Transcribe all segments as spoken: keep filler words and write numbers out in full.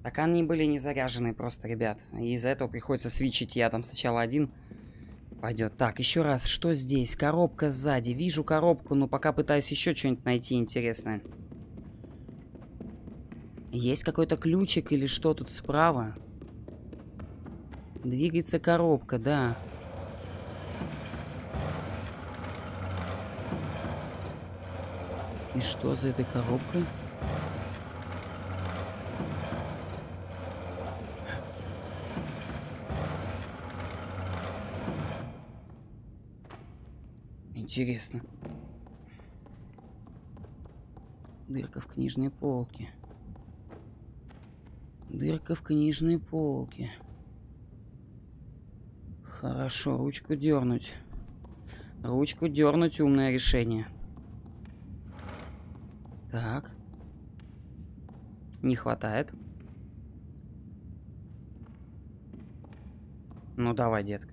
Так они были не заряжены просто, ребят. И из-за этого приходится свитчить. Я там сначала один пойдет. Так, еще раз, что здесь? Коробка сзади. Вижу коробку, но пока пытаюсь еще что-нибудь найти интересное. Есть какой-то ключик или что тут справа? Двигается коробка, да. И что за этой коробкой? Интересно. Дырка в книжной полке. Дырка в книжной полке. Хорошо, ручку дернуть. Ручку дернуть, умное решение. Так. Не хватает. Ну давай, детка.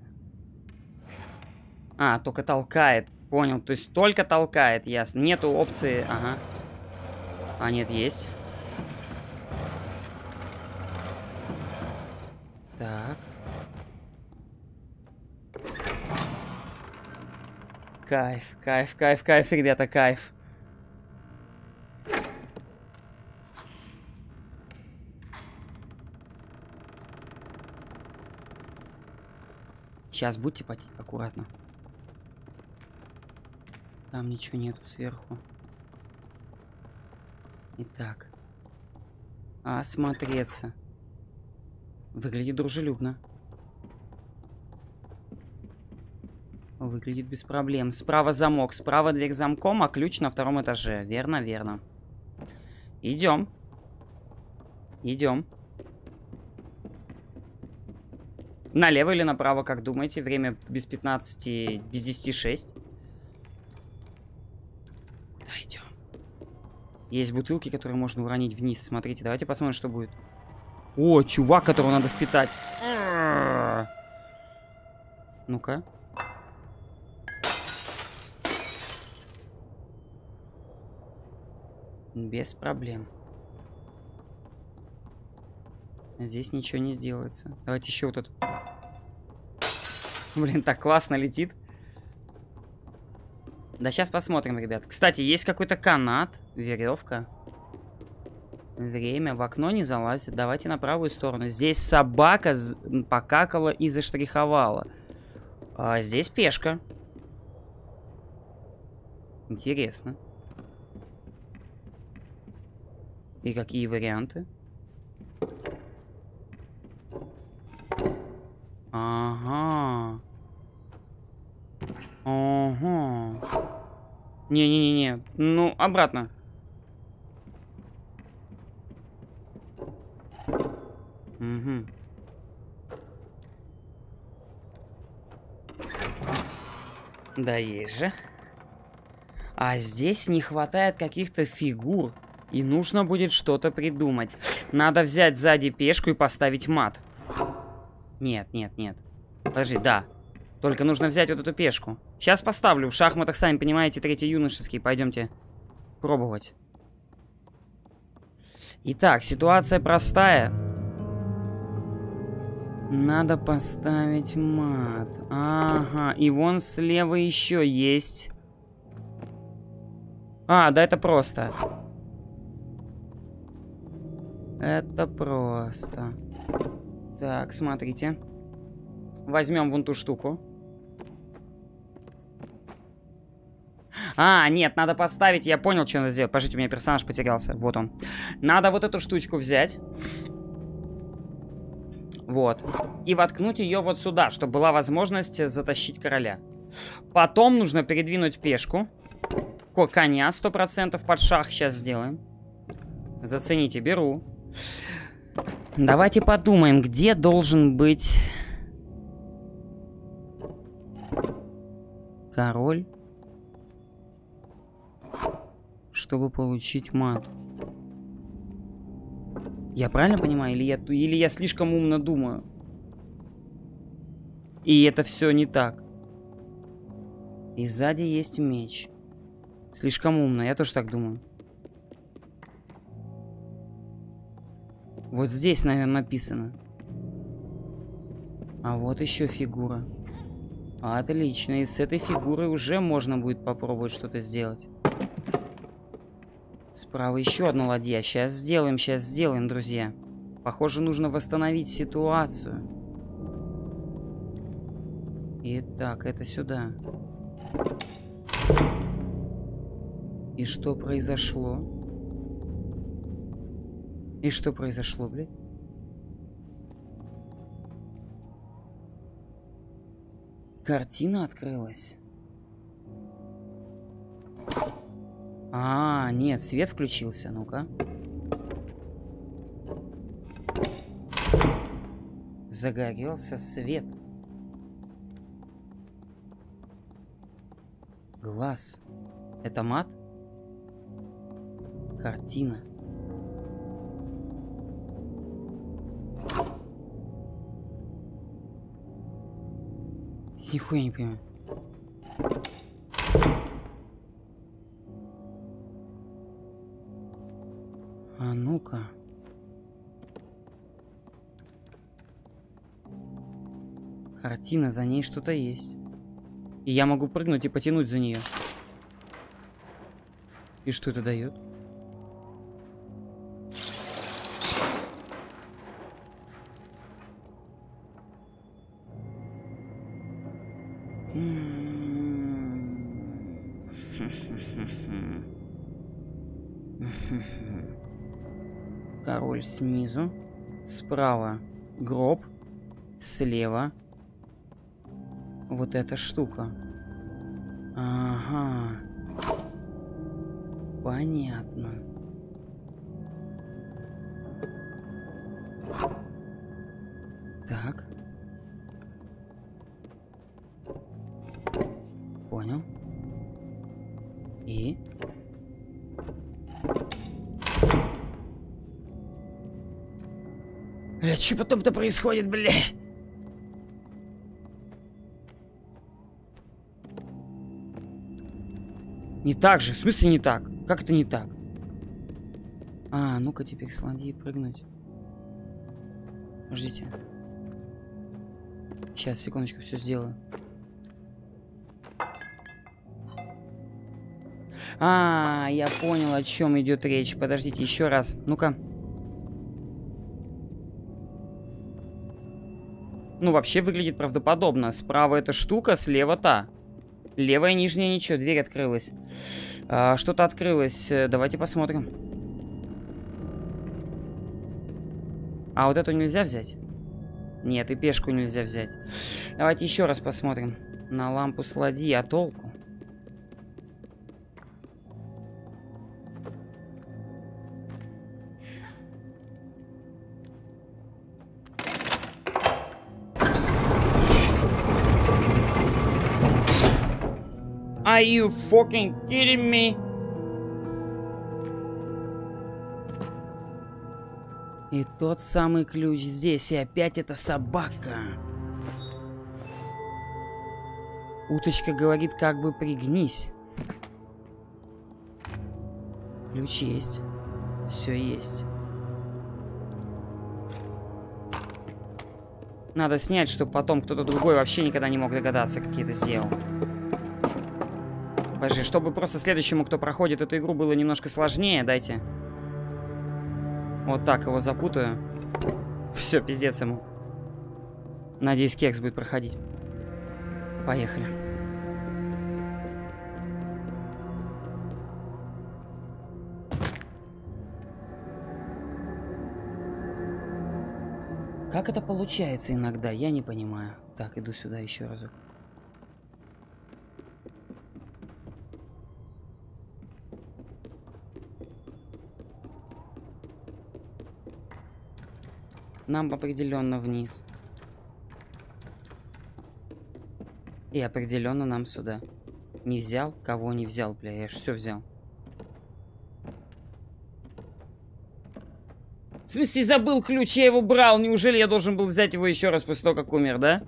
А, только толкает. Понял, то есть только толкает, ясно. Нету опции, ага. А, нет, есть. Так. Кайф, кайф, кайф, кайф, ребята, кайф. Сейчас будьте аккуратно. Там ничего нету сверху. Итак. Осмотреться. Выглядит дружелюбно. Выглядит без проблем. Справа замок, справа дверь замком, а ключ на втором этаже. Верно, верно. Идем. Идем. Налево или направо, как думаете? Время без пятнадцати, без десяти шесть. Куда идем? Есть бутылки, которые можно уронить вниз. Смотрите, давайте посмотрим, что будет. О, чувак, которого надо впитать. Ну-ка. Без проблем. Здесь ничего не сделается. Давайте еще вот эту. Блин, так классно летит. Да сейчас посмотрим, ребят. Кстати, есть какой-то канат, веревка. Время в окно не залазит. Давайте на правую сторону. Здесь собака покакала и заштриховала. А здесь пешка. Интересно. И какие варианты? Ага. Ага. Не-не-не-не. Ну, обратно. Угу. Да есть же. А здесь не хватает каких-то фигур. И нужно будет что-то придумать. Надо взять сзади пешку и поставить мат. Нет, нет, нет. Подожди, да. Только нужно взять вот эту пешку. Сейчас поставлю. В шахматах, сами понимаете, третий юношеский. Пойдемте пробовать. Итак, ситуация простая. Надо поставить мат. Ага, и вон слева еще есть. А, да это просто. Это просто. Так, смотрите. Возьмем вон ту штуку. А, нет, надо поставить. Я понял, что надо сделать. Подождите, у меня персонаж потерялся. Вот он. Надо вот эту штучку взять. Вот. И воткнуть ее вот сюда, чтобы была возможность затащить короля. Потом нужно передвинуть пешку. Коня сто процентов под шах сейчас сделаем. Зацените, беру. Давайте подумаем, где должен быть король, чтобы получить мат. Я правильно понимаю? Или я, или я слишком умно думаю? И это все не так. И сзади есть меч. Слишком умно, я тоже так думаю. Вот здесь, наверное, написано. А вот еще фигура. Отлично. И с этой фигурой уже можно будет попробовать что-то сделать. Справа еще одна ладья. Сейчас сделаем, сейчас сделаем, друзья. Похоже, нужно восстановить ситуацию. Итак, это сюда. И что произошло? И что произошло, блядь? Картина открылась. А, нет, свет включился. Ну-ка. Загорелся свет. Глаз. Это мат? Картина. Нихуя не понимаю. А ну-ка. Картина, за ней что-то есть. И я могу прыгнуть и потянуть за нее. И что это дает? Король снизу. Справа гроб. Слева вот эта штука. Ага. Понятно. Так. Понял. И... Бля, что потом-то происходит, бля? Не так же, в смысле не так? Как это не так? А, ну-ка теперь с ладьи прыгнуть. Подождите. Сейчас, секундочку, все сделаю. А, я понял, о чем идет речь. Подождите, еще раз. Ну-ка. Ну, вообще выглядит правдоподобно. Справа эта штука, слева та. Левая нижняя ничего, дверь открылась. А, что-то открылось. Давайте посмотрим. А вот эту нельзя взять? Нет, и пешку нельзя взять. Давайте еще раз посмотрим. На лампу с ладьи, а толку? Are you fucking kidding me? И тот самый ключ здесь, и опять эта собака. Уточка говорит, как бы пригнись. Ключ есть. Все есть. Надо снять, чтобы потом кто-то другой вообще никогда не мог догадаться, как я это сделал. Подожди, чтобы просто следующему, кто проходит эту игру, было немножко сложнее, дайте. Вот так его запутаю. Все, пиздец ему. Надеюсь, кекс будет проходить. Поехали. Как это получается иногда, я не понимаю. Так, иду сюда еще разок. Нам определенно вниз. И определенно нам сюда. Не взял? Кого не взял, бля? Я ж все взял. В смысле, забыл ключ, я его брал. Неужели я должен был взять его еще раз после того, как умер, да?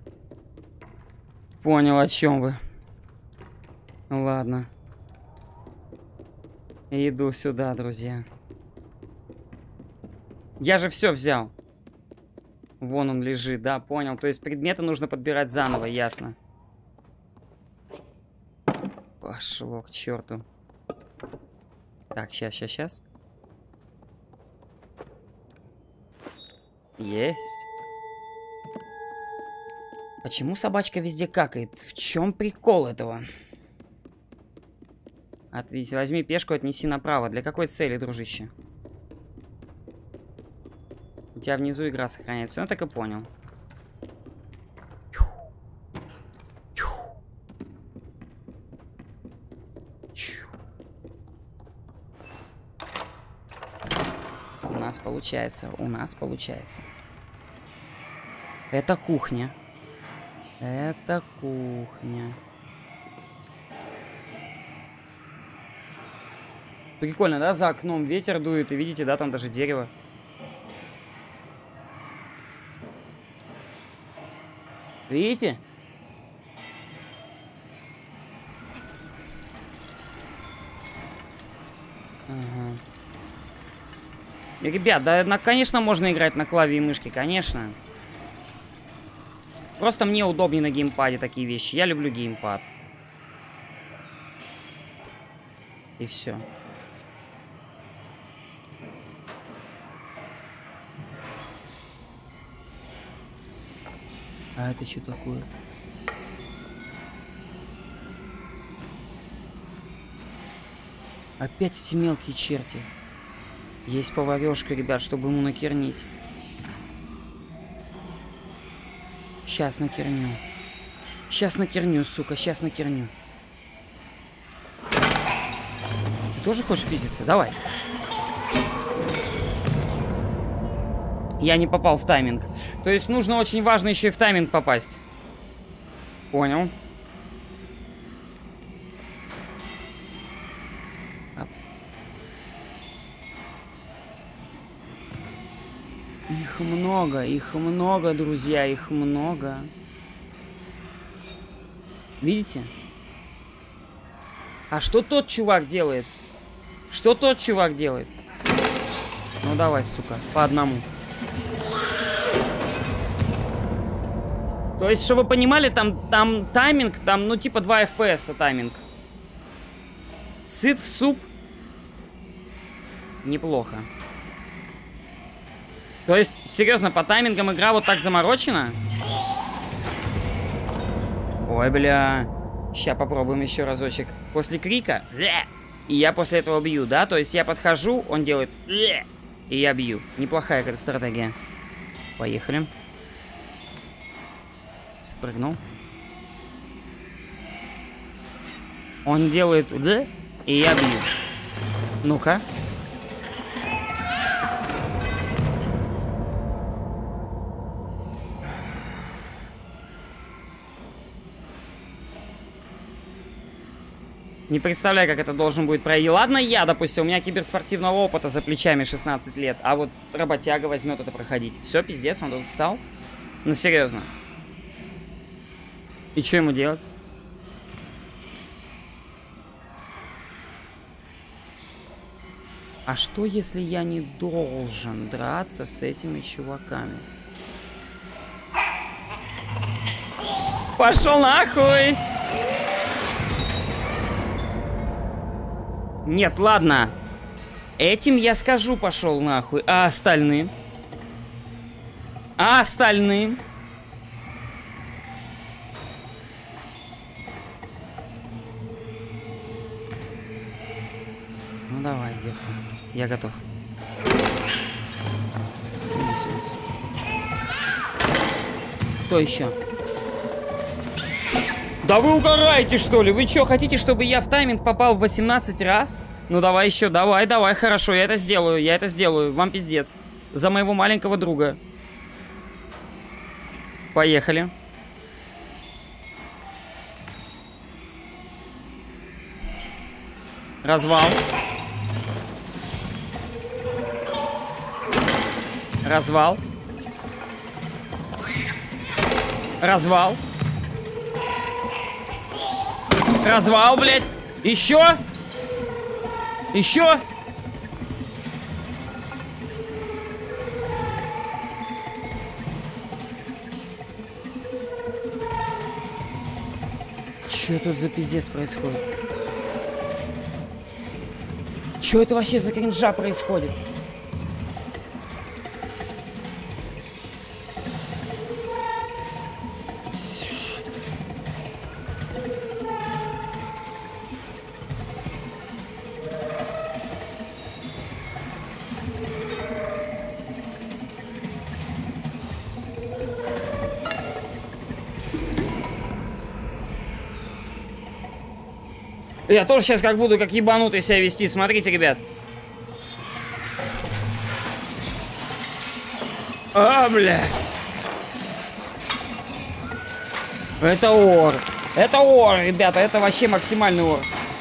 Понял, о чем вы. Ладно. Иду сюда, друзья. Я же все взял. Вон он лежит, да, понял. То есть предметы нужно подбирать заново, ясно. Пошло к черту. Так, сейчас, сейчас, сейчас. Есть. Почему собачка везде какает? В чем прикол этого? Отвези, возьми пешку, отнеси направо. Для какой цели, дружище? У тебя внизу игра сохраняется. Ну, так и понял. У нас получается, у нас получается. Это кухня. Это кухня. Прикольно, да? За окном ветер дует, и видите, да, там даже дерево. Видите? Ага. И, ребят, да, на, конечно, можно играть на клаве и мышке, конечно. Просто мне удобнее на геймпаде такие вещи. Я люблю геймпад. И все. А это что такое? Опять эти мелкие черти. Есть поварешка, ребят, чтобы ему накернить. Сейчас накерню. Сейчас накерню, сука, сейчас накерню. Ты тоже хочешь пиздиться? Давай. Я не попал в тайминг. То есть нужно очень важно еще и в тайминг попасть. Понял. Их много, их много, друзья, их много. Видите? А что тот чувак делает? Что тот чувак делает? Ну давай, сука, по одному. То есть, чтобы вы понимали, там, там тайминг, там, ну, типа два эф пи эс тайминг. Сыт в суп. Неплохо. То есть, серьезно, по таймингам игра вот так заморочена? Ой, бля. Сейчас попробуем еще разочек. После крика. И я после этого бью, да? То есть я подхожу, он делает. И я бью. Неплохая какая-то стратегия. Поехали. Спрыгнул. Он делает. И я бью. Ну-ка. Не представляю, как это должен будет пройти. Ладно, я, допустим, у меня киберспортивного опыта за плечами шестнадцать лет, а вот работяга возьмет это проходить. Все, пиздец, он тут встал. Ну, серьезно. И что ему делать? А что, если я не должен драться с этими чуваками? Пошел нахуй! Нет, ладно. Этим я скажу, пошел нахуй. А остальным? А остальным? Ну давай, детка. Я готов. Кто еще? Да вы угораете, что ли? Вы что, хотите, чтобы я в тайминг попал в восемнадцать раз? Ну давай еще, давай, давай, хорошо, я это сделаю, я это сделаю. Вам пиздец. За моего маленького друга. Поехали. Развал. Развал. Развал. Развал, блядь. Еще. Еще. Что тут за пиздец происходит? Что это вообще за кринжа происходит? Я тоже сейчас как буду как ебанутый себя вести. Смотрите, ребят. А, бля. Это ор. Это ор, ребята. Это вообще максимальный ор.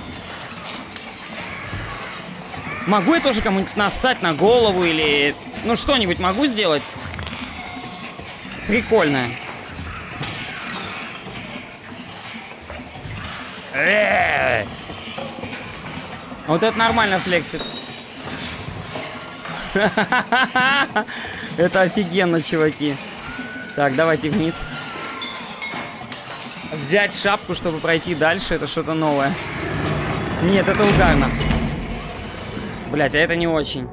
Могу я тоже кому-нибудь нассать на голову или... Ну, что-нибудь могу сделать? Прикольно. Э-э-э. Вот это нормально флексит. Это офигенно, чуваки. Так, давайте вниз. Взять шапку, чтобы пройти дальше, это что-то новое. Нет, это угарно. Блять, а это не очень.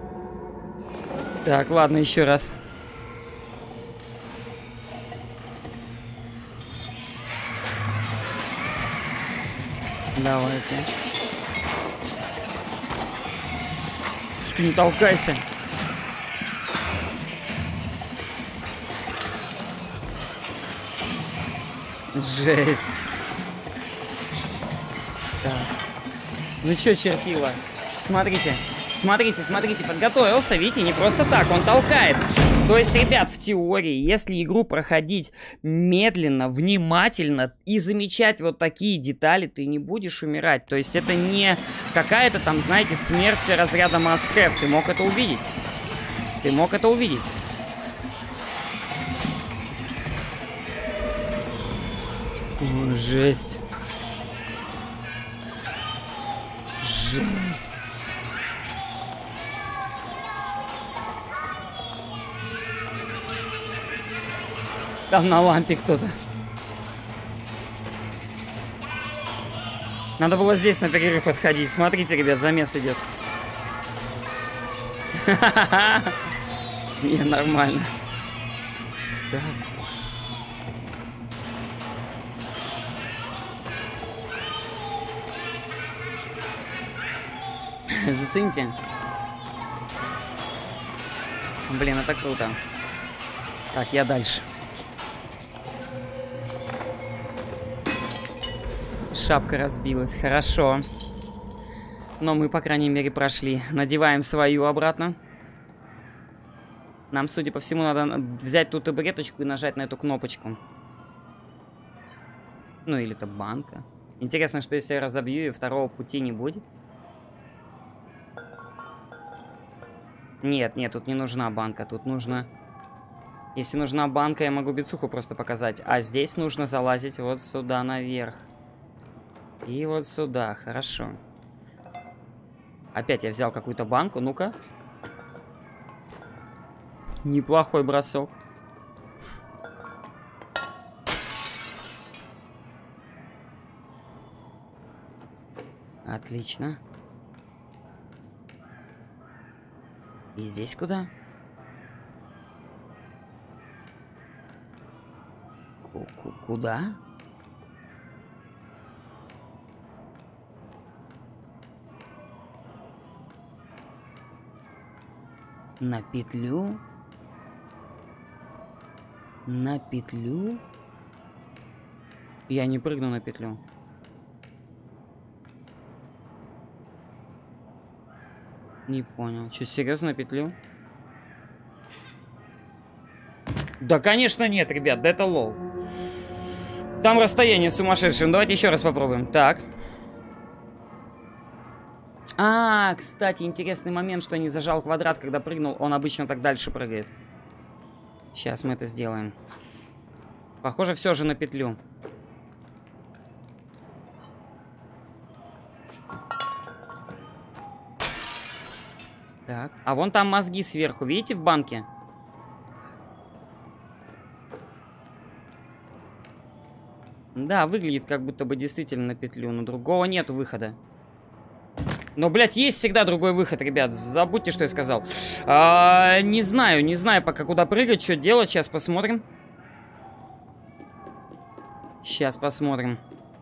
Так, ладно, еще раз. Давайте. Не толкайся. Жесть. Так. Ну чё, чертила? Смотрите. Смотрите, смотрите, подготовился, видите, не просто так, он толкает. То есть, ребят, в теории, если игру проходить медленно, внимательно и замечать вот такие детали, ты не будешь умирать. То есть, это не какая-то там, знаете, смерть разряда must have. Ты мог это увидеть. Ты мог это увидеть. О, жесть. Жесть. Там на лампе кто-то. Надо было здесь на перерыв отходить. Смотрите, ребят, замес идет. Не, нормально. Так. Зацените. Блин, это круто. Так, я дальше. Шапка разбилась, хорошо. Но мы, по крайней мере, прошли. Надеваем свою обратно. Нам, судя по всему, надо взять ту табуреточку и нажать на эту кнопочку. Ну, или это банка. Интересно, что если я разобью, и второго пути не будет? Нет, нет, тут не нужна банка. Тут нужно... Если нужна банка, я могу бицуху просто показать. А здесь нужно залазить вот сюда наверх. И вот сюда, хорошо. Опять я взял какую-то банку, ну-ка. Неплохой бросок. Отлично. И здесь куда? Куда? На петлю? На петлю? Я не прыгну на петлю. Не понял. Что, серьезно, на петлю? Да, конечно, нет, ребят. Да это лол. Там расстояние сумасшедшее. Ну, давайте еще раз попробуем. Так. А, кстати, интересный момент, что я не зажал квадрат, когда прыгнул. Он обычно так дальше прыгает. Сейчас мы это сделаем. Похоже, все же на петлю. Так, а вон там мозги сверху, видите, в банке? Да, выглядит как будто бы действительно на петлю, но другого нету выхода. Но, блядь, есть всегда другой выход, ребят. Забудьте, что я сказал. А, не знаю, не знаю пока куда прыгать, что делать. Сейчас посмотрим. Сейчас посмотрим.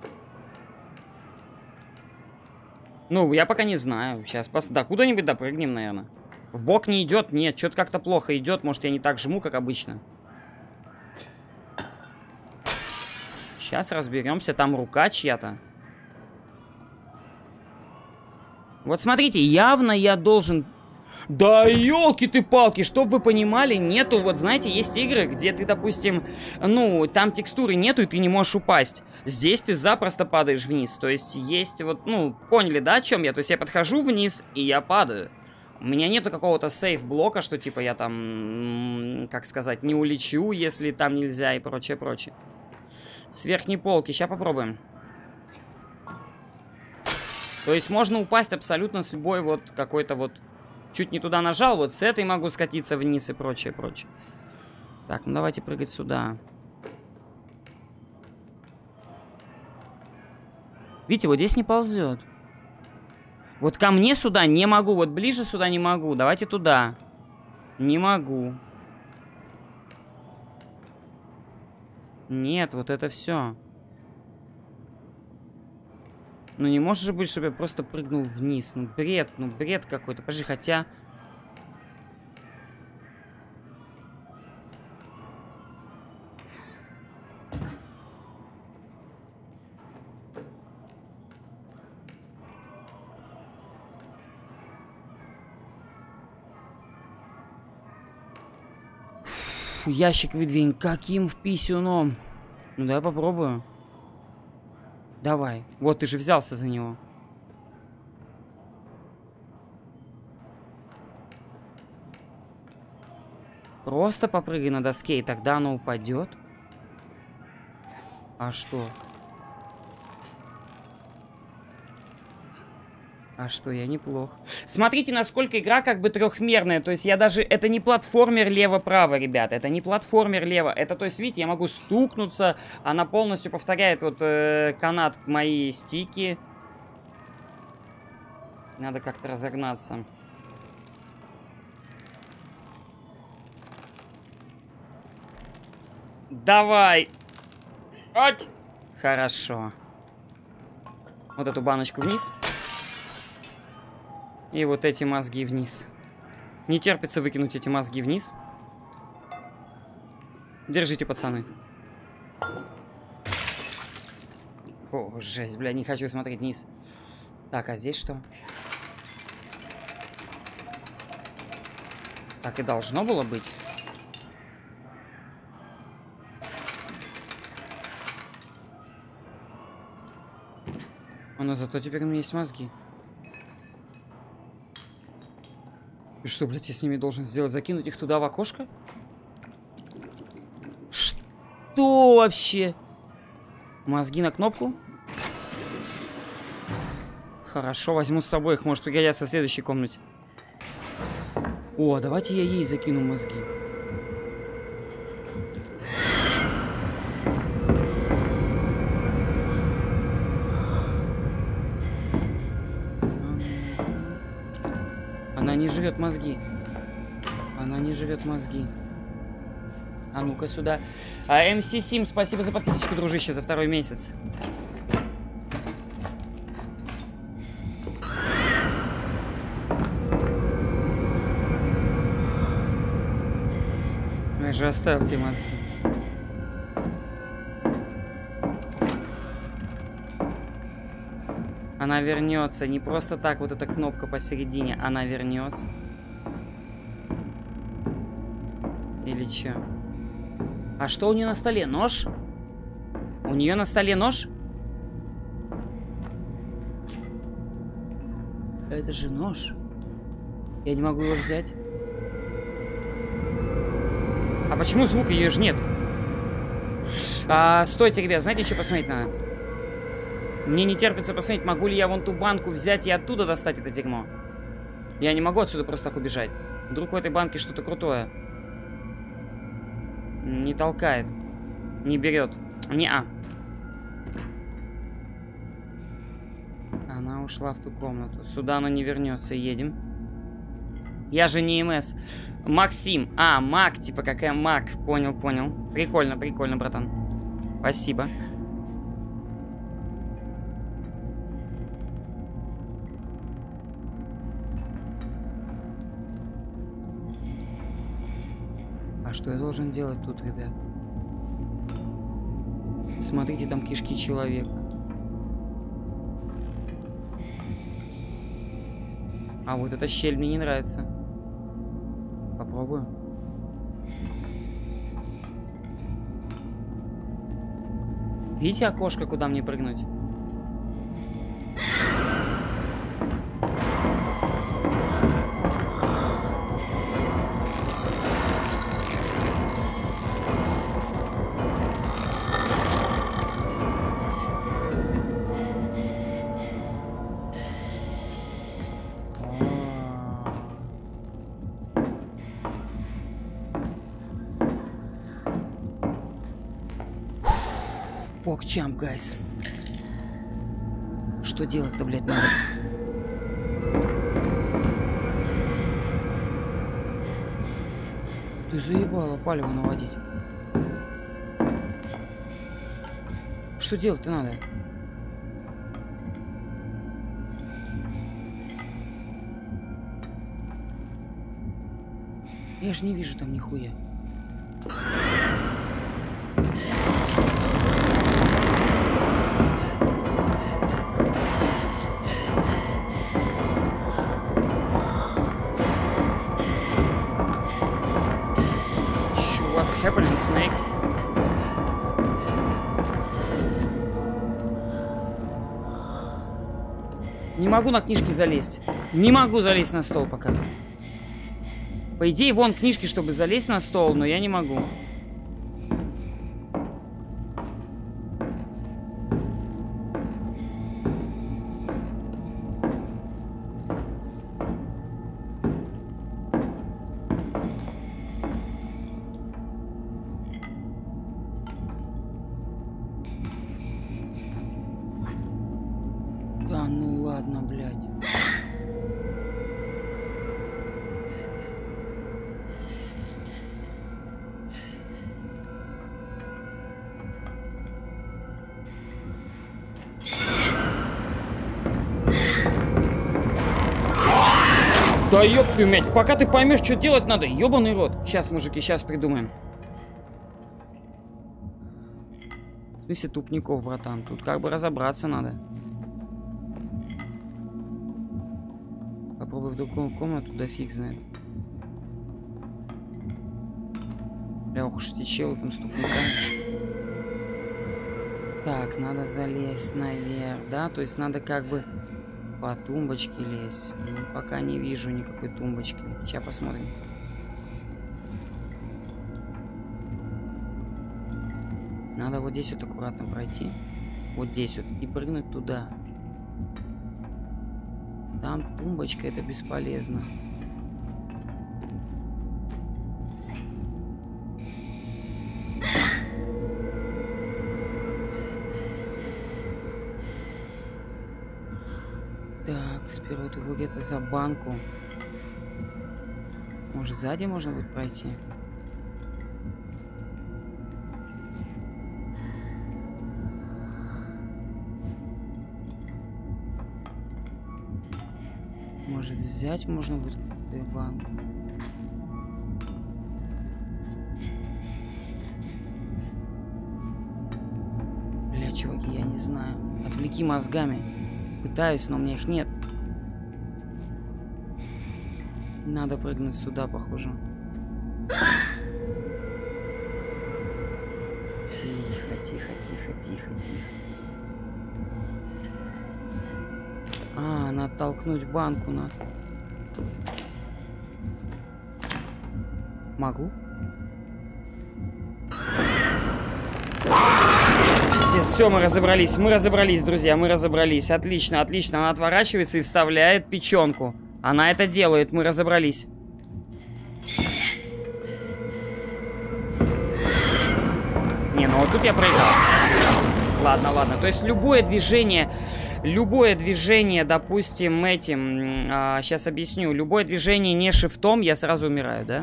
Ну, я пока не знаю. Сейчас пос... Да, куда-нибудь допрыгнем, наверное. В бок не идет? Нет, что-то как-то плохо идет. Может, я не так жму, как обычно. Сейчас разберемся. Там рука чья-то. Вот смотрите, явно я должен... Да елки ты палки, чтоб вы понимали, нету, вот знаете, есть игры, где ты, допустим, ну, там текстуры нету, и ты не можешь упасть. Здесь ты запросто падаешь вниз, то есть есть вот, ну, поняли, да, о чем я? То есть я подхожу вниз, и я падаю. У меня нету какого-то сейф-блока, что типа я там, как сказать, не улечу, если там нельзя и прочее, прочее. С верхней полки, сейчас попробуем. То есть можно упасть абсолютно с любой вот какой-то вот... Чуть не туда нажал, вот с этой могу скатиться вниз и прочее, прочее. Так, ну давайте прыгать сюда. Видите, вот здесь не ползет. Вот ко мне сюда не могу, вот ближе сюда не могу. Давайте туда. Не могу. Нет, вот это все. Ну не может же быть, чтобы я просто прыгнул вниз. Ну бред, ну бред какой-то. Подожди, хотя... Фу, ящик выдвинь. Каким писюном? Ну давай попробую. Давай. Вот, ты же взялся за него. Просто попрыгай на доске, и тогда оно упадет. А что? А что, я неплох. Смотрите, насколько игра как бы трехмерная. То есть я даже... Это не платформер лево-право, ребята. Это не платформер лево. Это, то есть, видите, я могу стукнуться. Она полностью повторяет вот э, канат мои стики. Надо как-то разогнаться. Давай. Ать. Хорошо. Вот эту баночку вниз. И вот эти мозги вниз. Не терпится выкинуть эти мозги вниз. Держите, пацаны. О, жесть, бля, не хочу смотреть вниз. Так, а здесь что? Так и должно было быть. Но зато теперь у меня есть мозги. И что, блядь, я с ними должен сделать? Закинуть их туда в окошко? Что вообще? Мозги на кнопку? Хорошо, возьму с собой. Их может пригодятся в следующей комнате. О, давайте я ей закину мозги. Она не жрет мозги. Она не жрет мозги. А ну-ка сюда. А, эм си Сим, спасибо за подписочку, дружище, за второй месяц. Я же оставил те мозги. Она вернется. Не просто так вот эта кнопка посередине. Она вернется. Или что? А что у нее на столе? Нож? У нее на столе нож? Это же нож. Я не могу его взять. А почему звука ее же нет? А, стойте, ребят, знаете, что посмотреть надо? Мне не терпится посмотреть, могу ли я вон ту банку взять и оттуда достать это дерьмо. Я не могу отсюда просто так убежать. Вдруг в этой банке что-то крутое. Не толкает. Не берет. Не-а. ушла в ту комнату. Сюда она не вернется. Едем. Я же не МС. Максим. А, Мак, типа, какая Мак. Понял, понял. Прикольно, прикольно, братан. Спасибо. А что я должен делать тут, ребят? Смотрите, там кишки человека. А вот эта щель мне не нравится. Попробую. Видите окошко, куда мне прыгнуть? Покчамп, гайс. Что делать-то, блядь, надо? Ты заебала палево наводить. Что делать-то надо? Я же не вижу там нихуя. What's happening, Snake? Не могу на книжки залезть. Не могу залезть на стол пока. По идее, вон книжки, чтобы залезть на стол, но я не могу. Да ну ладно, блядь. Да ёб твою мать, пока ты поймешь, что делать надо, ёбаный рот. Сейчас, мужики, сейчас придумаем. В смысле тупников, братан? Тут как бы разобраться надо. Попробуй в другую комнату, да фиг знает. Бля, ох уж эти челы там с тупниками. Так, надо залезть наверх, да? То есть надо как бы по тумбочке лезть. Ну, пока не вижу никакой тумбочки. Сейчас посмотрим. Надо вот здесь вот аккуратно пройти. Вот здесь вот. И прыгнуть туда. Там тумбочка, это бесполезно. Так, сперва тут где-то за банку. Может, сзади можно будет пройти? Может, взять можно будет какую-то банку? Бля, чуваки, я не знаю. Отвлеки мозгами. Пытаюсь, но у меня их нет. Надо прыгнуть сюда, похоже. Тихо, тихо, тихо, тихо, тихо. А, надо толкнуть банку на. Могу? Все, мы разобрались, мы разобрались, друзья, мы разобрались. Отлично, отлично. Она отворачивается и вставляет печенку. Она это делает, мы разобрались. Не, ну вот тут я проиграл. Ладно, ладно. То есть любое движение, любое движение, допустим, этим... А, сейчас объясню. Любое движение не шифтом, я сразу умираю, да?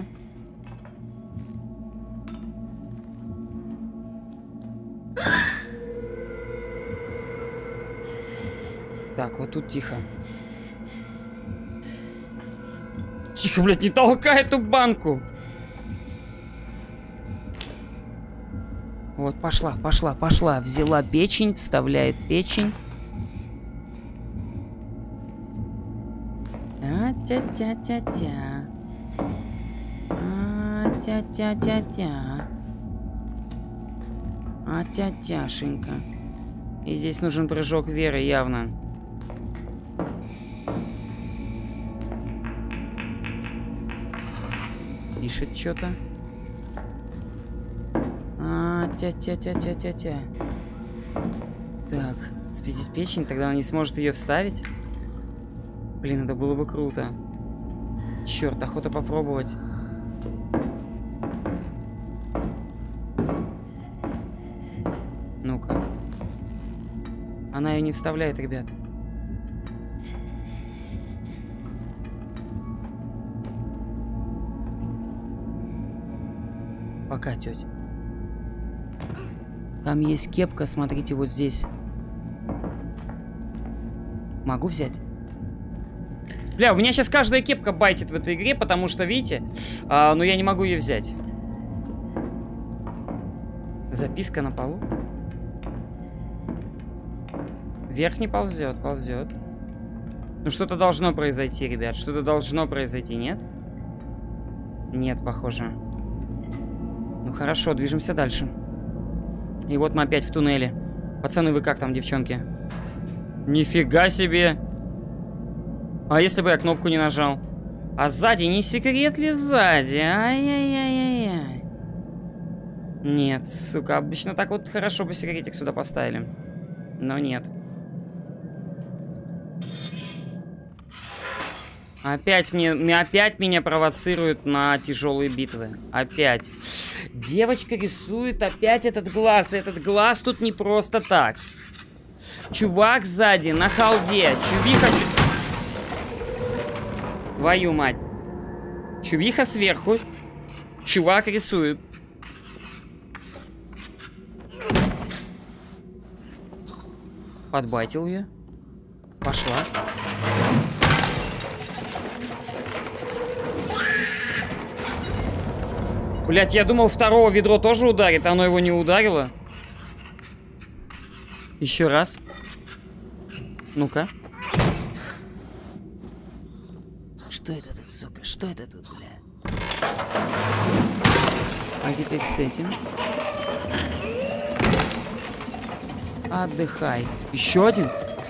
Так, вот тут тихо. Тихо, блядь, не толкай эту банку. Вот, пошла, пошла, пошла. Взяла печень, вставляет печень. А-тя-тя-тя-тя. А-тя-тя-тя-тя. А-тя-тяшенька. И здесь нужен прыжок веры, явно. Пишет что-то. А, тя-тя-тя-тя-тя-тя. Так, спиздить печень, тогда она не сможет ее вставить. Блин, это было бы круто. Черт, охота попробовать. Ну-ка. Она ее не вставляет, ребят. Пока, тетя. Там есть кепка, смотрите, вот здесь. Могу взять? Бля, у меня сейчас каждая кепка байтит в этой игре, потому что, видите, а, но я не могу ее взять. Записка на полу. Вверх не ползет, ползет. Ну что-то должно произойти, ребят. Что-то должно произойти, нет? Нет, похоже. Ну хорошо, движемся дальше. И вот мы опять в туннеле. Пацаны, вы как там, девчонки? Нифига себе! А если бы я кнопку не нажал? А сзади, не секрет ли сзади? Ай-яй-яй-яй-яй. Нет, сука, обычно так вот хорошо бы секретик сюда поставили. Но нет. Опять, мне, опять меня провоцируют на тяжелые битвы. Опять. Девочка рисует опять этот глаз. И этот глаз тут не просто так. Чувак сзади, на халде. Чувиха... С... Твою мать. Чувиха сверху. Чувак рисует. Подбайтил ее. Пошла. Блять, я думал, второго ведро тоже ударит, а оно его не ударило. Еще раз. Ну-ка. Что это тут, сука? Что это тут, бля? А теперь с этим. Отдыхай. Еще один?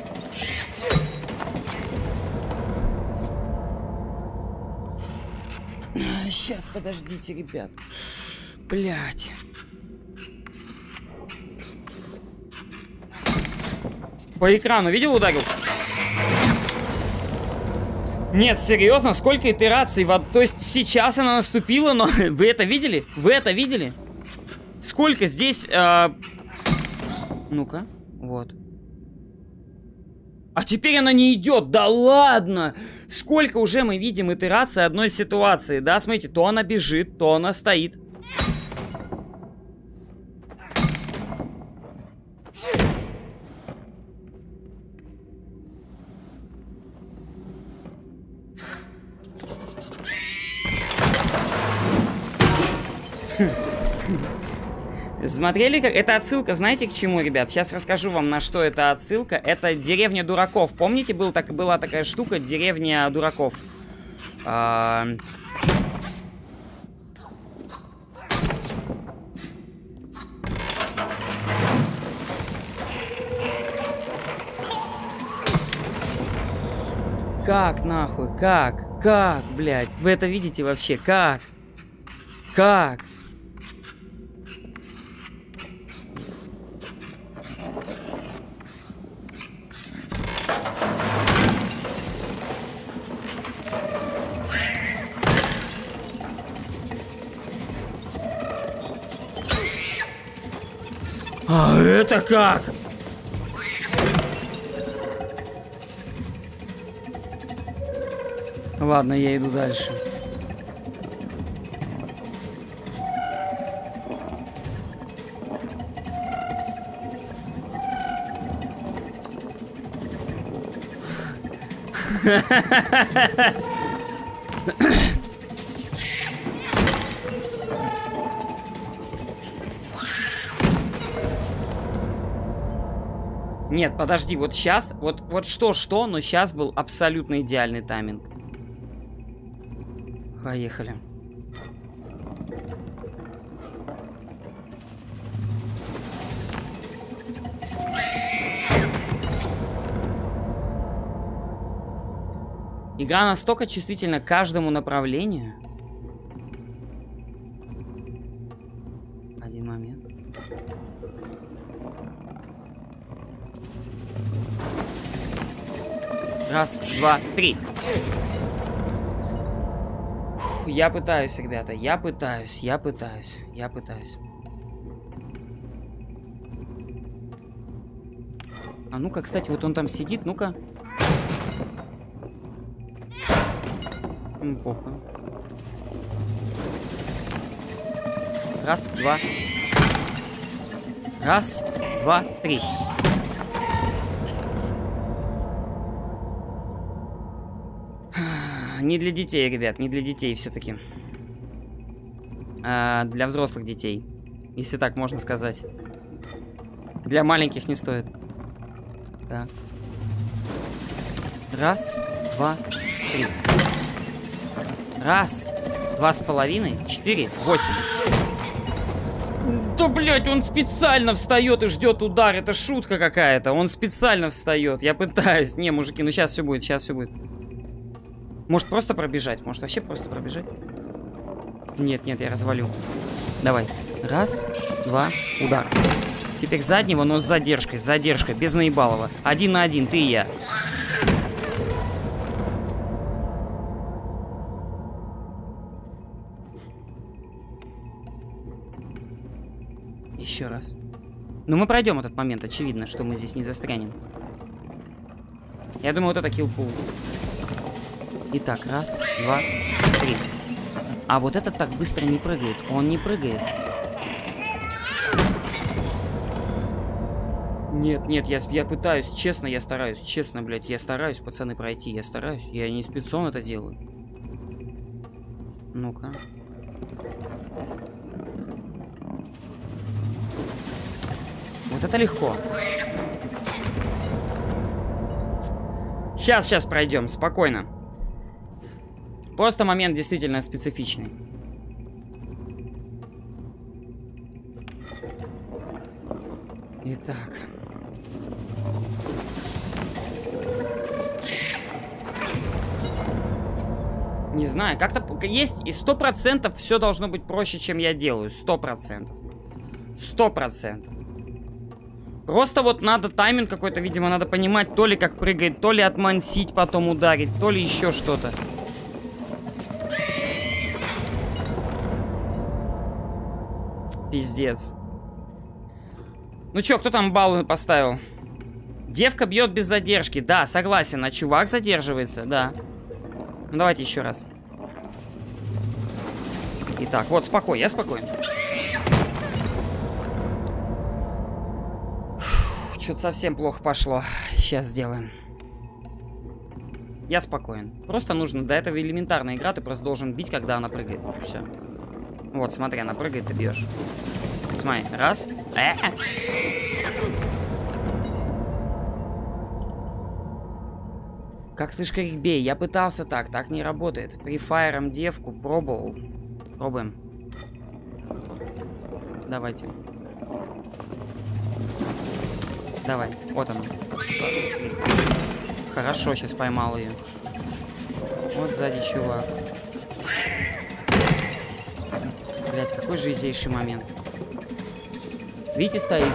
Сейчас, подождите, ребят. Блять. По экрану, видел, ударил? Нет, серьезно, сколько итераций? Вот, то есть сейчас она наступила, но вы это видели? Вы это видели? Сколько здесь... Э... Ну-ка, вот. А теперь она не идет, да ладно! Сколько уже мы видим итераций одной ситуации, да? Смотрите, то она бежит, то она стоит. Смотрели, как... Это отсылка, знаете, к чему, ребят? Сейчас расскажу вам, на что это отсылка. Это деревня дураков. Помните, был так... была такая штука, деревня дураков? А... Как, нахуй? Как? Как, блядь? Вы это видите вообще? Как? Как? А это как? Ладно, я иду дальше. Нет, подожди, вот сейчас, вот, вот что-что, но сейчас был абсолютно идеальный тайминг. Поехали. Игра настолько чувствительна к каждому направлению. Один момент. Раз, два, три. Фух, я пытаюсь, ребята. Я пытаюсь, я пытаюсь, я пытаюсь. А ну-ка, кстати, вот он там сидит, ну-ка. Похуй. Раз, два. Раз, два, три. Не для детей, ребят, не для детей все-таки. А для взрослых детей, если так можно сказать. Для маленьких не стоит. Так. Раз, два, три. Раз, два с половиной, четыре, восемь. Да, блядь, он специально встает и ждет удар. Это шутка какая-то. Он специально встает. Я пытаюсь. Не, мужики, ну сейчас все будет, сейчас все будет. Может просто пробежать? Может вообще просто пробежать? Нет, нет, я развалю. Давай. Раз, два, удар. Теперь заднего, но с задержкой, с задержкой, без наебалова. Один на один, ты и я. Еще раз. Ну, мы пройдем этот момент. Очевидно, что мы здесь не застрянем. Я думаю, вот это киллпул. Итак, раз, два, три. А вот этот так быстро не прыгает. Он не прыгает. Нет, нет, я, я пытаюсь. Честно, я стараюсь. Честно, блядь, я стараюсь, пацаны, пройти. Я стараюсь. Я не спецом это делаю. Ну-ка. Вот это легко. Сейчас, сейчас пройдем, спокойно. Просто момент действительно специфичный. Итак. Не знаю, как-то есть и сто процентов все должно быть проще, чем я делаю. Сто процентов. Сто процентов. Просто вот надо тайминг какой-то, видимо, надо понимать, то ли как прыгает, то ли отмансить, потом ударить, то ли еще что-то. Пиздец. Ну чё, кто там баллы поставил? Девка бьет без задержки. Да, согласен, а чувак задерживается, да. Ну давайте еще раз. Итак, вот, спокойно, я спокоен. Что-то совсем плохо пошло. Сейчас сделаем. Я спокоен. Просто нужно, до этого элементарная игра, ты просто должен бить, когда она прыгает. Все. Вот, смотри, она прыгает, ты бьешь. Смотри, раз. Э -э. Как слышь, как бей. Я пытался так, так не работает. Прифайром девку пробовал. Пробуем. Давайте. Давай, вот она. Хорошо, сейчас поймал ее. Вот сзади чувак. Блять, какой жизнейший момент. Видите, стоит.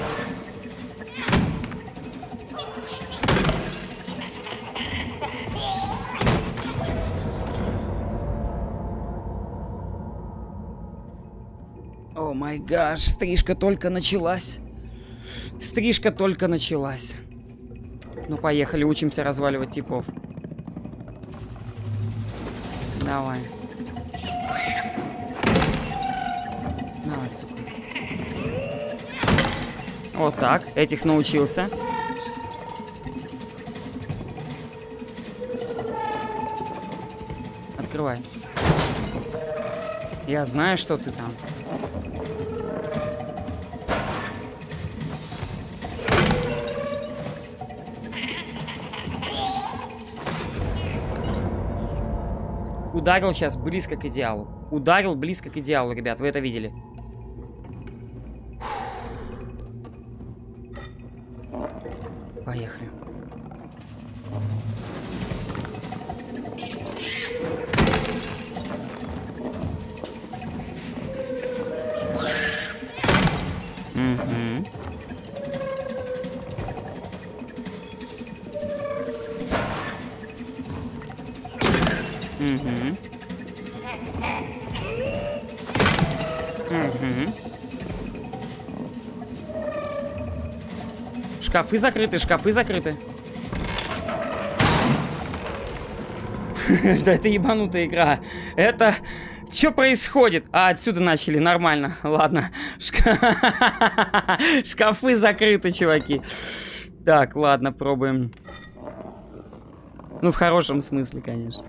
О май гаш, стрижка только началась. Стрижка только началась. Ну, поехали, учимся разваливать типов. Давай. Давай, сука. Вот так. Этих научился. Открывай. Я знаю, что ты там. Ударил сейчас близко к идеалу. Ударил близко к идеалу, ребят. Вы это видели? Поехали. Угу. Угу. Угу. Шкафы закрыты, шкафы закрыты. Да это ебанутая игра. Это... Что происходит? А, отсюда начали, нормально. Ладно. Шкафы закрыты, чуваки. Так, ладно, пробуем. Ну, в хорошем смысле, конечно.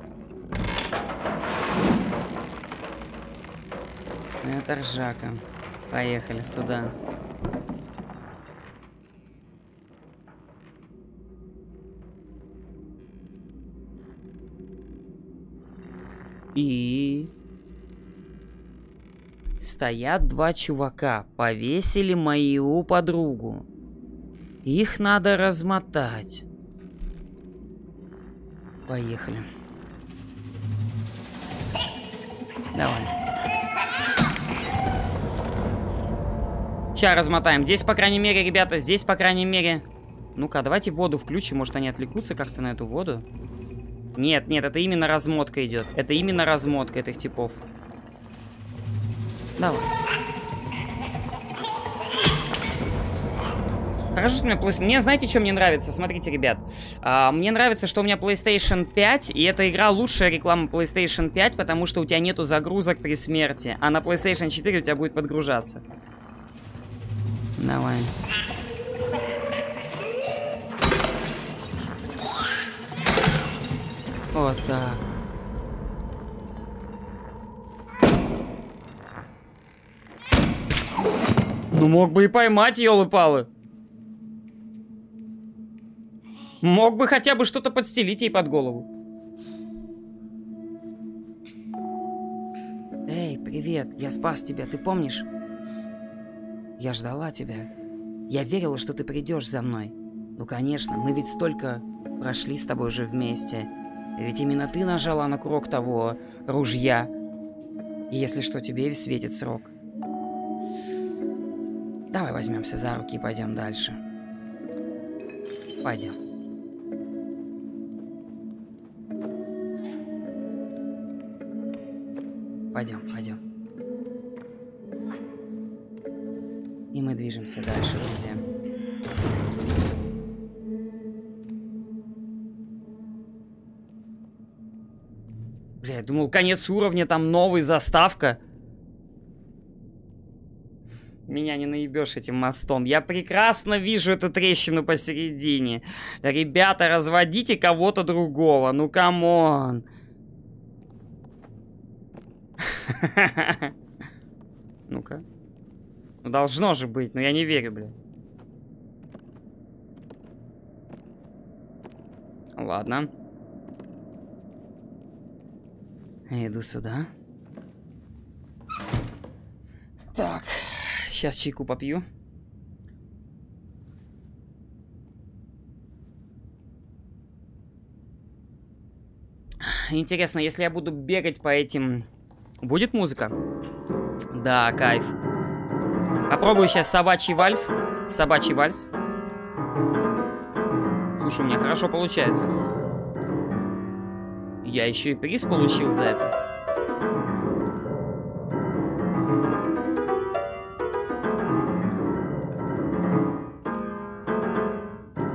Это ржака. Поехали сюда. И... Стоят два чувака. Повесили мою подругу. Их надо размотать. Поехали. Давай. Сейчас размотаем. Здесь, по крайней мере, ребята, здесь, по крайней мере... Ну-ка, давайте воду включим. Может, они отвлекутся как-то на эту воду? Нет, нет, это именно размотка идет. Это именно размотка этих типов. Давай. Хорошо, что у меня PlayStation... Мне, знаете, что мне нравится? Смотрите, ребят. А, мне нравится, что у меня PlayStation пять, и эта игра лучшая реклама PlayStation пять, потому что у тебя нету загрузок при смерти. А на PlayStation четыре у тебя будет подгружаться. Давай. Вот так. Ну мог бы и поймать, ёлы-палы. Мог бы хотя бы что-то подстелить ей под голову. Эй, привет, я спас тебя, ты помнишь? Я ждала тебя. Я верила, что ты придешь за мной. Ну конечно, мы ведь столько прошли с тобой уже вместе. Ведь именно ты нажала на курок того ружья. И если что, тебе светит срок. Давай возьмемся за руки и пойдем дальше. Пойдем. Пойдем, пойдем. И мы движемся дальше, друзья. Бля, я думал, конец уровня, там новый, заставка. Меня не наебешь этим мостом. Я прекрасно вижу эту трещину посередине. Ребята, разводите кого-то другого. Ну, камон. Ну-ка. Ну, должно же быть, но я не верю, бля. Ладно. Я иду сюда. Так. Сейчас чайку попью. Интересно, если я буду бегать по этим... Будет музыка? Да, кайф. Попробую сейчас собачий вальс. Собачий вальс. Слушай, у меня хорошо получается. Я еще и приз получил за это.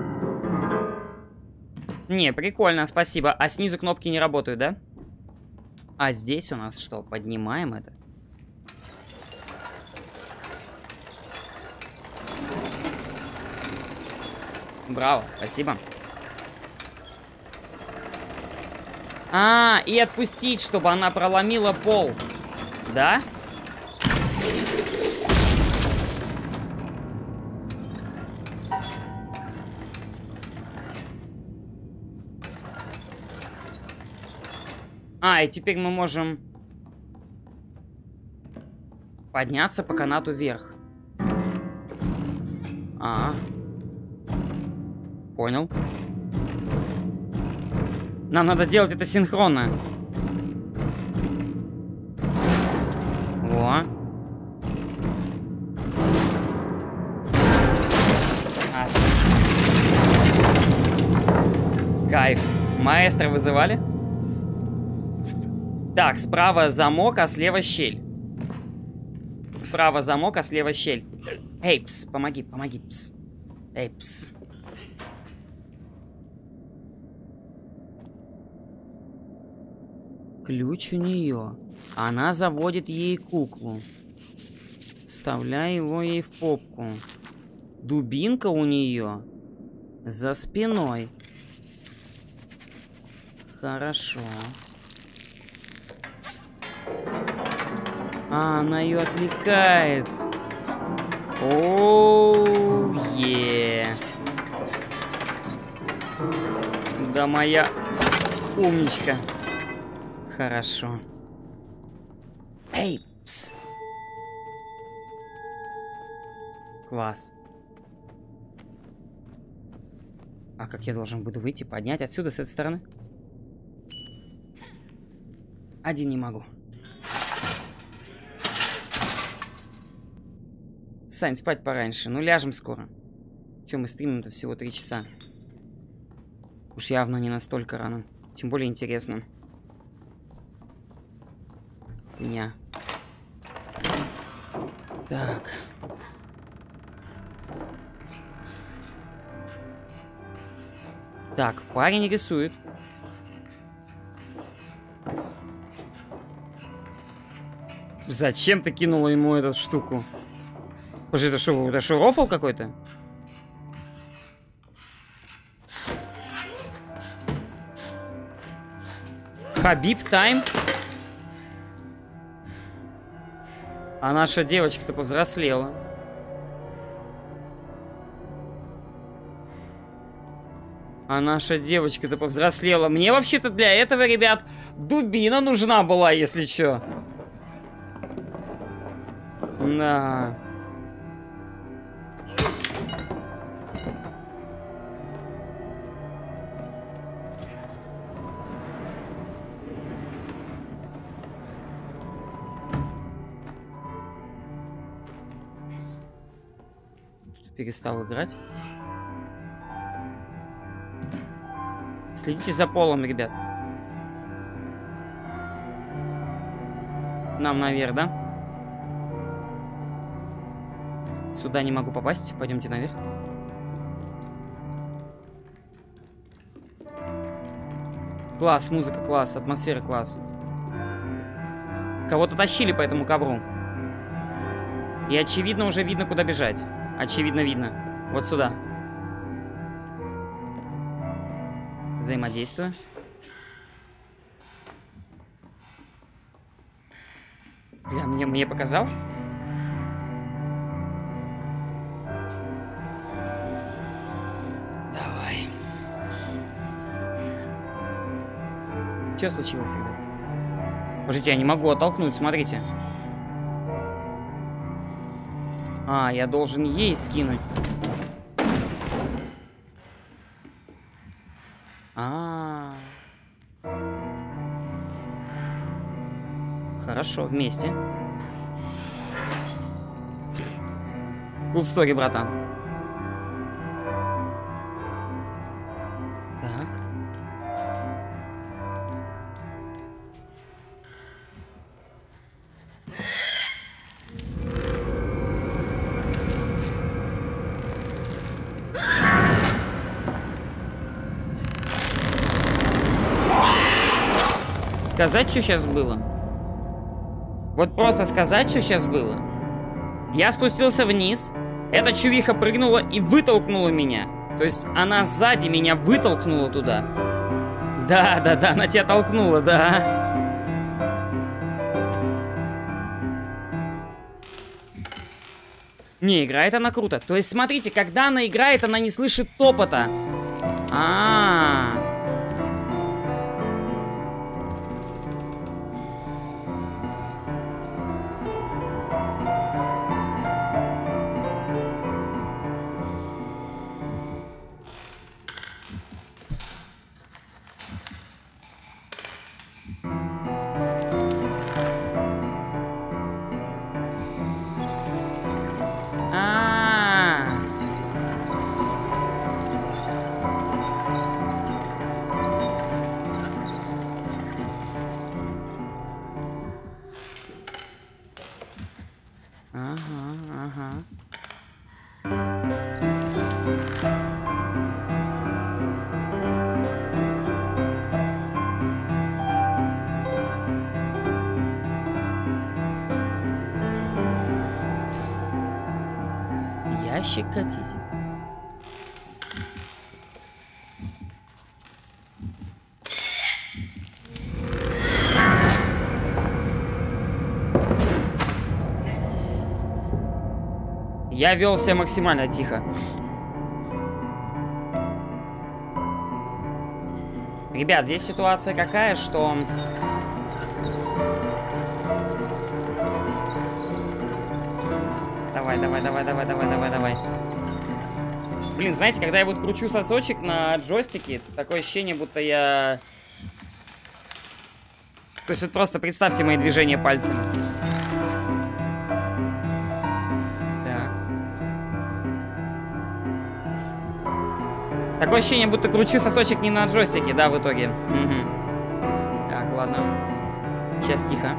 Не, прикольно, спасибо. А снизу кнопки не работают, да? А здесь у нас что? Поднимаем это? Браво, спасибо. А, и отпустить, чтобы она проломила пол. Да? А, и теперь мы можем подняться по канату вверх. А, понял. Нам надо делать это синхронно. Во. Отлично. Кайф. Маэстро вызывали? Так, справа замок, а слева щель. Справа замок, а слева щель. Эй, пс, помоги, помоги, пс. Эй, пс. Ключ у нее. Она заводит ей куклу. Вставляй его ей в попку. Дубинка у нее за спиной. Хорошо. А, она ее отвлекает. Оу, е. Да моя умничка. Хорошо. Эй, пс. Класс. А как я должен буду выйти, поднять отсюда, с этой стороны? Один не могу. Сань, спать пораньше. Ну, ляжем скоро. Че, мы стримим-то всего три часа. Уж явно не настолько рано. Тем более интересно. Меня. Так. Так, парень рисует. Зачем ты кинула ему эту штуку? Боже, это что, это что, рофл какой-то? Хабиб тайм? А наша девочка-то повзрослела. А наша девочка-то повзрослела. Мне вообще-то для этого, ребят, дубина нужна была, если чё. Да. Перестал играть. Следите за полом, ребят. Нам наверх, да? Сюда не могу попасть. Пойдемте наверх. Класс, музыка класс, атмосфера класс. Кого-то тащили по этому ковру. И очевидно уже видно, куда бежать. Очевидно видно. Вот сюда. Взаимодействую. Бля, мне, мне показалось? Давай. Что случилось, ребят? Подождите, я не могу оттолкнуть, смотрите. А, я должен ей скинуть. А, -а, а. Хорошо, вместе. Cool story, братан. Так. сказать, что сейчас было? Вот просто сказать, что сейчас было? Я спустился вниз, эта чувиха прыгнула и вытолкнула меня. То есть она сзади меня вытолкнула туда. Да, да, да, она тебя толкнула, да. Не, играет она круто. То есть, смотрите, когда она играет, она не слышит топота. А-а-а. Ящик катить. Я вел себя максимально тихо. Ребят, здесь ситуация какая, что... Давай, давай, давай, давай, давай, давай, давай. Блин, знаете, когда я вот кручу сосочек на джойстике, такое ощущение, будто я... То есть вот просто представьте мои движения пальцами. Так. Такое ощущение, будто кручу сосочек не на джойстике, да, в итоге. Угу. Так, ладно. Сейчас тихо.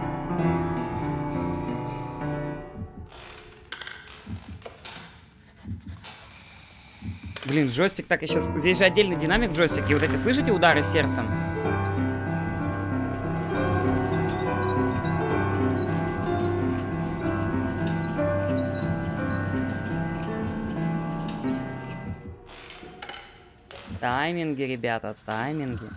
Блин, джойстик так и сейчас... Здесь же отдельный динамик джойстик. И вот эти, слышите, удары сердцем? Тайминги, ребята, тайминги.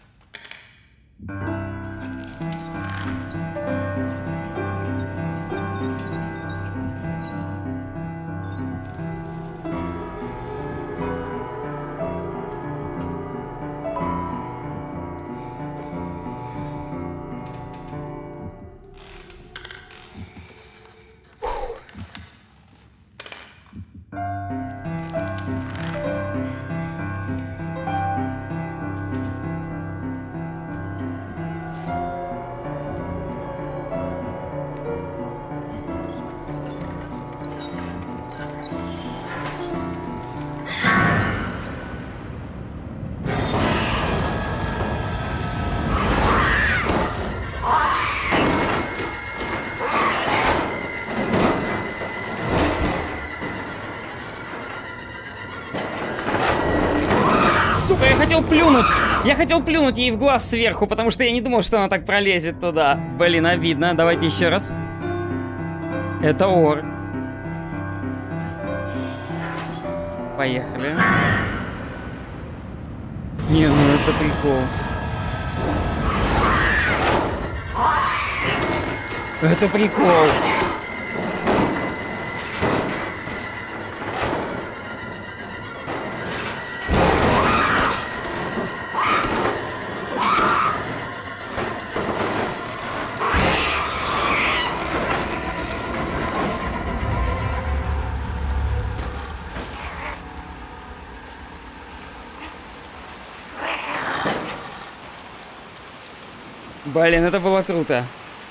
Сука, я хотел плюнуть. Я хотел плюнуть ей в глаз сверху, потому что я не думал, что она так пролезет туда. Блин, обидно. Давайте еще раз. Это ор. Поехали. Не, ну это прикол. Это прикол. Блин, это было круто.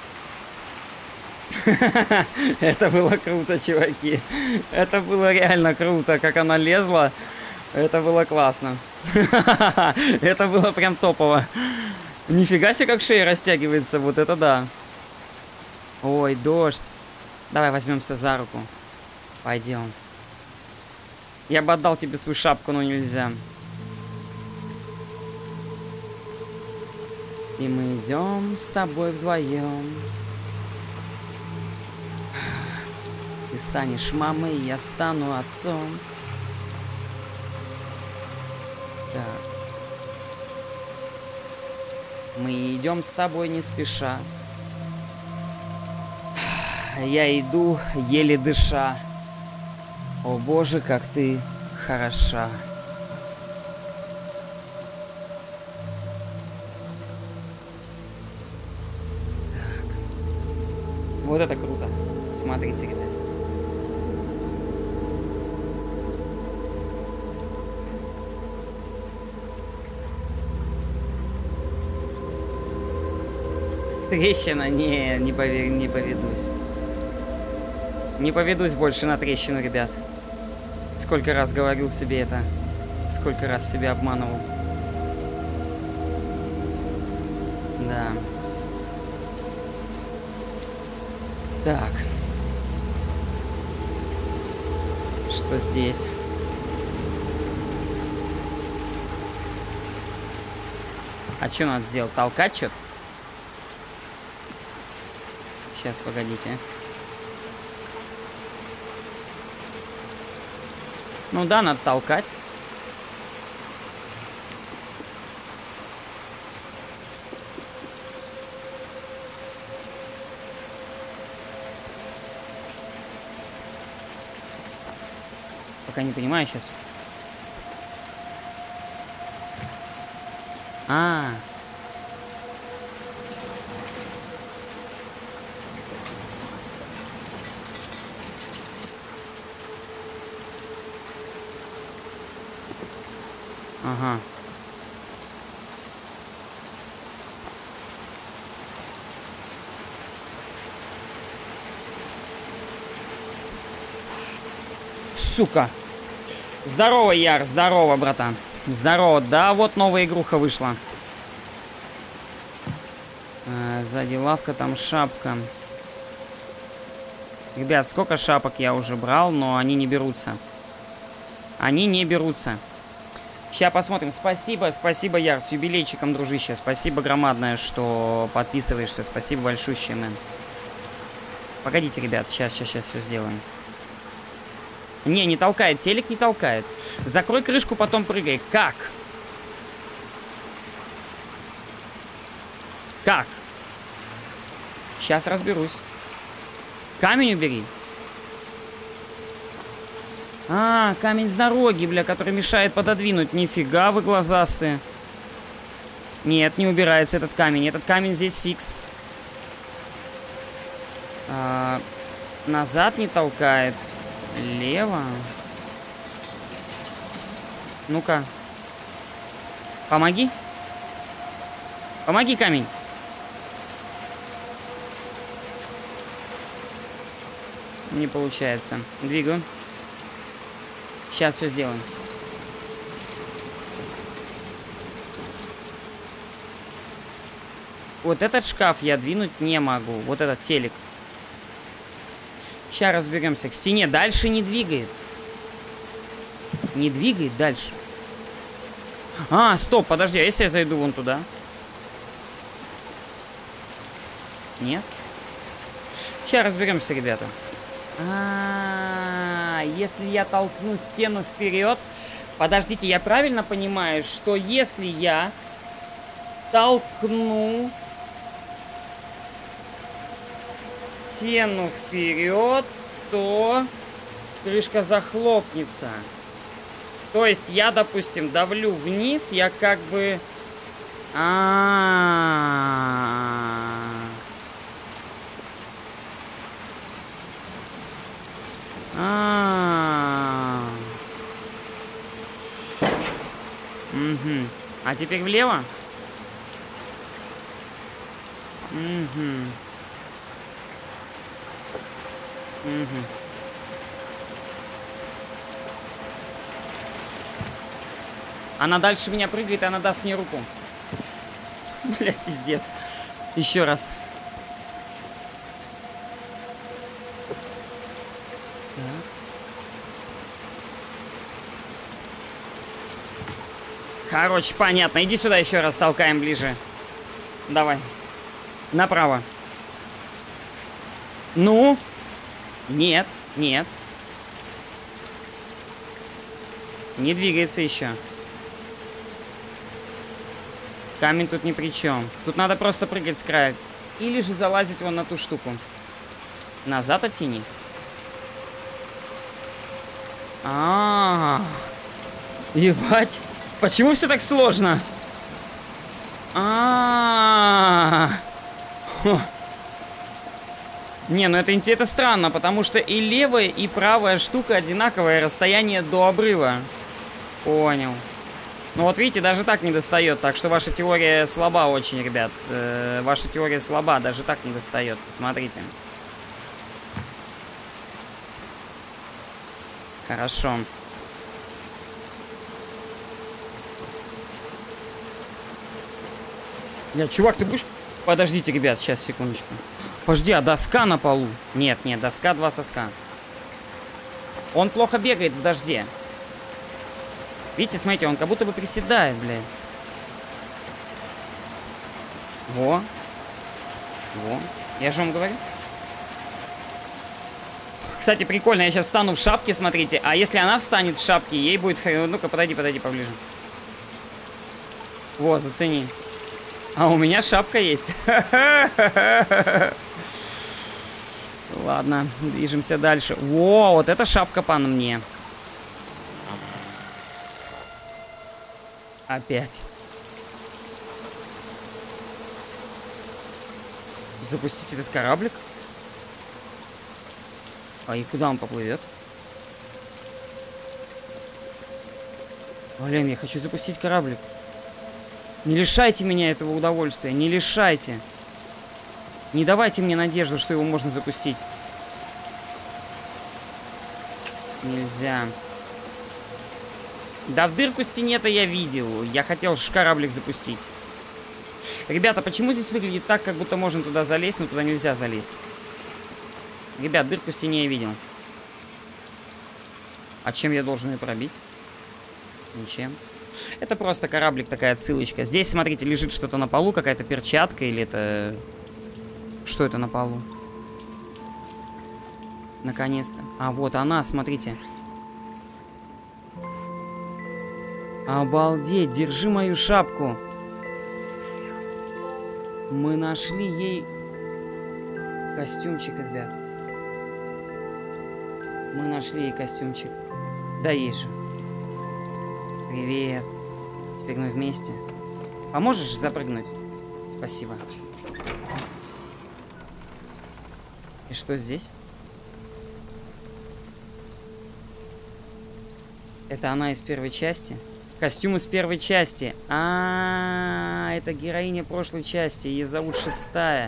Это было круто, чуваки. Это было реально круто, как она лезла. Это было классно. Это было прям топово. Нифига себе, как шея растягивается. Вот это да. Ой, дождь. Давай возьмемся за руку. Пойдем. Я бы отдал тебе свою шапку, но нельзя. И мы идем с тобой вдвоем. Ты станешь мамой, я стану отцом. Так. Мы идем с тобой не спеша. Я иду, еле дыша. О боже, как ты хороша. Так. Вот это круто. Смотрите, ребят. Трещина? Не, не, поверь, не поведусь. Не поведусь больше на трещину, ребят. Сколько раз говорил себе это. Сколько раз себя обманывал. Да. Так. Что здесь? А что надо сделать? Толкать что-то? Сейчас, погодите. Ну да, надо толкать. Пока не понимаю сейчас. А. Ага. Сука. Здорово, Яр, здорово, братан. Здорово. Да, вот новая игруха вышла. А, сзади лавка, там шапка. Ребят, сколько шапок я уже брал, но они не берутся. Они не берутся. Сейчас посмотрим. Спасибо, спасибо, Яр, с юбилейчиком, дружище. Спасибо громадное, что подписываешься. Спасибо большущее, мэн. Погодите, ребят, сейчас, сейчас, сейчас все сделаем. Не, не толкает, телек не толкает. Закрой крышку, потом прыгай. Как? Как? Сейчас разберусь. Камень убери. А, камень с дороги, бля, который мешает пододвинуть. Нифига вы глазастые. Нет, не убирается этот камень. Этот камень здесь фикс. А, назад не толкает. Лево. Ну-ка. Помоги. Помоги, камень. Не получается. Двигаю. Сейчас все сделаем. Вот этот шкаф я двинуть не могу. Вот этот телек. Сейчас разберемся. К стене дальше не двигает. Не двигает дальше. А, стоп, подожди. А если я зайду вон туда? Нет? Сейчас разберемся, ребята. А, -а, а, если я толкну стену вперед... Подождите, я правильно понимаю, что если я толкну стену вперед, то крышка захлопнется. То есть я, допустим, давлю вниз, я как бы... А-а-а. А-а-а. Угу. А теперь влево? Угу. Угу. Она дальше меня прыгает, и она даст мне руку. Блять, пиздец. Еще раз. Так. Короче, понятно. Иди сюда еще раз, толкаем ближе. Давай. Направо. Ну? Нет, нет. Не двигается еще. Камень тут ни при чем. Тут надо просто прыгать с края. Или же залазить вон на ту штуку. Назад оттяни. А-а-а. Ебать. Почему все так сложно? А-а-а. Не, ну это, это странно, потому что и левая, и правая штука одинаковое расстояние до обрыва. Понял. Ну вот видите, даже так не достает, так что ваша теория слаба очень, ребят. Э, ваша теория слаба, даже так не достает. Посмотрите. Хорошо. Я, чувак, ты будешь... Подождите, ребят, сейчас, секундочку. Подожди, а доска на полу? Нет, нет, доска, два соска. Он плохо бегает в дожде. Видите, смотрите, он как будто бы приседает, блядь. Во. Во. Я же вам говорю. Кстати, прикольно, я сейчас встану в шапке, смотрите. А если она встанет в шапке, ей будет... Ну-ка, подойди, подойди поближе. Во, зацени. А у меня шапка есть. Ладно, движемся дальше. Во, вот эта шапка по мне. Опять. Запустить этот кораблик? А и куда он поплывет? Блин, я хочу запустить кораблик. Не лишайте меня этого удовольствия, не лишайте. Не давайте мне надежду, что его можно запустить. Нельзя. Да в дырку стене-то я видел. Я хотел кораблик запустить. Ребята, почему здесь выглядит так, как будто можно туда залезть, но туда нельзя залезть? Ребят, дырку в стене я видел. А чем я должен ее пробить? Ничем. Это просто кораблик, такая отсылочка. Здесь, смотрите, лежит что-то на полу, какая-то перчатка или это... Что это на полу? Наконец-то. А, вот она, смотрите. Обалдеть, держи мою шапку. Мы нашли ей костюмчик, ребят. Мы нашли ей костюмчик. Да ей же. Привет. Теперь мы вместе. Поможешь запрыгнуть? Спасибо. И что здесь? Это она из первой части? Костюм из первой части. А, -а, -а это героиня прошлой части. Ее зовут Шестая.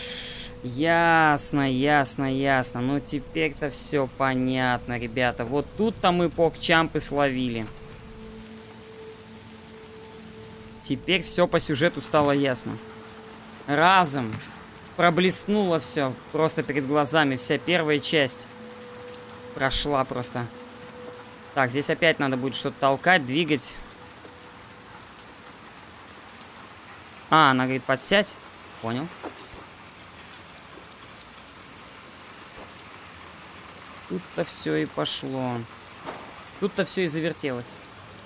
Ясно, ясно, ясно. Ну теперь-то все понятно, ребята. Вот тут-то мы покчампы словили. Теперь все по сюжету стало ясно. Разом проблеснуло все просто перед глазами. Вся первая часть прошла просто. Так, здесь опять надо будет что-то толкать, двигать. А, она говорит, подсядь. Понял. Тут-то все и пошло. Тут-то все и завертелось.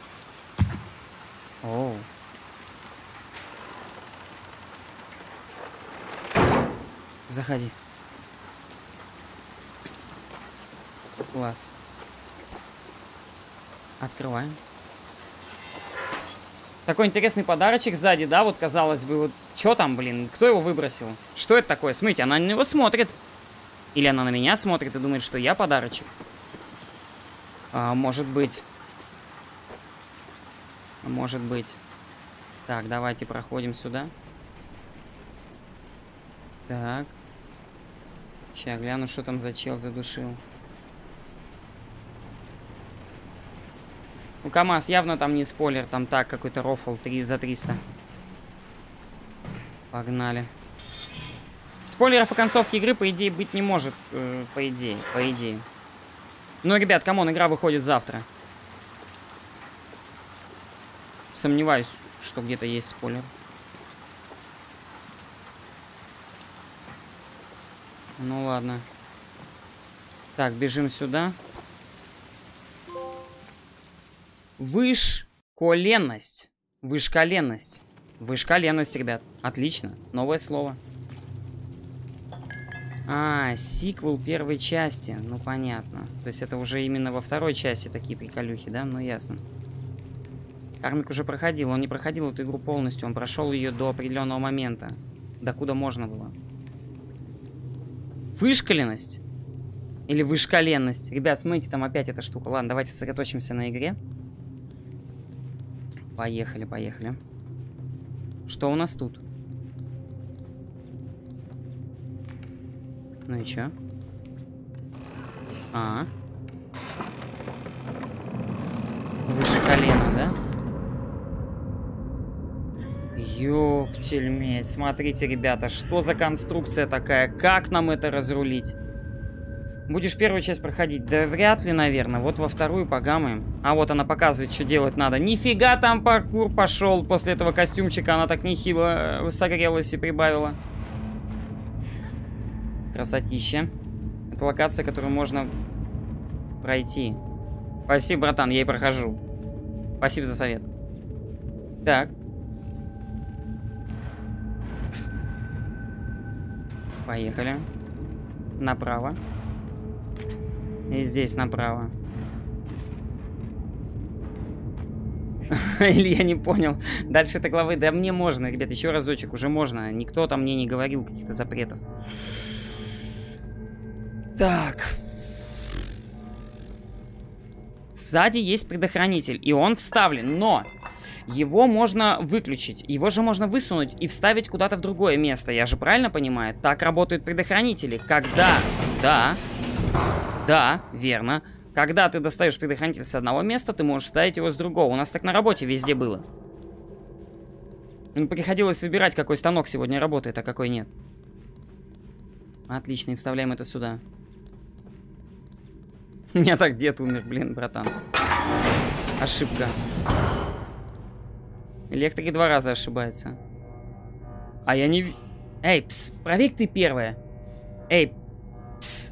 Оу. Заходи. Класс. Открываем. Такой интересный подарочек сзади, да? Вот, казалось бы, вот... Чё там, блин? Кто его выбросил? Что это такое? Смотрите, она на него смотрит. Или она на меня смотрит и думает, что я подарочек. А, может быть. Может быть. Так, давайте проходим сюда. Так. Сейчас гляну, что там за чел задушил. Ну, КамАЗ явно там не спойлер, там так, какой-то рофл три за триста. Погнали. Спойлеров о концовке игры, по идее, быть не может. Э, по идее, по идее. Ну, ребят, камон, игра выходит завтра. Сомневаюсь, что где-то есть спойлер. Ну ладно. Так, бежим сюда. Вышколенность. Вышколенность. Вышколенность, ребят. Отлично. Новое слово. А, сиквел первой части. Ну, понятно. То есть это уже именно во второй части такие приколюхи, да? Ну, ясно. Кармик уже проходил. Он не проходил эту игру полностью. Он прошел ее до определенного момента. Докуда можно было. Вышкаленность? Или вышкаленность? Ребят, смотрите, там опять эта штука. Ладно, давайте сосредоточимся на игре. Поехали, поехали. Что у нас тут? Ну и чё? А. Выше колена, да? Ёптельмедь. Смотрите, ребята, что за конструкция такая? Как нам это разрулить? Будешь первую часть проходить? Да вряд ли, наверное. Вот во вторую погамаем. А вот она показывает, что делать надо. Нифига там паркур пошел. После этого костюмчика она так нехило согрелась и прибавила. Красотища. Это локация, которую можно пройти. Спасибо, братан, я и прохожу. Спасибо за совет. Так. Поехали. Направо. И здесь направо. Или я не понял. Дальше этой главы. Да мне можно, ребят, еще разочек. Уже можно. Никто там мне не говорил каких-то запретов. Так. Сзади есть предохранитель. И он вставлен. Но его можно выключить. Его же можно высунуть и вставить куда-то в другое место. Я же правильно понимаю? Так работают предохранители. Когда... Да. Да, верно. Когда ты достаешь предохранитель с одного места, ты можешь ставить его с другого. У нас так на работе везде было. Им приходилось выбирать, какой станок сегодня работает, а какой нет. Отлично, и вставляем это сюда. У меня так дед умер, блин, братан. Ошибка. Электрик два раза ошибается. А я не... Эй, пс, проверь ты первая. Эй, пс.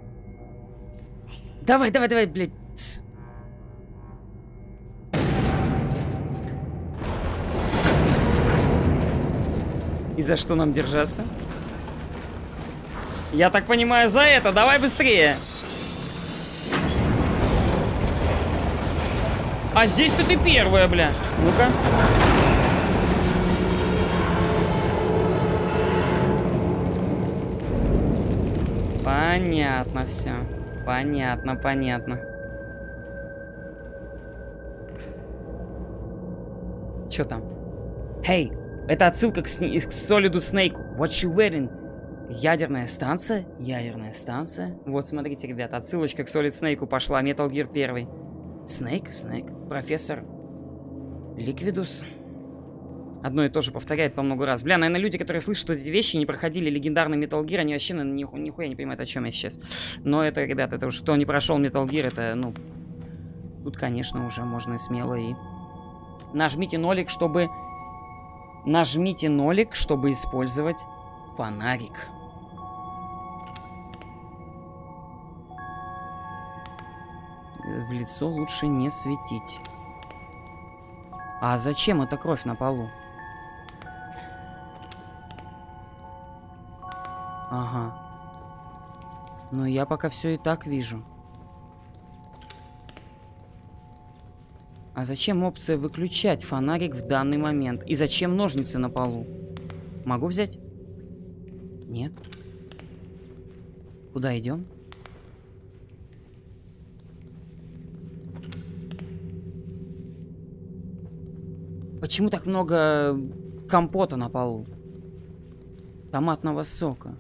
Давай, давай, давай, блядь, пс. И за что нам держаться? Я так понимаю, за это. Давай быстрее. А здесь-то ты первая, бля. Ну-ка. Понятно все. Понятно, понятно. Чё там? Hey, это отсылка к, к Solid Snake. What you wearing? Ядерная станция? Ядерная станция? Вот, смотрите, ребята, отсылочка к Solid Snake пошла. Metal Gear один. Snake? Snake? Профессор Ликвидус. Одно и то же повторяет по много раз. Бля, наверное, люди, которые слышат эти вещи, не проходили легендарный Metal Gear, они вообще наверное, ниху, нихуя не понимают, о чем я сейчас. Но это, ребята, это уж кто не прошел Metal Gear, это, ну... Тут, конечно, уже можно смело и... Нажмите нолик, чтобы... Нажмите нолик, чтобы использовать фонарик. В лицо лучше не светить. А зачем эта кровь на полу? Ага. Но я пока все и так вижу. А зачем опция выключать фонарик в данный момент? И зачем ножницы на полу? Могу взять? Нет. Куда идем? Почему так много компота на полу? Томатного сока.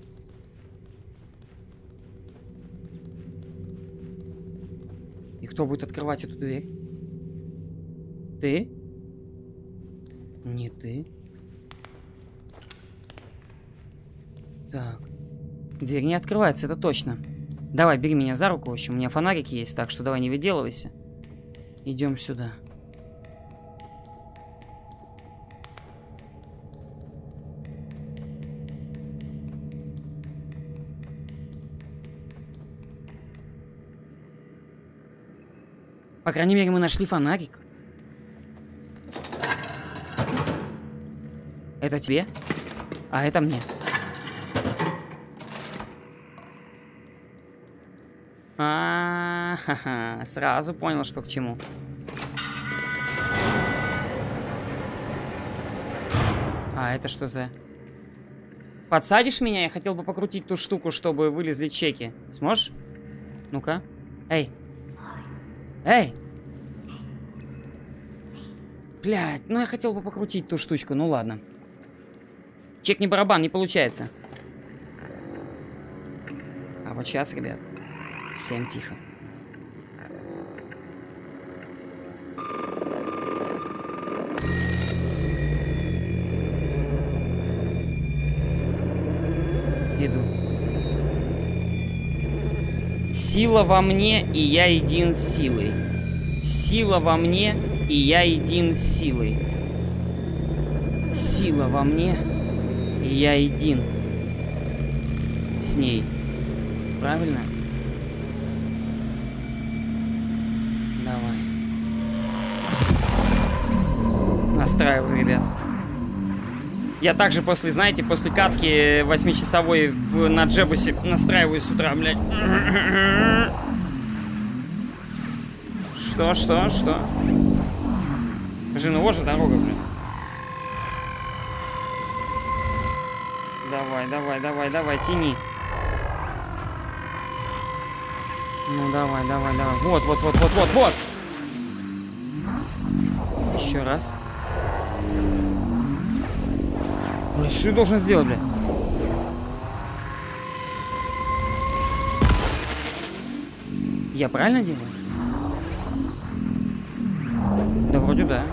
И кто будет открывать эту дверь? Ты? Не ты. Так. Дверь не открывается, это точно. Давай, бери меня за руку, в общем, у меня фонарик есть, так что давай не выделывайся. Идем сюда. По крайней мере, мы нашли фонарик. Это тебе? А это мне. А-ха-ха, сразу понял, что к чему. А это что за... Подсадишь меня? Я хотел бы покрутить ту штуку, чтобы вылезли чеки. Сможешь? Ну-ка. Эй. Эй. Блядь, ну я хотел бы покрутить ту штучку, ну ладно. Чек не барабан, не получается. А вот сейчас, ребят, всем тихо. Иду. Сила во мне, и я един с силой. Сила во мне, и я един с силой. Сила во мне, и я един с ней. Правильно? Давай. Настраиваю, ребят. Я также после, знаете, после катки восьмичасовой в, на Джебусе настраиваюсь с утра, блядь. Что, что, что? Скажи, ну вот же дорога, блядь. Давай, давай, давай, давай, тяни. Ну давай, давай, давай. Вот, вот, вот, вот, вот, вот. Еще раз. Блин, что я должен сделать, блядь? Я правильно делаю? Да вроде да.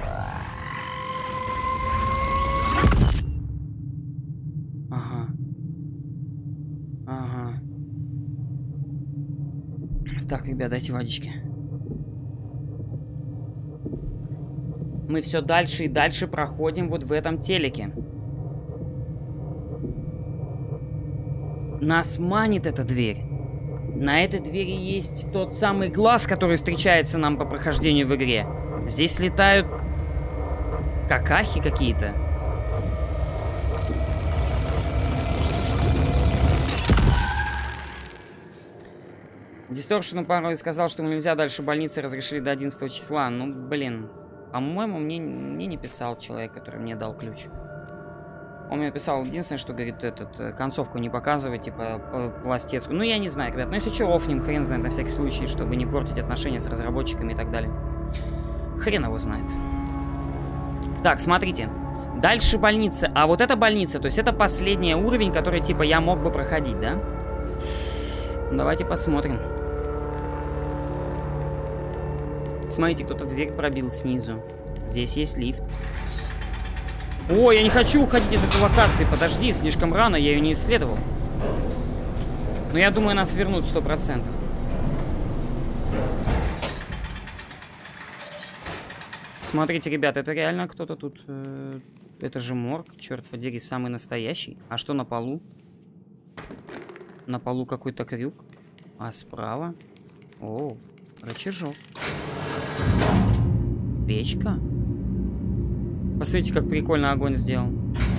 Ага. Ага. Так, ребят, дайте водички. Мы все дальше и дальше проходим вот в этом телеке. Нас манит эта дверь. На этой двери есть тот самый глаз, который встречается нам по прохождению в игре. Здесь летают какахи какие-то. Дисторшн порой сказал, что нельзя дальше больницы, разрешили до одиннадцатого числа. Ну, блин. По-моему, мне, мне не писал человек, который мне дал ключ. Он мне писал единственное, что говорит, этот, концовку не показывать, типа, пластецкую. Ну, я не знаю, ребят. Но если что, офнем, хрен знает, на всякий случай, чтобы не портить отношения с разработчиками и так далее. Хрен его знает. Так, смотрите. Дальше больница. А вот эта больница, то есть это последний уровень, который, типа, я мог бы проходить, да? Давайте посмотрим. Смотрите, кто-то дверь пробил снизу. Здесь есть лифт. Ой, я не хочу уходить из этой локации. Подожди, слишком рано, я ее не исследовал. Но я думаю, нас вернут сто процентов. Смотрите, ребят, это реально кто-то тут... Э, это же морг, черт подери, самый настоящий. А что на полу? На полу какой-то крюк. А справа? О, рычажок. Печка. Посмотрите, как прикольно огонь сделал.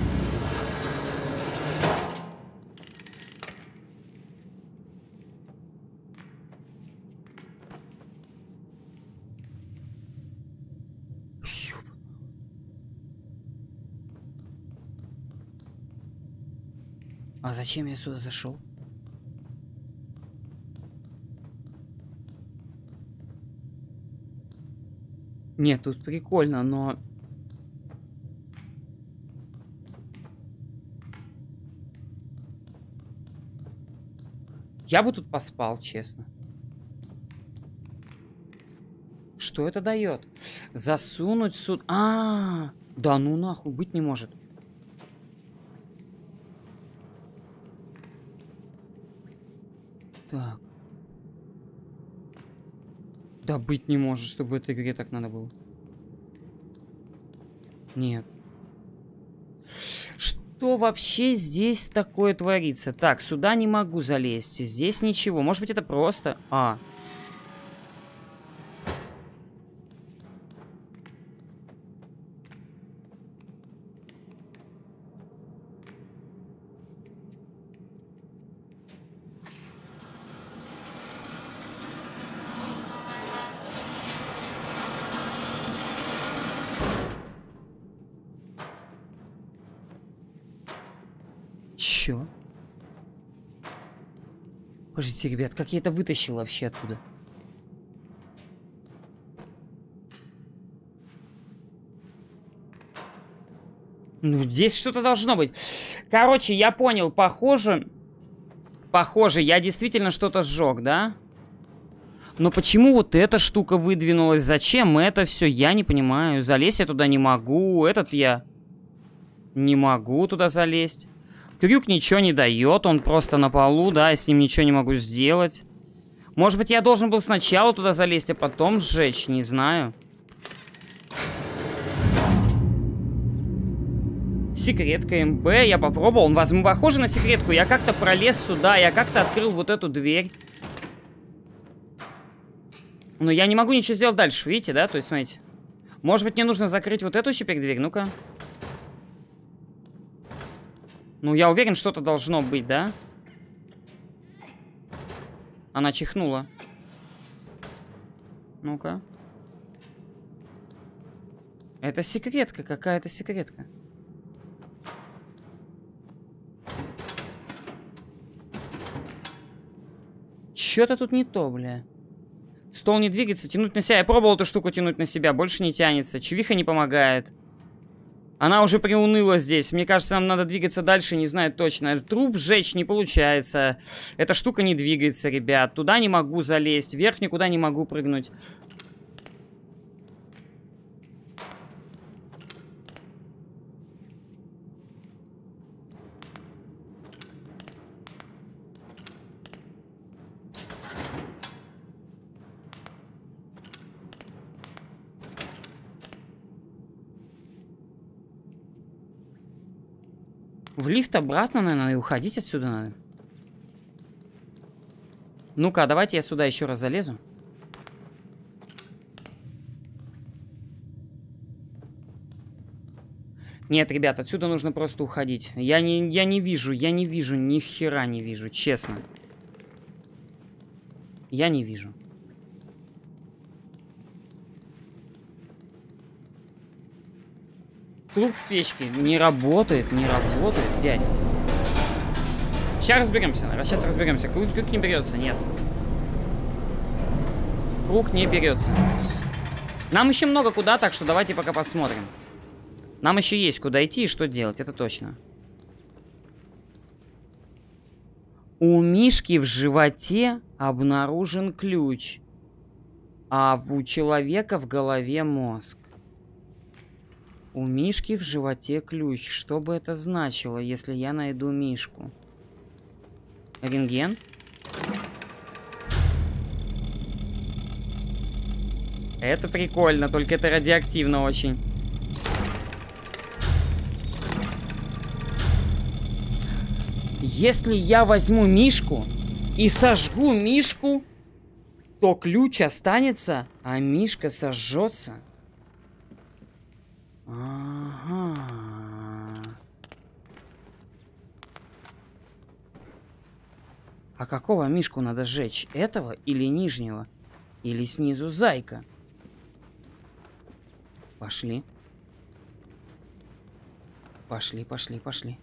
А зачем я сюда зашел? Нет, тут прикольно, но... Я бы тут поспал, честно. Что это дает? Засунуть суд... А, да ну нахуй, быть не может. Так. Да быть не может, чтобы в этой игре так надо было. Нет. Что вообще здесь такое творится? Так, сюда не могу залезть. Здесь ничего. Может быть, это просто... А. Чё? Подождите, ребят, как я это вытащил вообще оттуда? Ну, здесь что-то должно быть. Короче, я понял, похоже... Похоже, я действительно что-то сжег, да? Но почему вот эта штука выдвинулась? Зачем это все? Я не понимаю. Залезть я туда не могу. Этот я... Не могу туда залезть. Крюк ничего не дает. Он просто на полу, да, я с ним ничего не могу сделать. Может быть, я должен был сначала туда залезть, а потом сжечь? Не знаю. Секретка МБ, я попробовал. Он, возможно, похоже на секретку. Я как-то пролез сюда, я как-то открыл вот эту дверь. Но я не могу ничего сделать дальше, видите, да? То есть, смотрите. Может быть, мне нужно закрыть вот эту теперь дверь? Ну-ка. Ну, я уверен, что-то должно быть, да? Она чихнула. Ну-ка. Это секретка, какая-то секретка. Чё-то тут не то, бля. Стол не двигается, тянуть на себя. Я пробовал эту штуку тянуть на себя, больше не тянется. Чувиха не помогает. Она уже приуныла здесь. Мне кажется, нам надо двигаться дальше, не знаю точно. Труп сжечь не получается. Эта штука не двигается, ребят. Туда не могу залезть, вверх никуда не могу прыгнуть. В лифт обратно, наверное, и уходить отсюда надо. Ну-ка, давайте я сюда еще раз залезу. Нет, ребят, отсюда нужно просто уходить. Я не, я не вижу, я не вижу, ни хера не вижу, честно. Я не вижу. Труп в печке не работает, не работает, дядь. Сейчас разберемся, сейчас разберемся. Круг, круг не берется, нет. Круг не берется. Нам еще много куда, так что давайте пока посмотрим. Нам еще есть куда идти и что делать, это точно. У Мишки в животе обнаружен ключ, а у человека в голове мозг. У Мишки в животе ключ. Что бы это значило, если я найду Мишку? Рентген? Это прикольно, только это радиоактивно очень. Если я возьму Мишку и сожгу Мишку, то ключ останется, а Мишка сожжется. Ага. А какого Мишку надо сжечь? Этого или нижнего? Или снизу зайка? Пошли. Пошли, пошли, пошли.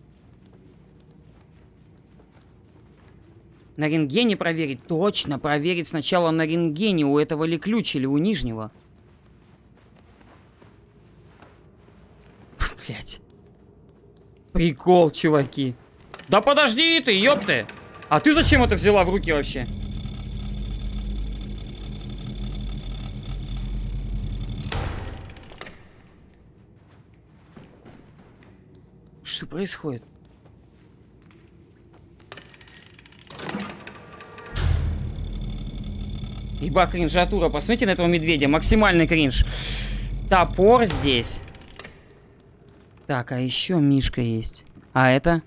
На рентгене проверить? Точно, проверить сначала на рентгене, у этого ли ключ или у нижнего. Блять. Прикол, чуваки. Да подожди ты, ёпты! А ты зачем это взяла в руки вообще? Что происходит? Еба кринжатура. Посмотрите на этого медведя. Максимальный кринж. Топор здесь. Так, а еще Мишка есть. А это?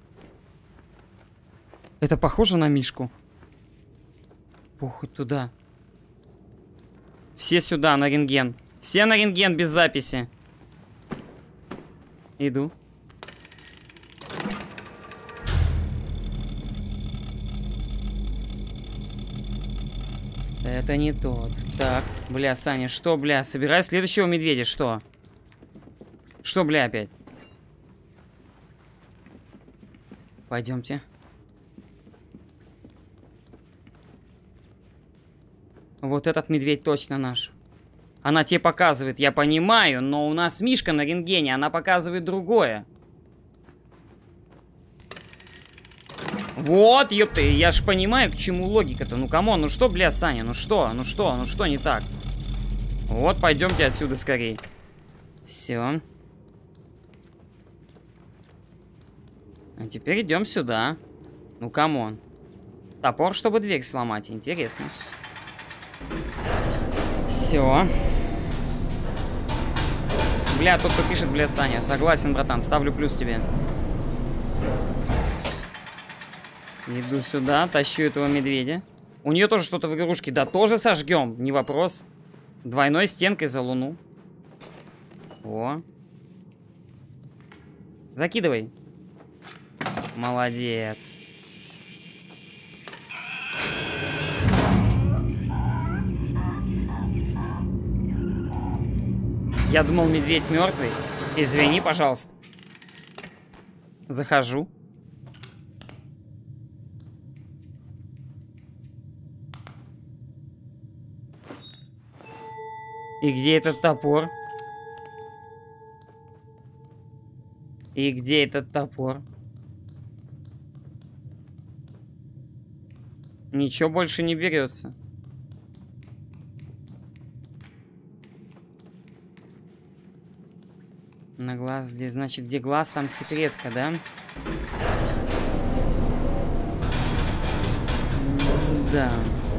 Это похоже на Мишку? Похуй туда. Все сюда, на рентген. Все на рентген без записи. Иду. Это не тот. Так, бля, Саня, что, бля? Собирай следующего медведя, что? Что, бля, опять? Пойдемте. Вот этот медведь точно наш. Она тебе показывает, я понимаю, но у нас Мишка на рентгене, она показывает другое. Вот, ёпты, я ж понимаю, к чему логика-то. Ну, камон, ну что, бля, Саня, ну что, ну что, ну что не так? Вот, пойдемте отсюда скорее. Все. А теперь идем сюда. Ну, камон. Топор, чтобы дверь сломать, интересно. Все. Бля, тот, кто пишет, бля, Саня. Согласен, братан, ставлю плюс тебе. Иду сюда, тащу этого медведя. У нее тоже что-то в игрушке. Да тоже сожгем, не вопрос. Двойной стенкой за луну. О. Закидывай. Молодец. Я думал, медведь мертвый. Извини, пожалуйста. Захожу. И где этот топор? И где этот топор? Ничего больше не берется. На глаз здесь, значит, где глаз, там секретка, да? Да.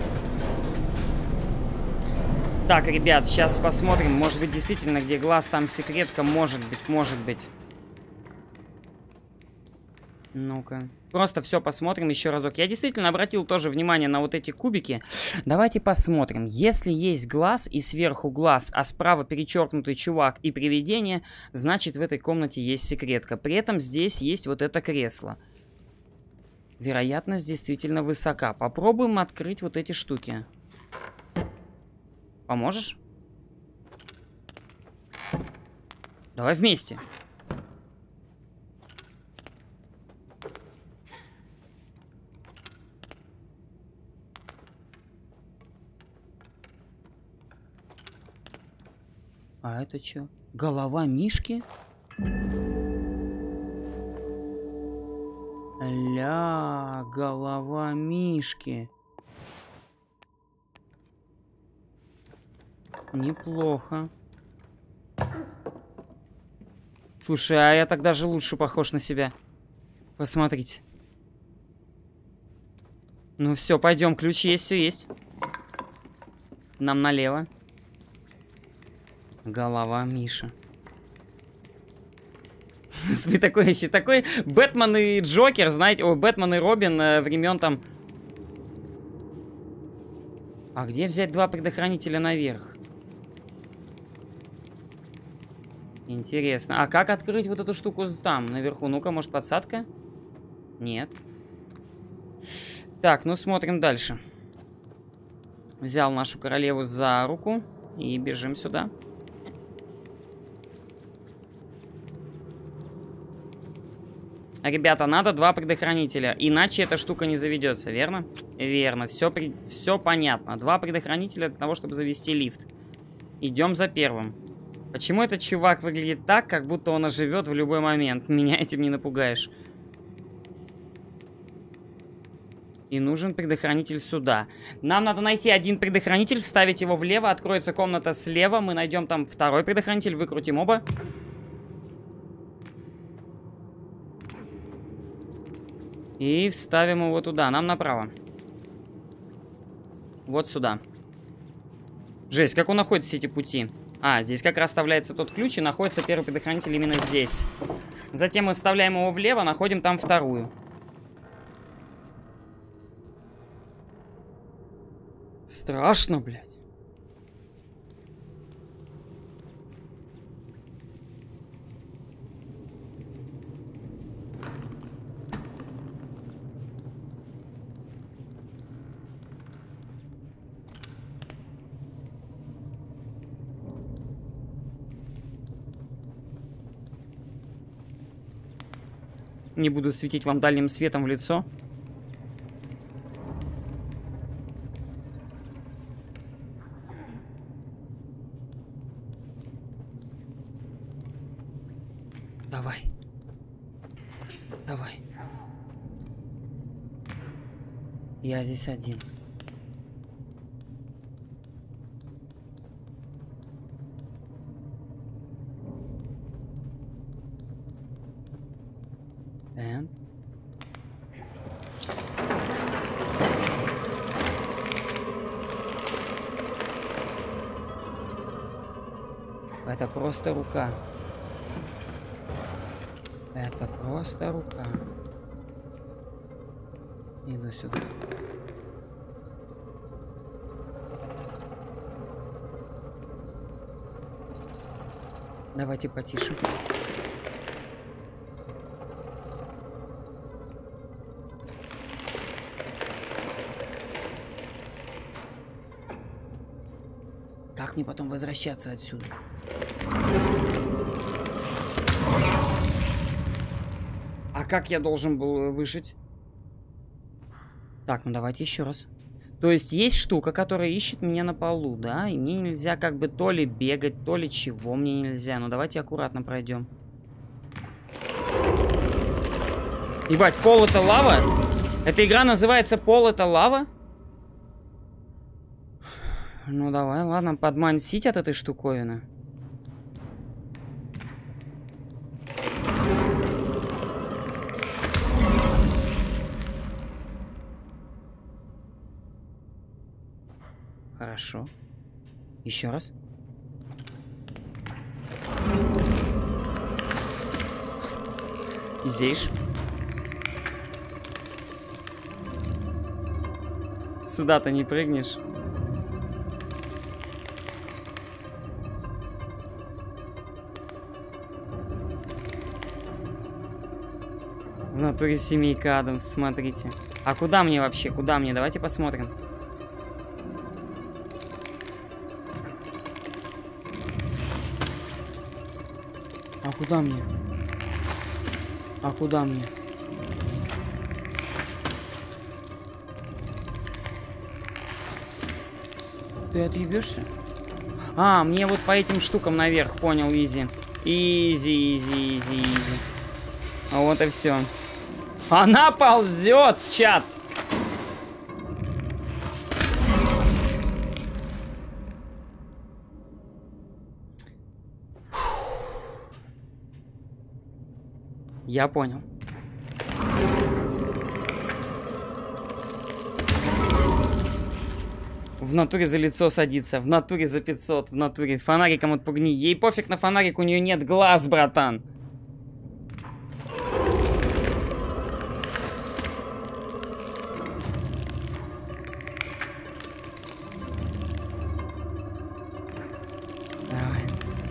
Так, ребят, сейчас посмотрим. Может быть, действительно, где глаз, там секретка. Может быть, может быть. Ну-ка. Просто все посмотрим еще разок. Я действительно обратил тоже внимание на вот эти кубики. Давайте посмотрим. Если есть глаз и сверху глаз, а справа перечеркнутый чувак и привидение, значит, в этой комнате есть секретка. При этом здесь есть вот это кресло. Вероятность действительно высока. Попробуем открыть вот эти штуки. Поможешь? Давай вместе. А это что? Голова Мишки? Ля, голова Мишки. Неплохо. Слушай, а я тогда же лучше похож на себя. Посмотрите. Ну все, пойдем. Ключ есть, все есть. Нам налево. Голова Миша. Вы такой еще такой Бэтмен и Джокер, знаете, о, Бэтмен и Робин э, времен там. А где взять два предохранителя наверх? Интересно. А как открыть вот эту штуку там, наверху? Ну-ка, может, подсадка? Нет. Так, ну смотрим дальше. Взял нашу королеву за руку и бежим сюда. Ребята, надо два предохранителя, иначе эта штука не заведется, верно? Верно, все, при... все понятно. Два предохранителя для того, чтобы завести лифт. Идем за первым. Почему этот чувак выглядит так, как будто он оживет в любой момент? Меня этим не напугаешь. И нужен предохранитель сюда. Нам надо найти один предохранитель, вставить его влево, откроется комната слева, мы найдем там второй предохранитель, выкрутим оба. И вставим его туда, нам направо. Вот сюда. Жесть, как он находит все эти пути? А, здесь как раз вставляется тот ключ, и находится первый предохранитель именно здесь. Затем мы вставляем его влево, находим там вторую. Страшно, блядь. Не буду светить вам дальним светом в лицо. Давай. Давай. Я здесь один. And... Это просто рука. Это просто рука. Иду сюда. Давайте потише. Как мне потом возвращаться отсюда? А как я должен был выжить? Так, ну давайте еще раз. То есть есть штука, которая ищет меня на полу, да? И мне нельзя как бы то ли бегать, то ли чего мне нельзя. Ну давайте аккуратно пройдем. Ебать, пол это лава? Эта игра называется «Пол это лава»? Ну давай, ладно, подмансить от этой штуковины. Хорошо. Еще раз. Здесь. Сюда-то не прыгнешь. В натуре семейка Адамс, смотрите. А куда мне вообще? Куда мне? Давайте посмотрим. А куда мне? А куда мне? Ты отъебешься? А, мне вот по этим штукам наверх, понял, изи. Изи, изи, изи, изи. А вот и все. Она ползет, чат! Я понял. В натуре за лицо садится, в натуре за пятьсот, в натуре фонариком отпугни. Ей пофиг на фонарик, у нее нет глаз, братан. Давай.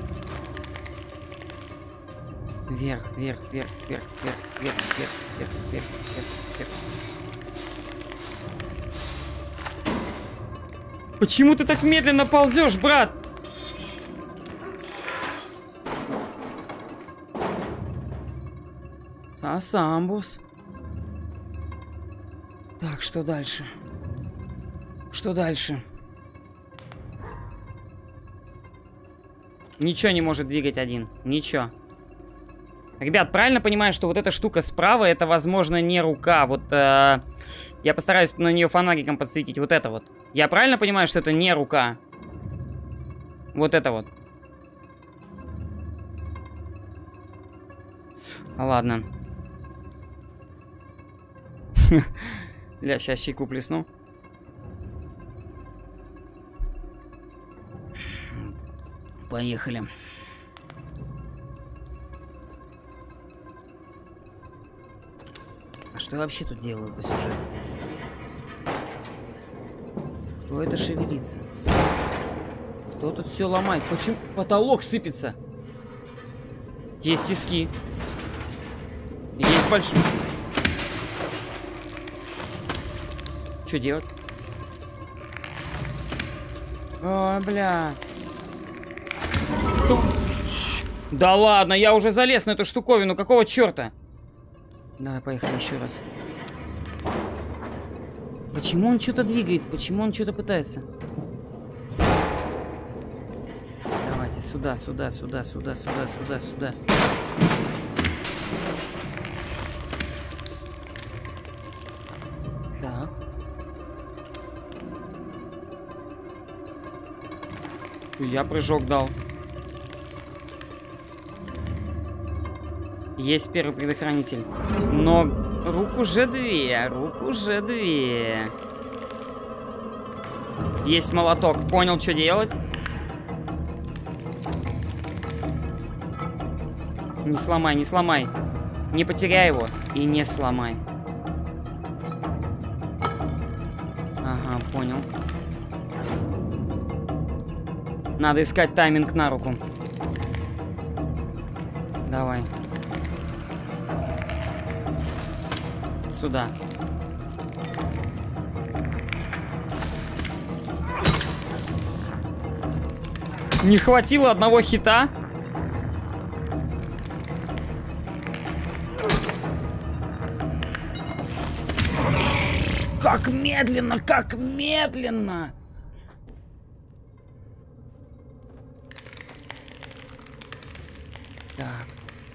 Вверх, вверх, вверх, вверх, вверх, вверх, вверх, вверх, вверх, вверх, вверх. Почему ты так медленно ползешь, брат? Сасамбус. Так, что дальше? Что дальше? Ничего не может двигать один. Ничего. Ребят, правильно понимаю, что вот эта штука справа, это, возможно, не рука. Вот э, я постараюсь на нее фонариком подсветить. Вот это вот. Я правильно понимаю, что это не рука? Вот это вот. Ладно. Ля, сейчас чайку плесну. Поехали. А что я вообще тут делаю по сюжету? Кто это шевелится? Кто тут все ломает? Почему потолок сыпется? Есть тиски. Есть большие. Что делать? О, бля. Ту... Да ладно, я уже залез на эту штуковину. Какого черта? Давай, поехали еще раз. Почему он что-то двигает? Почему он что-то пытается? Давайте сюда, сюда, сюда, сюда, сюда, сюда, сюда. Так. Я прыжок дал. Есть первый предохранитель. Но рук уже две. Рук уже две. Есть молоток. Понял, что делать. Не сломай, не сломай. Не потеряй его. И не сломай. Ага, понял. Надо искать тайминг на руку. Давай. Сюда. Не хватило одного хита? Как медленно, как медленно! Так.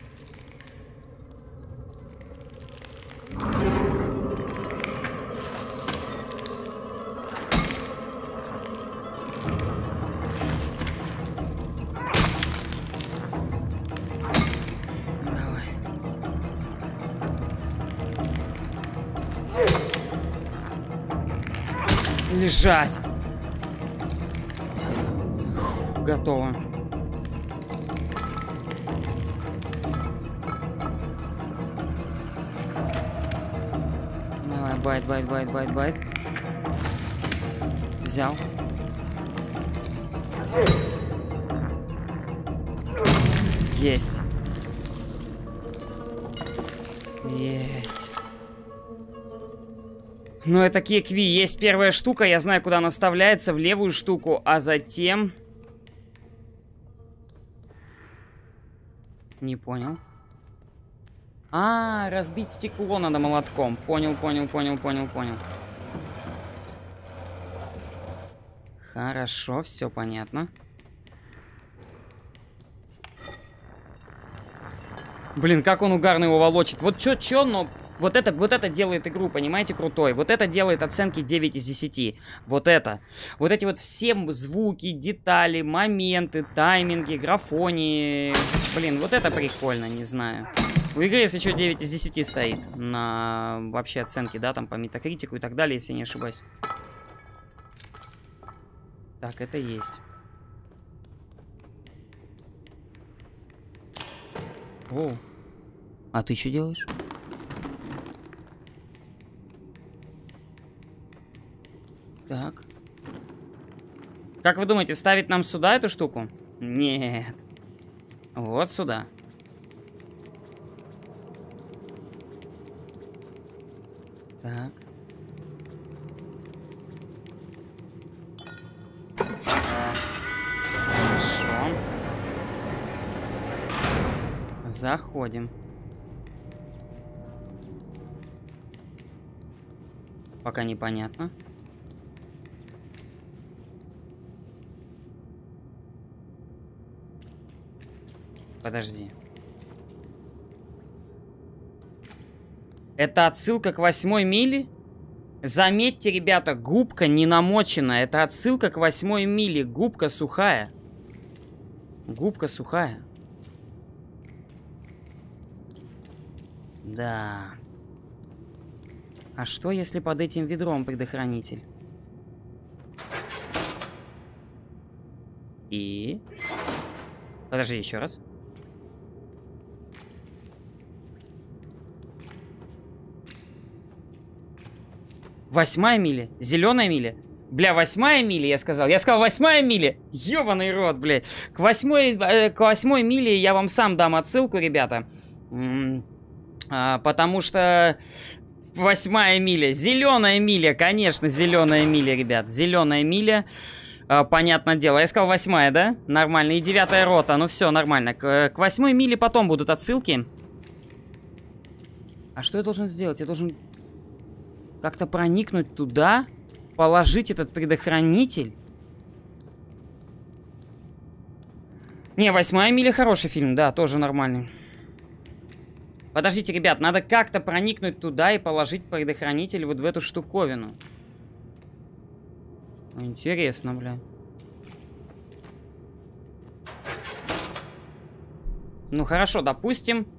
Давай. Лежать. Фу, готово. Давай, байт, байт, байт, байт, байт. Взял. Есть. Есть. Ну, это кекви. Есть первая штука. Я знаю, куда она вставляется. В левую штуку. А затем... Не понял. А, разбить стекло надо молотком. Понял, понял, понял, понял, понял. Хорошо, все понятно. Блин, как он угарно его волочит. Вот чё, чё, но... Вот это, вот это делает игру, понимаете, крутой. Вот это делает оценки девять из десяти. Вот это. Вот эти вот все звуки, детали, моменты, тайминги, графонии. Блин, вот это прикольно, не знаю. У игры, если что, девять из десяти стоит. На вообще оценки, да, там по метакритику и так далее, если не ошибаюсь. Так, это есть. О. А ты что делаешь? Так. Как вы думаете, вставить нам сюда эту штуку? Нет. Вот сюда. Так. Хорошо. Заходим. Пока непонятно. Подожди. Это отсылка к восьмой миле? Заметьте, ребята, губка не намочена. Это отсылка к восьмой миле. Губка сухая. Губка сухая. Да. А что, если под этим ведром предохранитель? И... Подожди, еще раз. Восьмая миля? Зеленая миля? Бля, восьмая миля, я сказал. Я сказал восьмая миля. Ёбаный рот, блядь. К восьмой, э, к восьмой миле я вам сам дам отсылку, ребята. М -м, а, потому что восьмая миля. Зеленая миля, конечно, зеленая миля, ребят. Зеленая миля. А, понятное дело. Я сказал восьмая, да? Нормально. И девятая рота. Ну все, нормально. К, к восьмой миле потом будут отсылки. А что я должен сделать? Я должен как-то проникнуть туда, положить этот предохранитель. Не, «Восьмая миля» хороший фильм, да, тоже нормальный. Подождите, ребят, надо как-то проникнуть туда и положить предохранитель вот в эту штуковину. Интересно, бля. Ну хорошо, допустим.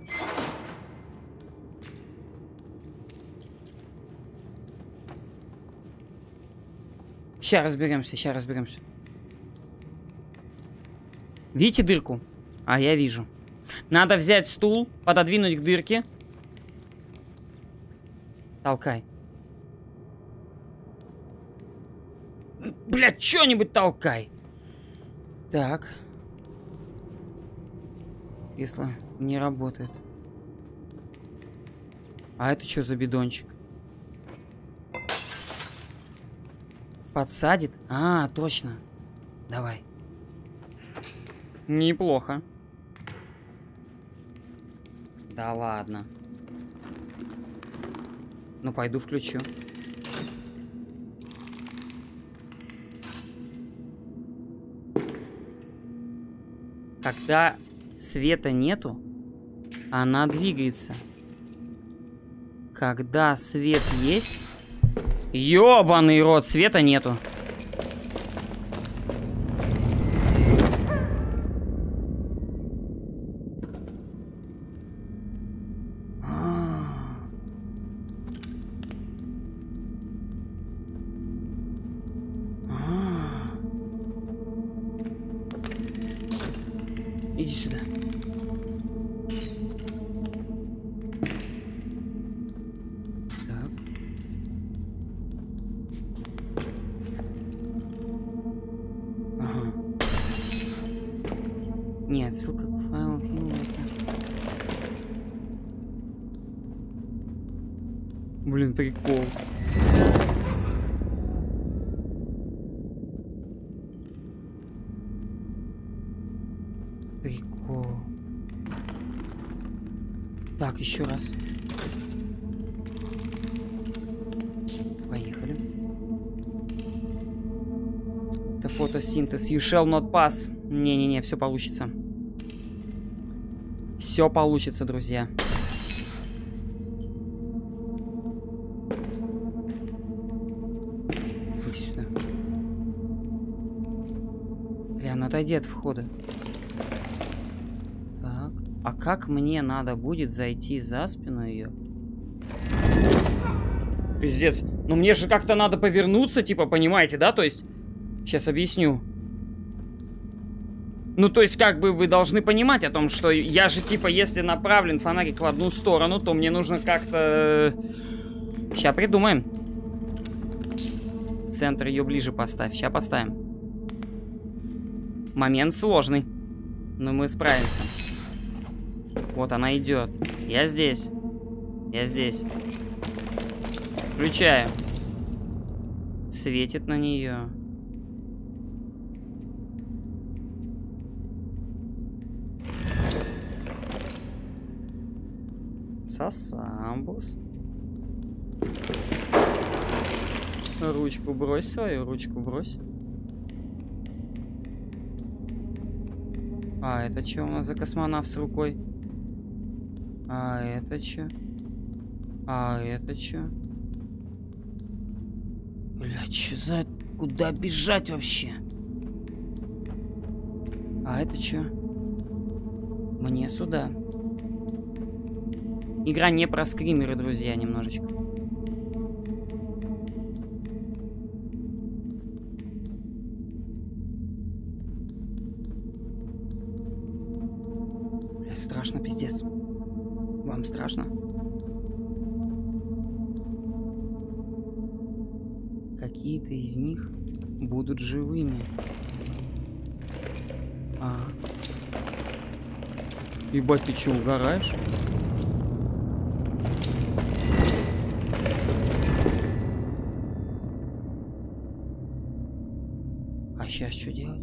Сейчас разберемся, сейчас разберемся. Видите дырку? А, я вижу. Надо взять стул, пододвинуть к дырке. Толкай. Блядь, что-нибудь толкай. Так. Кресло не работает. А это что за бидончик? Подсадит? А, точно. Давай. Неплохо. Да ладно. Ну, пойду включу. Когда света нету, она двигается. Когда свет есть... Ёбаный рот, света нету. Иди сюда. Так. Ага. Нет, ссылка к файлу фильма. Блин, прикол. Прикол. Так, еще раз. Поехали. Это фотосинтез. You shall not pass. Не-не-не, все получится. Все получится, друзья. Иди сюда. Бля, ну отойди от входа. Так. А как мне надо будет зайти за спину ее? Пиздец. Ну мне же как-то надо повернуться, типа, понимаете, да? То есть, сейчас объясню. Ну, то есть, как бы вы должны понимать о том, что я же, типа, если направлен фонарик в одну сторону, то мне нужно как-то... Сейчас придумаем. В центр ее ближе поставь. Сейчас поставим. Момент сложный. Но мы справимся. Вот она идет. Я здесь. Я здесь. Включаю. Светит на нее. Сосамбус. Ручку брось свою, ручку брось. А, это что у нас за космонавт с рукой? А, это что? А, это что? Бля, что за... Куда бежать вообще? А, это что? Мне сюда. Игра не про скримеры, друзья, немножечко. Бля, страшно, пиздец. Вам страшно? Какие-то из них будут живыми. А. Ебать, ты че, угораешь? А сейчас что делать?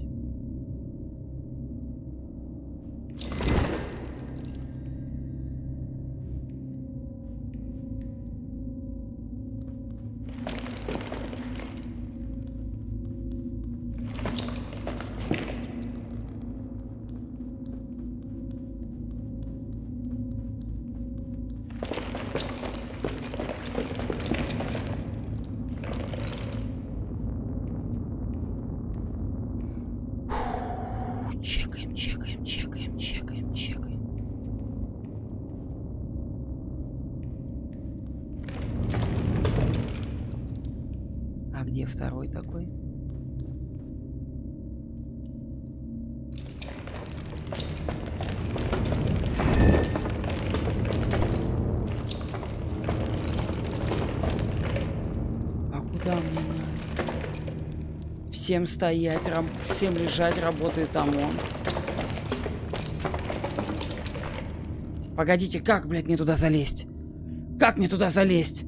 Чекаем, чекаем, чекаем, чекаем, чекаем. А где второй такой? А куда мне надо? Всем стоять, раб... всем лежать, работает ОМОН. Погодите, как, блядь, мне туда залезть? Как мне туда залезть?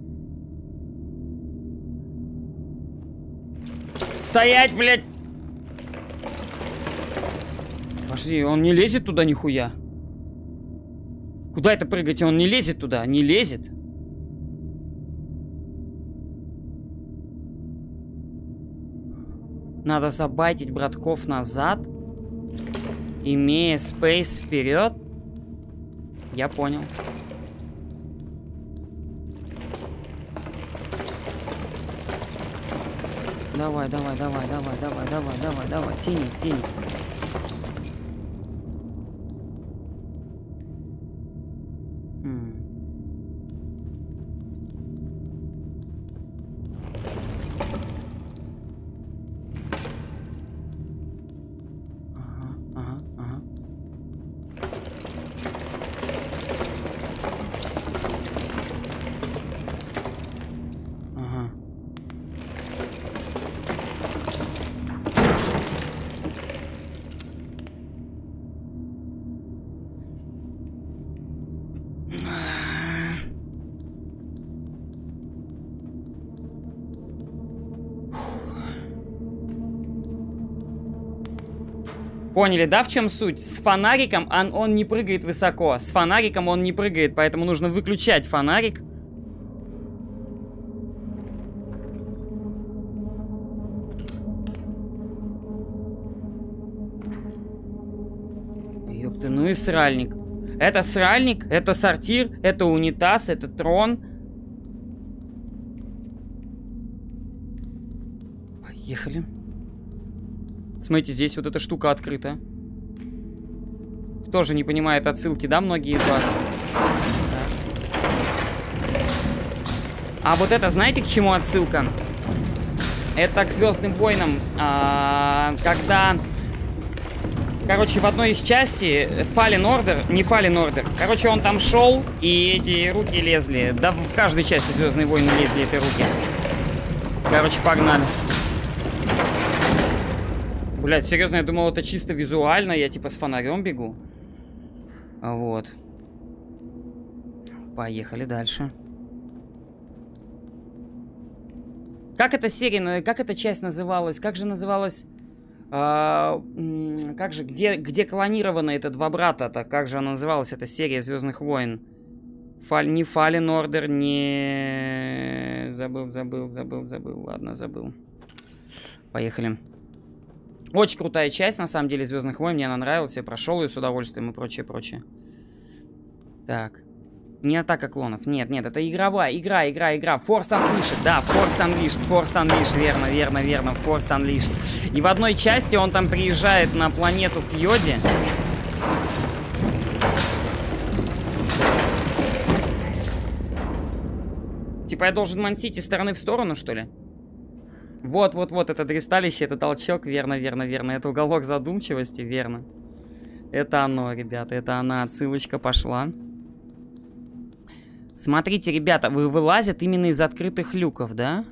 Стоять, блядь! Подожди, он не лезет туда нихуя. Куда это прыгать? Он не лезет туда, не лезет. Надо забайтить братков назад, имея спейс вперед. Я понял. Давай, давай, давай, давай, давай, давай, давай, давай, тяни, тяни. Поняли, да, в чем суть? С фонариком он, он не прыгает высоко. С фонариком он не прыгает, поэтому нужно выключать фонарик. Ёпты, ну и сральник. Это сральник, это сортир, это унитаз, это трон. Поехали. Смотрите, здесь вот эта штука открыта. Тоже не понимает отсылки, да, многие из вас? Да. А вот это, знаете, к чему отсылка? Это к Звездным войнам. А, когда... Короче, в одной из частей Fallen Order, не Fallen Order. Короче, он там шел, и эти руки лезли. Да, в каждой части Звездные войны лезли эти руки. Короче, погнали. Блять, серьезно, я думал, это чисто визуально. Я типа с фонарем бегу. Вот. Поехали дальше. Как эта серия, как эта часть называлась? Как же называлась? А, как же, где, где клонированы это два брата-то? Как же она называлась, эта серия Звездных войн? Фаль, не Fallen Order, не... Забыл, забыл, забыл, забыл. Ладно, забыл. Поехали. Очень крутая часть, на самом деле, Звездных войн. Мне она нравилась, я прошел ее с удовольствием и прочее, прочее. Так. Не атака клонов. Нет, нет, это игровая. Игра, игра, игра. Force Unleashed. Да, Force Unleashed. Force Unleashed. Верно, верно, верно. Force Unleashed. И в одной части он там приезжает на планету к Йоде. Типа я должен мансить из стороны в сторону, что ли? Вот-вот-вот, это дресталище, это толчок. Верно, верно, верно. Это уголок задумчивости, верно. Это оно, ребята, это она. Отсылочка пошла. Смотрите, ребята, вы вылазят именно из открытых люков, да?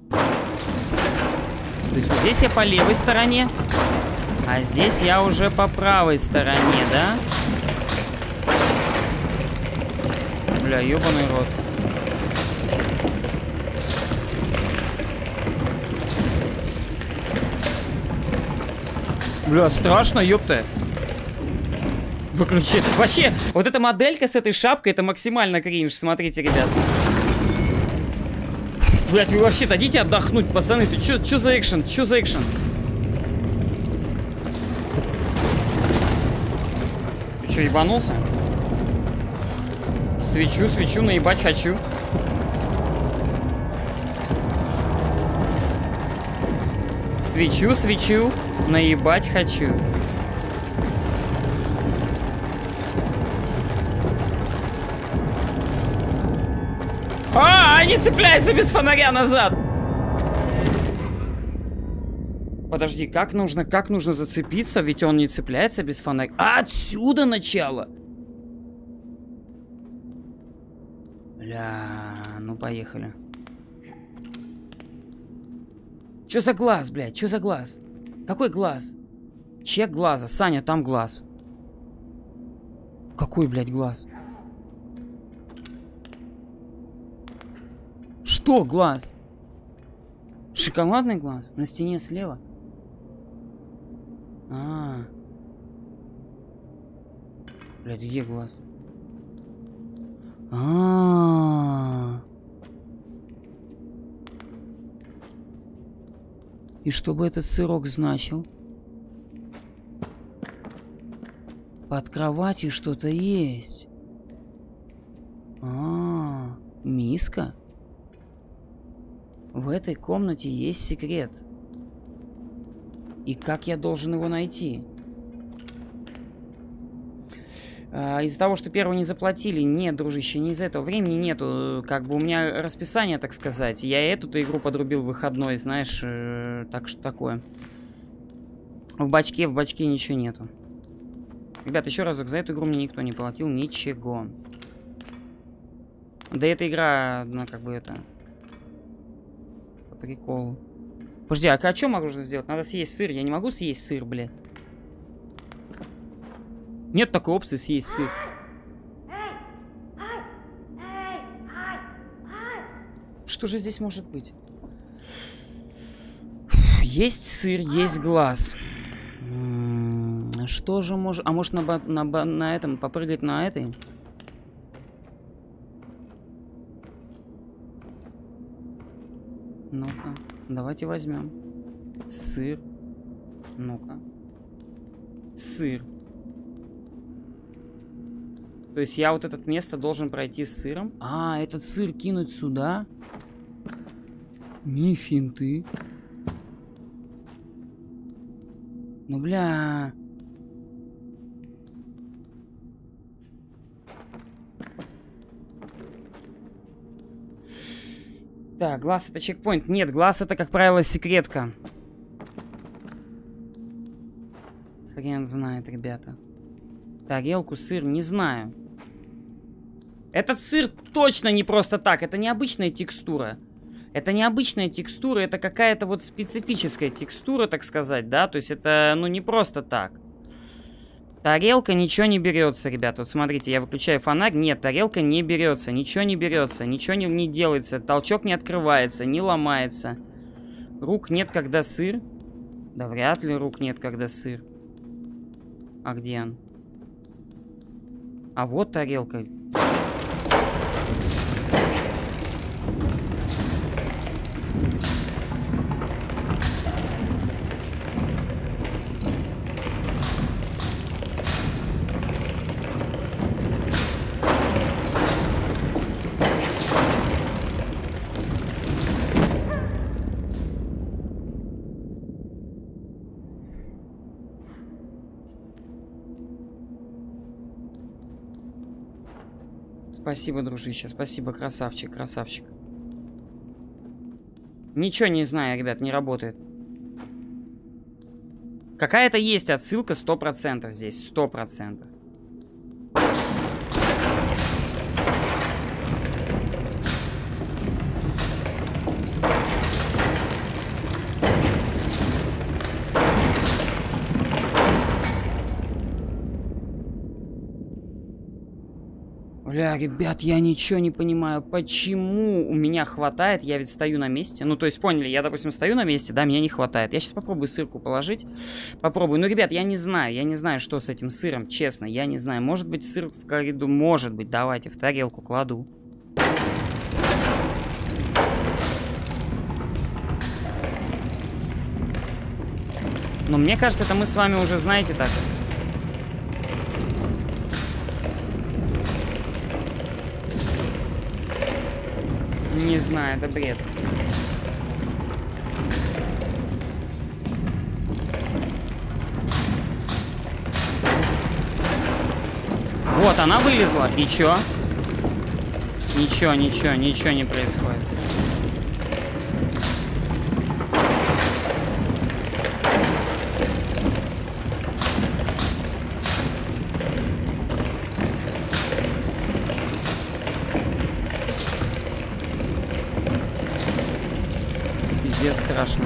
То есть вот здесь я по левой стороне, а здесь я уже по правой стороне, да? Бля, ёбаный рот. Бля, страшно, ёпта. Выключи. Вообще, вот эта моделька с этой шапкой, это максимально кринж. Смотрите, ребят. Блять, вы вообще дадите отдохнуть, пацаны? Ты чё, чё за экшен? Чё за экшен? Ты чё, ебанулся? Свечу, свечу, наебать хочу. Свечу, свечу, наебать хочу. не цепляется без фонаря назад! Подожди, как нужно, как нужно зацепиться? Ведь он не цепляется без фонаря. А отсюда начало! Бля, ну поехали. Чё за глаз, блядь? Чё за глаз? Какой глаз? Чек глаза. Саня, там глаз. Какой, блядь, глаз? Что глаз? Шоколадный глаз? На стене слева? А, -а, -а. Блядь, где глаз? А, -а, -а. И что бы этот сырок значил? Под кроватью что-то есть. А, -а, -а. Миска? В этой комнате есть секрет. И как я должен его найти? А, из-за того, что первого не заплатили. Нет, дружище, не из-за этого. Времени нету. Как бы у меня расписание, так сказать. Я эту-то игру подрубил в выходной, знаешь. Э, так что такое. В бачке, в бачке ничего нету. Ребят, еще разок, за эту игру мне никто не платил. Ничего. Да эта игра, ну, как бы это... По приколу. Подожди, а, а что можно сделать? Надо съесть сыр. Я не могу съесть сыр, блядь. Нет такой опции съесть сыр. Что же здесь может быть? Есть сыр, есть глаз. Что же может... А может на, на, на этом попрыгать на этой? Ну-ка, давайте возьмем. Сыр. Ну-ка. Сыр. То есть я вот это место должен пройти с сыром. А, этот сыр кинуть сюда. Не финты. Ну, бля. Так, глаз это чекпоинт. Нет, глаз это, как правило, секретка. Хрен знает, ребята. Тарелку, сыр, не знаю. Этот сыр точно не просто так. Это необычная текстура. Это необычная текстура. Это какая-то вот специфическая текстура, так сказать, да? То есть это, ну, не просто так. Тарелка, ничего не берется, ребят. Вот смотрите, я выключаю фонарь. Нет, тарелка не берется. Ничего не берется. Ничего не, не делается. Толчок не открывается, не ломается. Рук нет, когда сыр. Да вряд ли рук нет, когда сыр. А где он? А вот тарелка. Спасибо, дружище, спасибо, красавчик, красавчик. Ничего не знаю, ребят, не работает. Какая-то есть отсылка сто процентов здесь, сто процентов. Бля, ребят, я ничего не понимаю, почему у меня хватает, я ведь стою на месте. Ну, то есть, поняли, я, допустим, стою на месте, да, меня не хватает. Я сейчас попробую сырку положить, попробую. Ну, ребят, я не знаю, я не знаю, что с этим сыром, честно, я не знаю. Может быть, сыр в коридор, может быть, давайте, в тарелку кладу. Но мне кажется, это мы с вами уже, знаете, так... Не знаю, это бред. Вот, она вылезла. И чё? Ничего, ничего, ничего не происходит. Пиздец, страшно.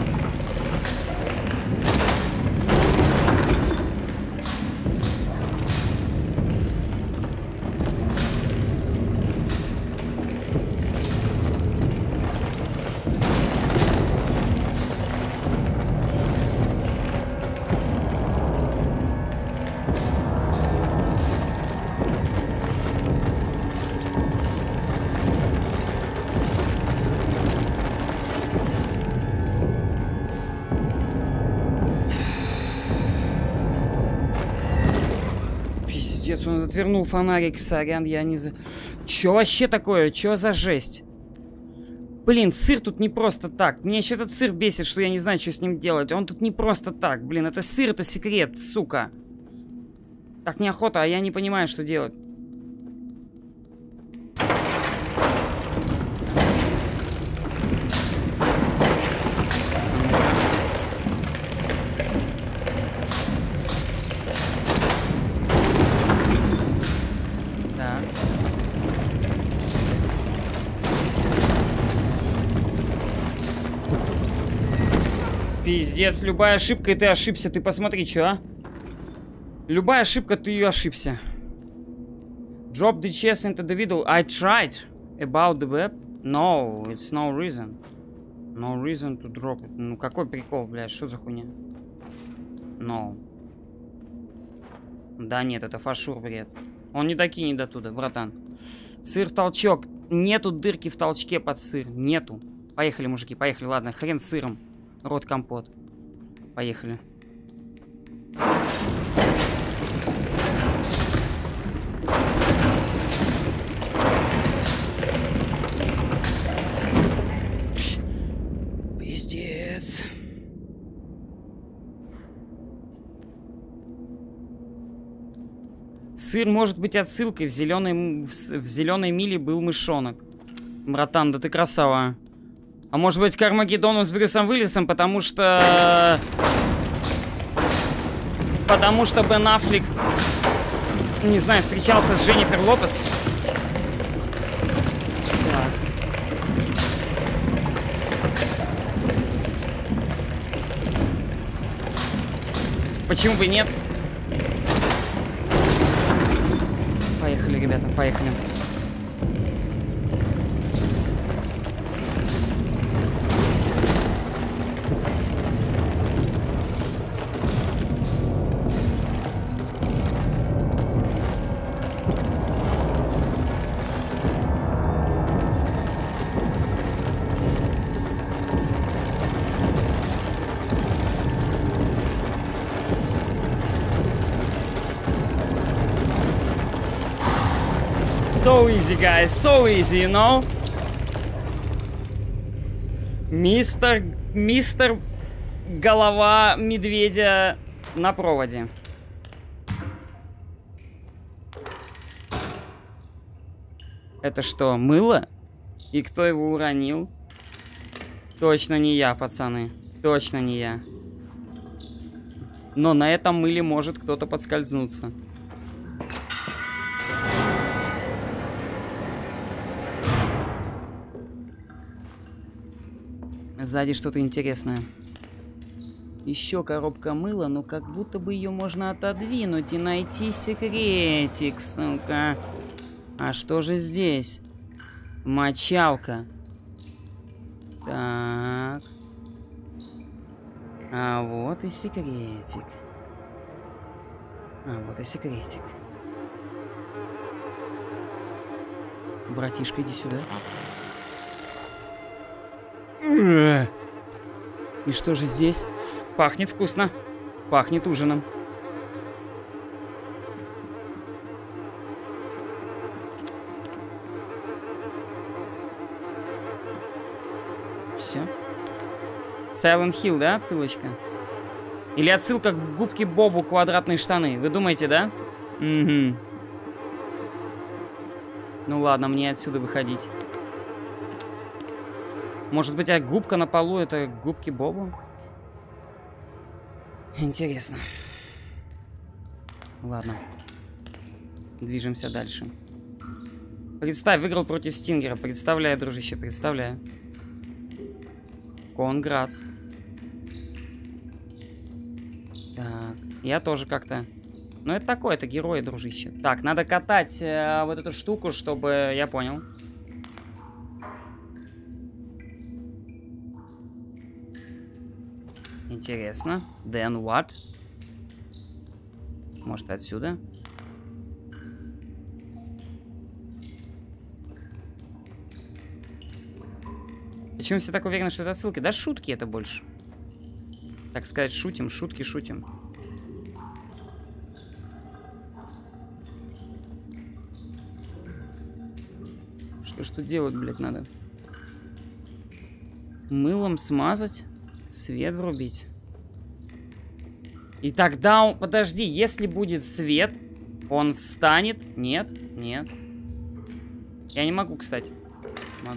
Он отвернул фонарик, сорян, я не за... Чё вообще такое? Чё за жесть? Блин, сыр тут не просто так. Меня еще этот сыр бесит, что я не знаю, что с ним делать. Он тут не просто так. Блин, это сыр, это секрет, сука. Так неохота, а я не понимаю, что делать. Пиздец, любая ошибка, и ты ошибся. Ты посмотри, что, а? Любая ошибка, ты ее ошибся. Drop the chest into the middle. I tried. About the web? No, it's no reason. No reason to drop it. Ну, какой прикол, блядь, что за хуйня? No. Да нет, это фашур, бред. Он не докинет до туда, братан. Сыр в толчок. Нету дырки в толчке под сыр. Нету. Поехали, мужики, поехали. Ладно, хрен с сыром. Рот компот. Поехали. Пиздец. Сыр может быть отсылкой. В зеленой, в, в зеленой миле был мышонок. Братан, да ты красава. А может быть, к Армагеддону с Брюсом Уиллисом, потому что... Потому что Бен Аффлек, не знаю, встречался с Дженнифер Лопес. Так. Почему бы и нет? Поехали, ребята, поехали. So easy, guys, so easy, you know? Мистер... Мистер... Голова медведя на проводе. Это что, мыло? И кто его уронил? Точно не я, пацаны. Точно не я. Но на этом мыле может кто-то подскользнуться. Сзади что-то интересное. Еще коробка мыла, но как будто бы ее можно отодвинуть и найти секретик, сука. А что же здесь? Мочалка. Так. А вот и секретик. А вот и секретик. Братишка, иди сюда. И что же здесь? Пахнет вкусно. Пахнет ужином. Все. Silent Hill, да, отсылочка? Или отсылка к губке Бобу «Квадратные штаны». Вы думаете, да? Угу. Ну ладно, мне отсюда выходить. Может быть, а губка на полу — это губки Бобу? Интересно. Ладно. Движемся дальше. Представь, выиграл против Стингера. Представляю, дружище, представляю. Конгратс. Так, я тоже как-то... Ну, это такое, это герои, дружище. Так, надо катать э, вот эту штуку, чтобы... Я понял. Интересно. Then what? Может, отсюда? Почему все так уверены, что это отсылки? Да шутки это больше. Так сказать, шутим, шутки шутим. Что ж тут делать, блядь, надо? Мылом смазать? Свет врубить? И тогда он... Подожди, если будет свет, он встанет? Нет? Нет. Я не могу, кстати. Могу.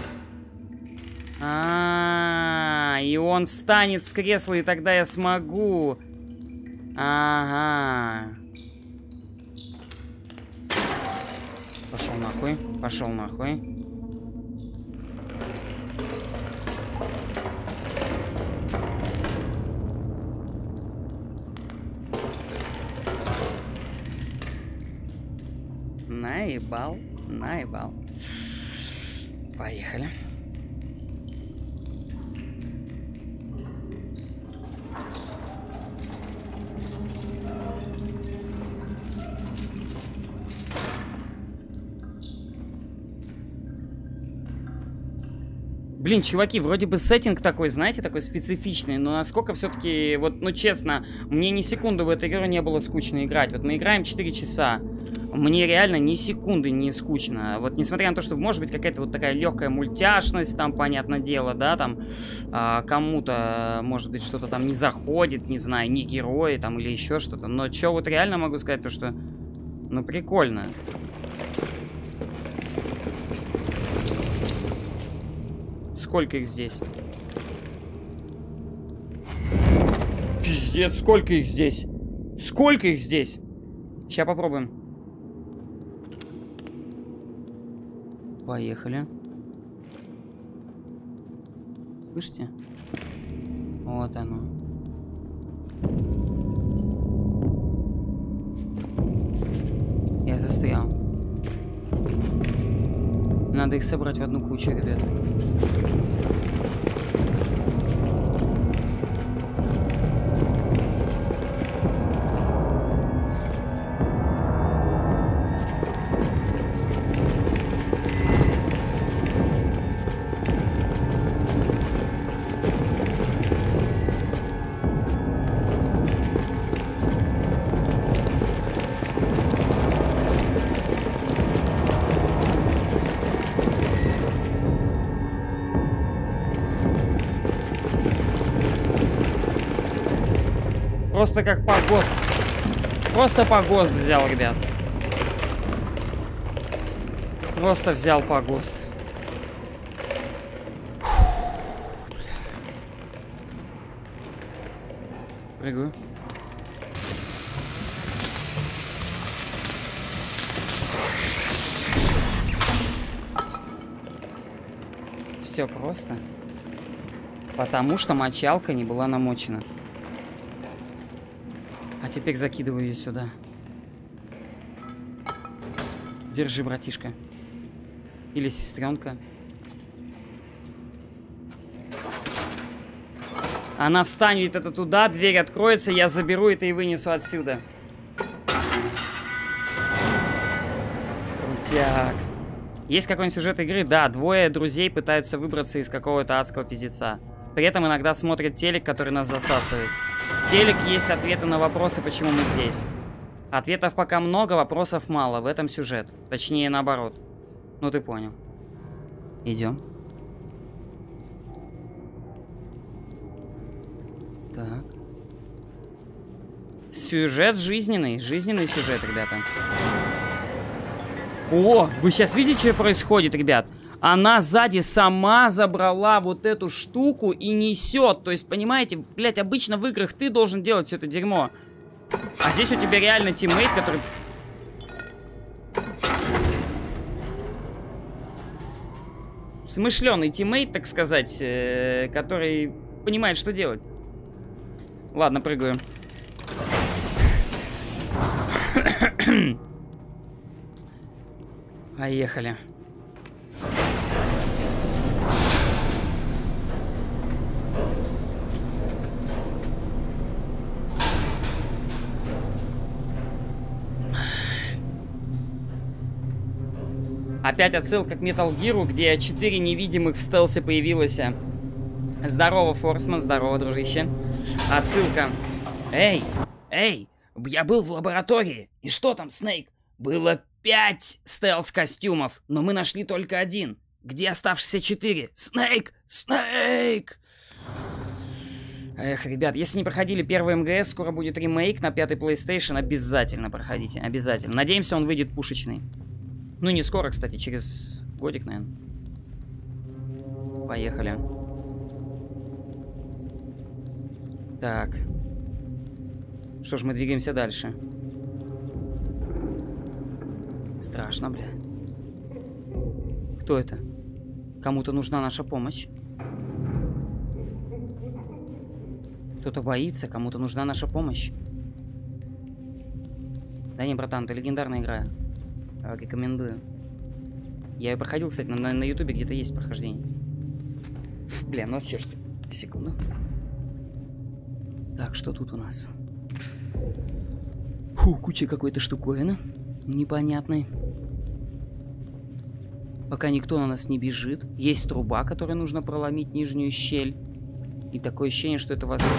А, -а, а, и он встанет с кресла, и тогда я смогу. Ага. Пошел нахуй. Пошел нахуй. Наебал. Наебал. Поехали. Блин, чуваки, вроде бы сеттинг такой, знаете, такой специфичный, но насколько все-таки, вот, ну честно, мне ни секунды в эту игру не было скучно играть. Вот мы играем четыре часа, мне реально ни секунды не скучно. Вот несмотря на то, что может быть какая-то вот такая легкая мультяшность, там, понятное дело, да, там, а, кому-то, может быть, что-то там не заходит, не знаю, не герои, там, или еще что-то. Но что вот реально могу сказать, то что, ну, прикольно. Сколько их здесь? Пиздец, сколько их здесь? Сколько их здесь? Сейчас попробуем. Поехали. Слышите? Вот оно. Я застрял. Надо их собрать в одну кучу, ребят. Просто как погост. Просто погост взял, ребят. Просто взял погост. Прыгаю. Все просто. Потому что мочалка не была намочена. А теперь закидываю ее сюда. Держи, братишка. Или сестренка. Она встанет это туда, дверь откроется, я заберу это и вынесу отсюда. Крутяк. Есть какой-нибудь сюжет игры? Да, двое друзей пытаются выбраться из какого-то адского пиздеца. При этом иногда смотрят телек, который нас засасывает. Телек есть ответы на вопросы, почему мы здесь. Ответов пока много, вопросов мало. В этом сюжет. Точнее, наоборот. Ну, ты понял. Идем. Так. Сюжет жизненный. Жизненный сюжет, ребята. О, вы сейчас видите, что происходит, ребят? Она сзади сама забрала вот эту штуку и несет. То есть, понимаете, блядь, обычно в играх ты должен делать все это дерьмо. А здесь у тебя реально тиммейт, который... Смышленый тиммейт, так сказать, э, который понимает, что делать. Ладно, прыгаю. Поехали. Опять отсылка к Metal Gear, где четыре невидимых в стелсе появилось. Здорово, Форсман, здорово, дружище. Отсылка. Эй, эй, я был в лаборатории. И что там, Снейк? Было пять стелс-костюмов, но мы нашли только один. Где оставшиеся четыре? Снейк! Снейк! Эх, ребят, если не проходили первый эм гэ эс, скоро будет ремейк на пятый PlayStation. Обязательно проходите, обязательно. Надеемся, он выйдет пушечный. Ну, не скоро, кстати, через годик, наверное. Поехали. Так. Что ж, мы двигаемся дальше. Страшно, бля. Кто это? Кому-то нужна наша помощь. Кто-то боится, кому-то нужна наша помощь. Да не, братан, это легендарная игра. Рекомендую. Я ее проходил, кстати, на, на ютубе где-то есть прохождение. Бля, ну черт. Секунду. Так, что тут у нас? Фу, куча какой-то штуковины. Непонятной. Пока никто на нас не бежит. Есть труба, которой нужно проломить нижнюю щель. И такое ощущение, что это возможно.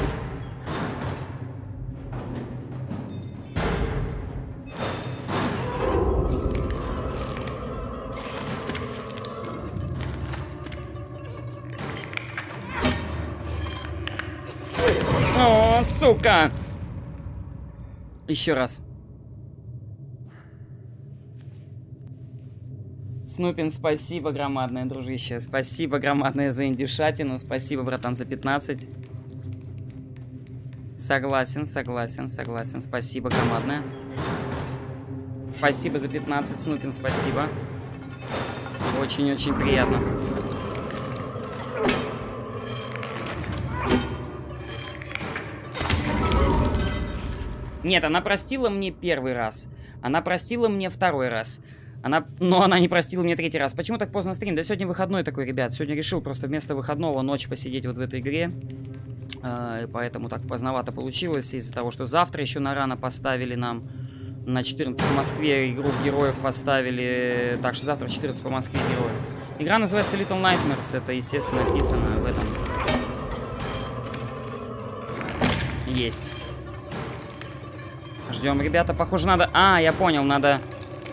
О, сука! Еще раз. Снупин, спасибо громадное, дружище. Спасибо громадное за индюшатину. Спасибо, братан, за пятнадцать. Согласен, согласен, согласен. Спасибо громадное. Спасибо за пятнадцать, Снупин, спасибо. Очень-очень приятно. Нет, она простила мне первый раз. Она простила мне второй раз. Она... Но она не простила мне третий раз. Почему так поздно стрим? Да сегодня выходной такой, ребят. Сегодня решил просто вместо выходного ночь посидеть вот в этой игре. А, поэтому так поздновато получилось. Из-за того, что завтра еще на рано поставили нам. На четырнадцать по Москве игру героев поставили. Так что завтра четырнадцать по Москве героев. Игра называется Little Nightmares. Это, естественно, написано в этом. Есть. Ждем, ребята. Похоже, надо... А, я понял, надо...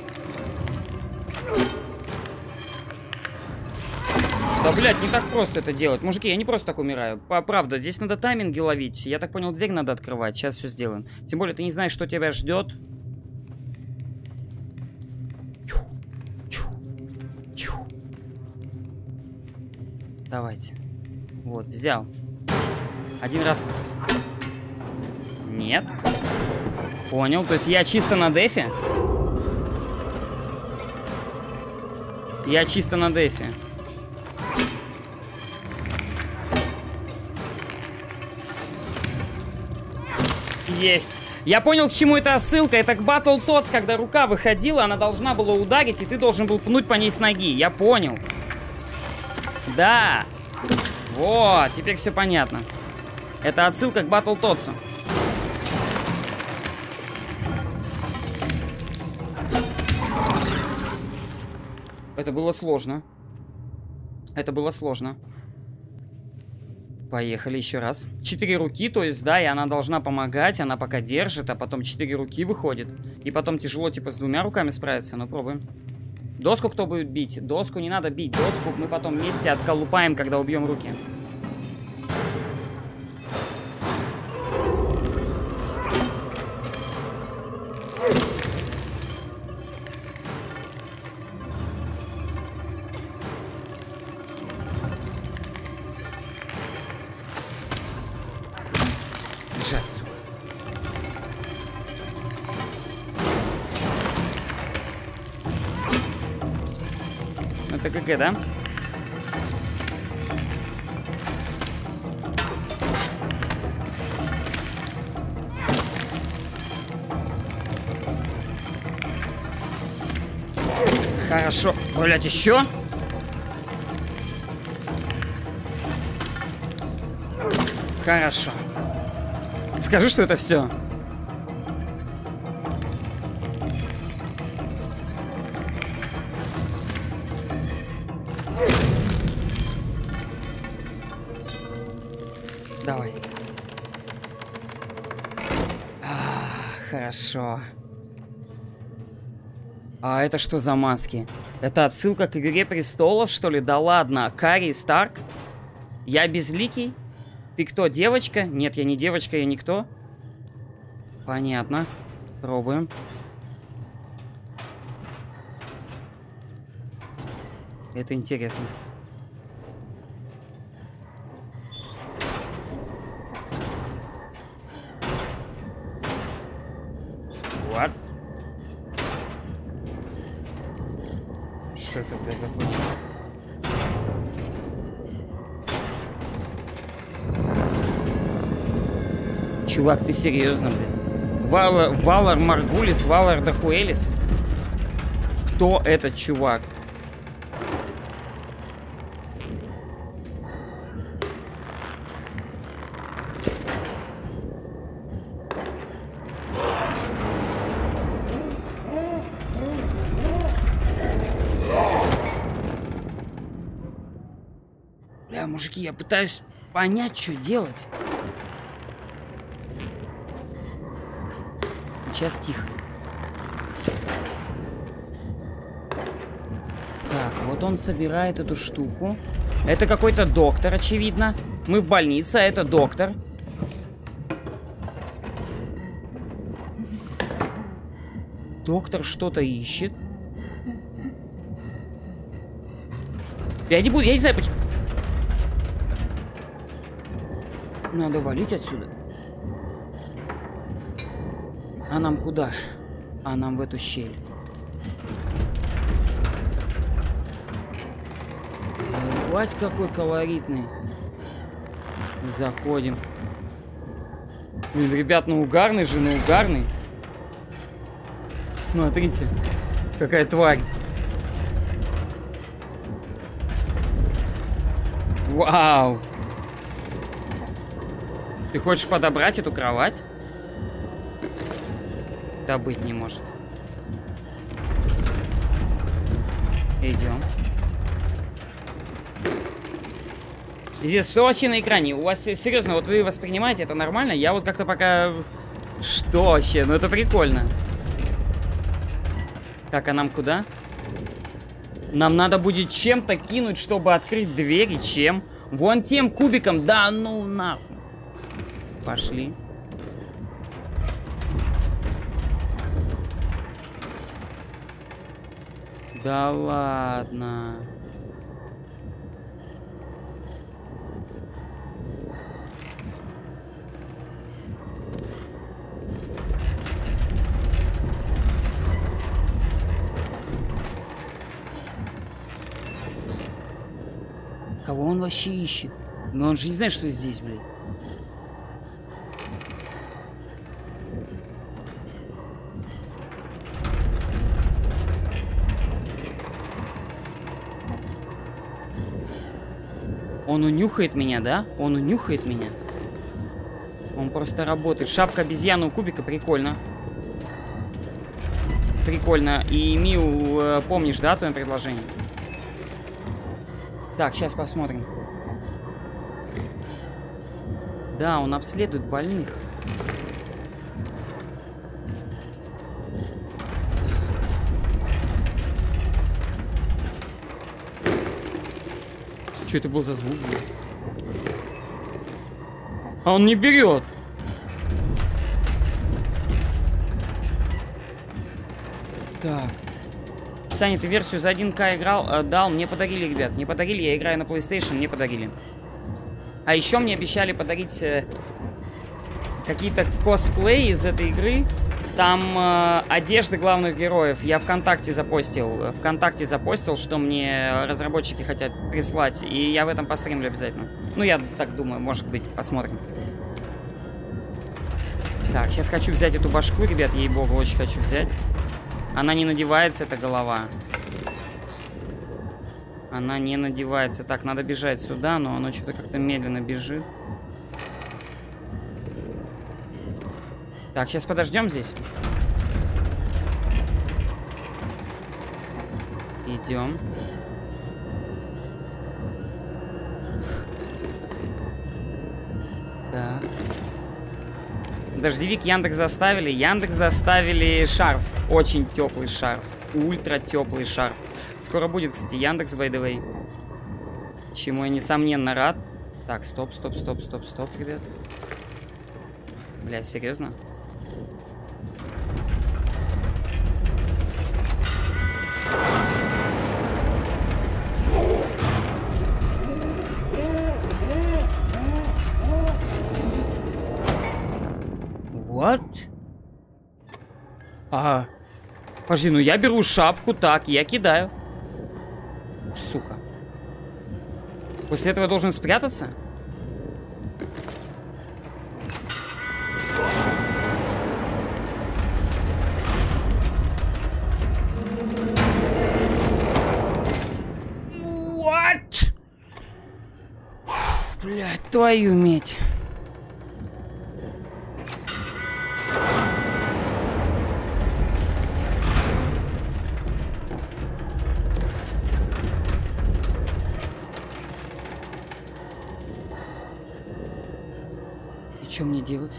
Да, блядь, не так просто это делать. Мужики, я не просто так умираю. Правда, здесь надо тайминги ловить. Я так понял, дверь надо открывать. Сейчас все сделаем. Тем более, ты не знаешь, что тебя ждет. Давайте. Вот, взял. Один раз. Нет. Понял, то есть я чисто на дефе. Я чисто на дефе. Есть. Я понял, к чему эта ссылка. Это к Battletoads, когда рука выходила, она должна была ударить, и ты должен был пнуть по ней с ноги. Я понял. Да. Вот, теперь все понятно. Это отсылка к Battletoads. Это было сложно. Это было сложно. Поехали еще раз. Четыре руки, то есть, да, и она должна помогать. Она пока держит, а потом четыре руки выходит. И потом тяжело, типа, с двумя руками справиться. Ну, пробуем. Доску кто будет бить? Доску не надо бить. Доску мы потом вместе отколупаем, когда убьем руки. Это ГГ, да? Хорошо. Блять, еще? Хорошо. Скажи, что это все. Давай. А, хорошо. А это что за маски? Это отсылка к Игре Престолов, что ли? Да ладно. Кари Старк? Я безликий? Ты кто, девочка? Нет, я не девочка, я никто. Понятно. Пробуем. Это интересно. What? Что это, блядь, за хуйня? Чувак, ты серьезно, блядь? Валар, Валар Маргулис, Валар Дахуэлис? Кто этот чувак? Бля, мужики, я пытаюсь понять, что делать. Сейчас тихо. Так, вот он собирает эту штуку. Это какой-то доктор, очевидно. Мы в больнице, а это доктор. Доктор что-то ищет. Я не буду, я не знаю почему. Надо валить отсюда. А нам куда? А нам в эту щель. Ебать, какой колоритный. Заходим. Блин, ребят, ну угарный же, ну угарный. Смотрите, какая тварь. Вау. Ты хочешь подобрать эту кровать? Да быть не может. Идем. Здесь что вообще на экране? У вас серьезно, вот вы воспринимаете это нормально? Я вот как-то пока... Что вообще? Ну это прикольно. Так, а нам куда? Нам надо будет чем-то кинуть, чтобы открыть двери. Чем? Вон тем кубиком. Да ну нахуй. Пошли. Да ладно. Кого он вообще ищет? Но он же не знает, что здесь, блин. Он унюхает меня, да? Он унюхает меня. Он просто работает. Шапка обезьяны у кубика, прикольно. Прикольно. И Миу, э, помнишь, да, твое предложение? Так, сейчас посмотрим. Да, он обследует больных. Что это был за звук? А он не берет. Так. Саня, ты версию за один ка играл, э, дал, мне подарили, ребят. Не подарили, я играю на PlayStation, мне подарили. А еще мне обещали подарить э, какие-то косплеи из этой игры. Там э, одежды главных героев. Я ВКонтакте запостил. ВКонтакте запостил, что мне разработчики хотят прислать. И я в этом постримлю обязательно. Ну, я так думаю, может быть, посмотрим. Так, сейчас хочу взять эту башку, ребят, ей-богу, очень хочу взять. Она не надевается, эта голова. Она не надевается. Так, надо бежать сюда, но оно что-то как-то медленно бежит. Так, сейчас подождем здесь. Идем. Так. Дождевик Яндекс заставили. Яндекс заставили шарф. Очень теплый шарф. Ультра теплый шарф. Скоро будет, кстати, Яндекс, by the way. Чему я несомненно рад. Так, стоп, стоп, стоп, стоп, стоп, ребят. Бля, серьезно? What? Ага. Подожди, ну я беру шапку, так, я кидаю. Сука. После этого я должен спрятаться? What? Фу, блядь, твою медь. Что мне делать?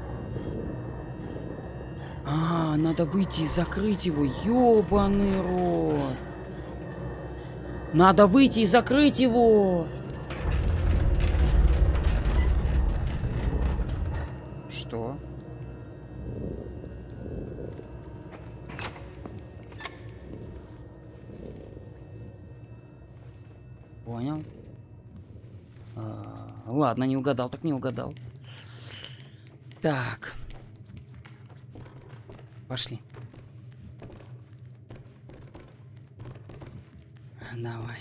А, надо выйти и закрыть его. Ёбаный рот. Надо выйти и закрыть его. Что? Понял. А, ладно, не угадал, так не угадал. Так. Пошли. Давай.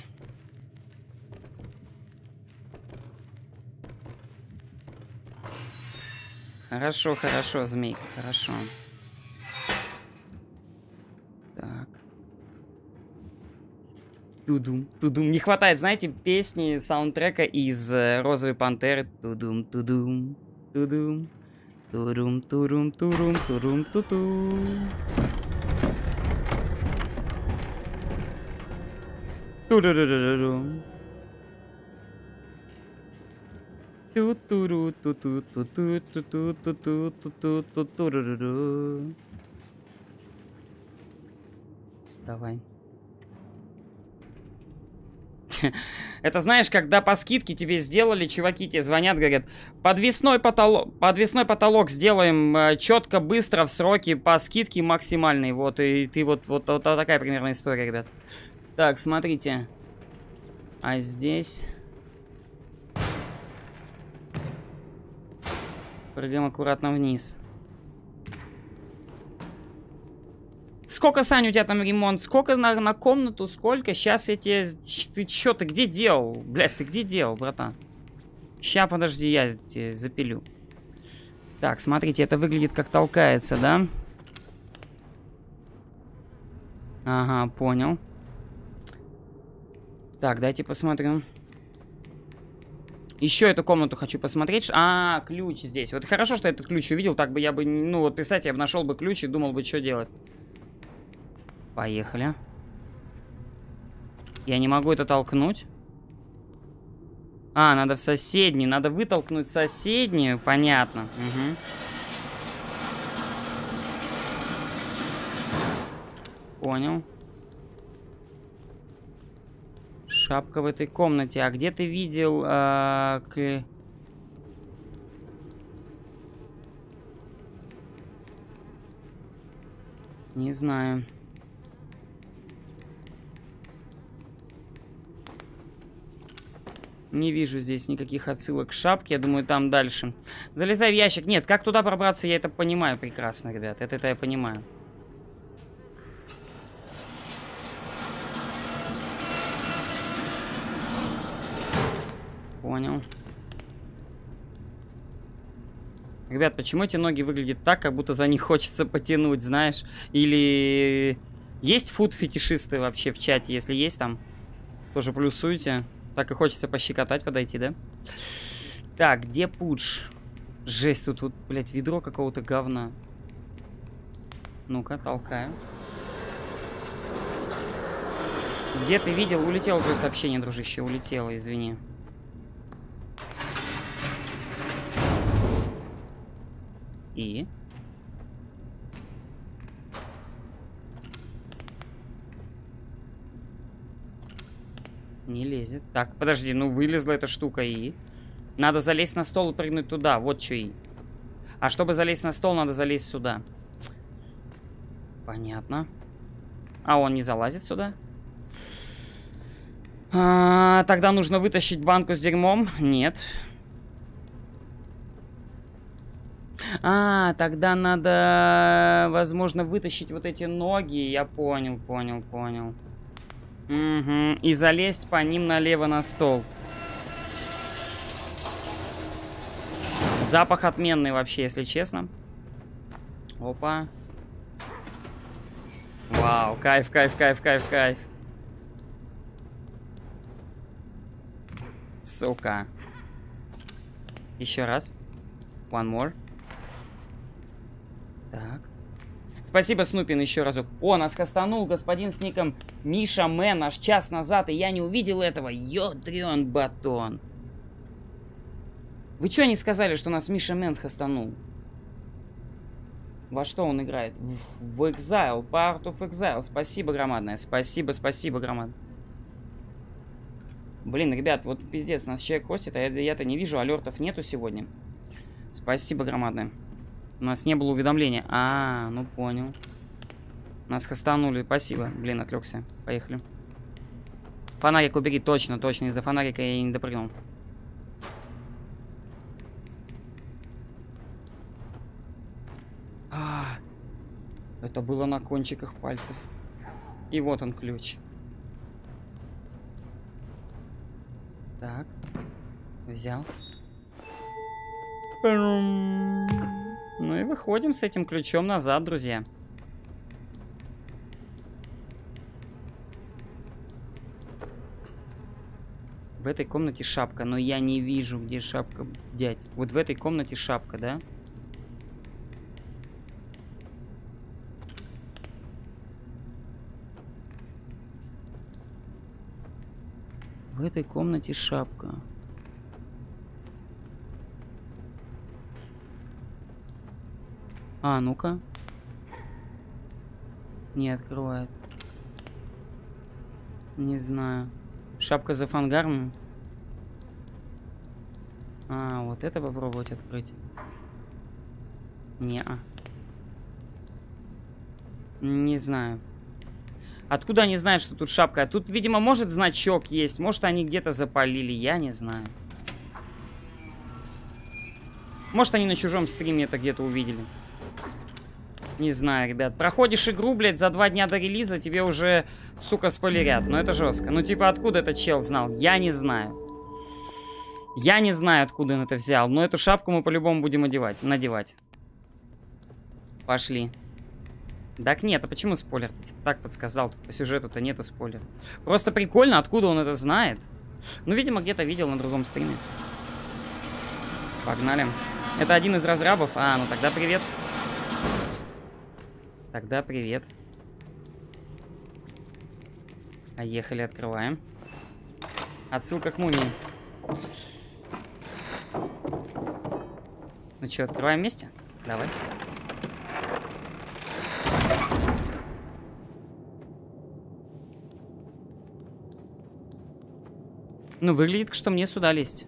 Хорошо, хорошо, змейка, хорошо. Так. Тудум, тудум. Не хватает, знаете, песни саундтрека из э, «Розовой пантеры». Тудум, тудум, тудум. Турум, турум, турум, турум, тутум. Турурурурум. Ту-туру, ту-ту, ту-ту, ту-ту, ту-ту, ту-ту, ту-туруруру. Давай. Это знаешь, когда по скидке тебе сделали, чуваки тебе звонят, говорят, подвесной потолок, подвесной потолок сделаем э, четко, быстро, в сроки, по скидке максимальной. Вот, и ты вот, вот, вот такая примерно история, ребят. Так, смотрите. А здесь... Прыгаем аккуратно вниз. Сколько, Саня, у тебя там ремонт? Сколько на, на комнату? Сколько? Сейчас я тебе... Ты чё, ты где делал? Блядь, ты где делал, братан? Ща, подожди, я тебе запилю. Так, смотрите, это выглядит как толкается, да? Ага, понял. Так, дайте посмотрю. Еще эту комнату хочу посмотреть. А, ключ здесь. Вот хорошо, что я этот ключ увидел. Так бы я бы, ну вот писать, я бы нашел бы ключ и думал бы, что делать. Поехали. Я не могу это толкнуть. А, надо в соседнюю. Надо вытолкнуть соседнюю. Понятно. Угу. Понял. Шапка в этой комнате. А где ты видел... Э, к... Не знаю. Не вижу здесь никаких отсылок к шапке. Я думаю, там дальше. Залезай в ящик. Нет, как туда пробраться, я это понимаю прекрасно, ребят. Это, это я понимаю. Понял. Ребят, почему эти ноги выглядят так, как будто за них хочется потянуть, знаешь? Или... Есть фуд-фетишисты вообще в чате? Если есть там, тоже плюсуйте. Так и хочется пощекотать, подойти, да? Так, где пудж? Жесть, тут, вот, блядь, ведро какого-то говна. Ну-ка, толкаю. Где ты видел? Улетело твое сообщение, дружище, улетело, извини. И? Не лезет. Так, подожди, ну вылезла эта штука и... Надо залезть на стол и прыгнуть туда, вот что и. А чтобы залезть на стол, надо залезть сюда. Понятно. А он не залазит сюда? А, тогда нужно вытащить банку с дерьмом? Нет. А, тогда надо, возможно, вытащить вот эти ноги. Я понял, понял, понял. Угу. И залезть по ним налево на стол. Запах отменный вообще, если честно. Опа. Вау, кайф, кайф, кайф, кайф, кайф. Сука. Еще раз. One more. Так. Спасибо, Снупин, еще разок. О, нас кастанул господин с ником Миша Мэн аж час назад, и я не увидел этого. Ёдрён батон. Вы что не сказали, что нас Миша Мэн хастанул? Во что он играет? В, в Exile, Part of Exile. Спасибо громадное. Спасибо, спасибо громадное. Блин, ребят, вот пиздец, нас человек косит, а я-то не вижу, алертов нету сегодня. Спасибо громадное. У нас не было уведомления. А, ну понял. Нас хастанули. Спасибо. Блин, отвлекся. Поехали. Фонарик убери. Точно, точно. Из-за фонарика я и не допрыгнул. А, это было на кончиках пальцев. И вот он ключ. Так. Взял. Ну и выходим с этим ключом назад, друзья. В этой комнате шапка, но я не вижу, где шапка, дядь. Вот в этой комнате шапка, да? В этой комнате шапка. А, ну-ка. Не открывает. Не знаю. Шапка за фангаром. А, вот это попробовать открыть. Не-а. Не знаю. Откуда они знают, что тут шапка? Тут, видимо, может значок есть. Может, они где-то запалили. Я не знаю. Может, они на чужом стриме это где-то увидели. Не знаю, ребят. Проходишь игру, блядь, за два дня до релиза, тебе уже, сука, спойлерят. Ну, это жестко. Ну, типа, откуда этот чел знал? Я не знаю. Я не знаю, откуда он это взял. Но эту шапку мы по-любому будем одевать, надевать. Пошли. Так нет, а почему спойлер? Ты, типа, так подсказал. Тут по сюжету-то нету спойлера. Просто прикольно, откуда он это знает. Ну, видимо, где-то видел на другом стриме. Погнали. Это один из разрабов. А, ну тогда привет. Тогда привет. Поехали, открываем. Отсылка к мумии. Ну что, открываем вместе? Давай. Ну, выглядит, что мне сюда лезть.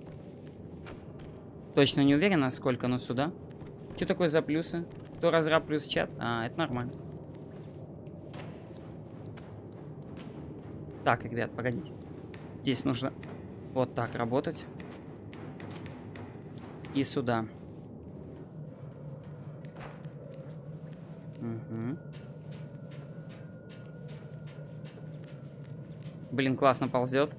Точно не уверена, сколько, но сюда. Что такое за плюсы? Кто разраб плюс чат? А, это нормально. Так, ребят, погодите. Здесь нужно Вот так работать. И сюда. Угу. Блин, классно ползет.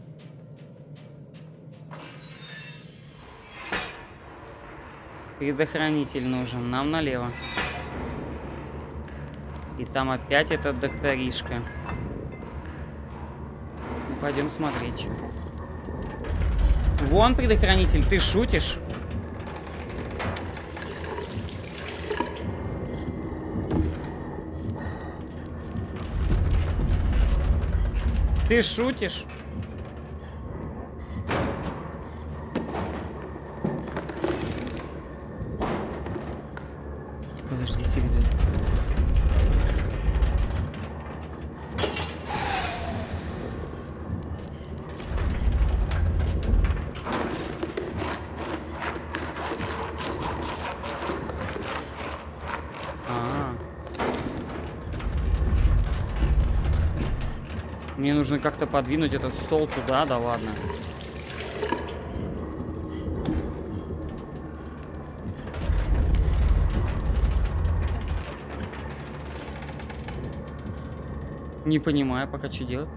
Предохранитель нужен. Нам налево. И там опять этот докторишка. Ну, пойдем смотреть. Что. Вон предохранитель, ты шутишь? Ты шутишь? Подождите, ребят. Мне нужно как-то подвинуть этот стол туда, да ладно. Не понимаю пока, что делать.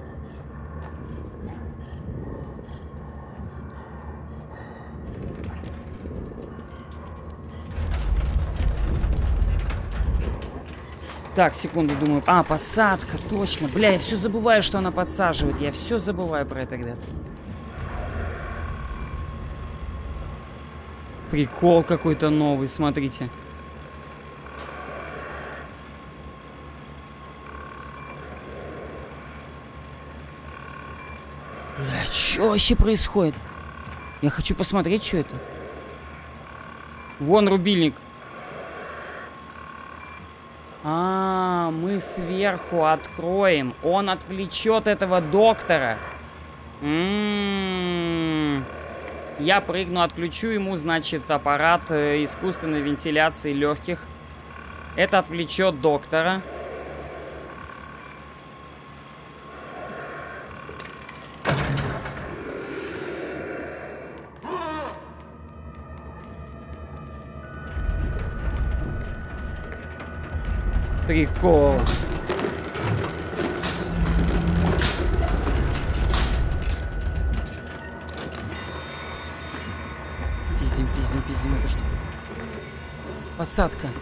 Так, секунду, думаю. А, подсадка, точно. Бля, я все забываю, что она подсаживает. Я все забываю про это, ребят. Прикол какой-то новый, смотрите. Бля, что вообще происходит? Я хочу посмотреть, что это. Вон рубильник. А, мы сверху откроем. Он отвлечет этого доктора. М-м-м. Я прыгну, отключу ему, значит, аппарат искусственной вентиляции легких. Это отвлечет доктора. Прикол. Пиздим, пиздим, пиздим. Это что? Подсадка.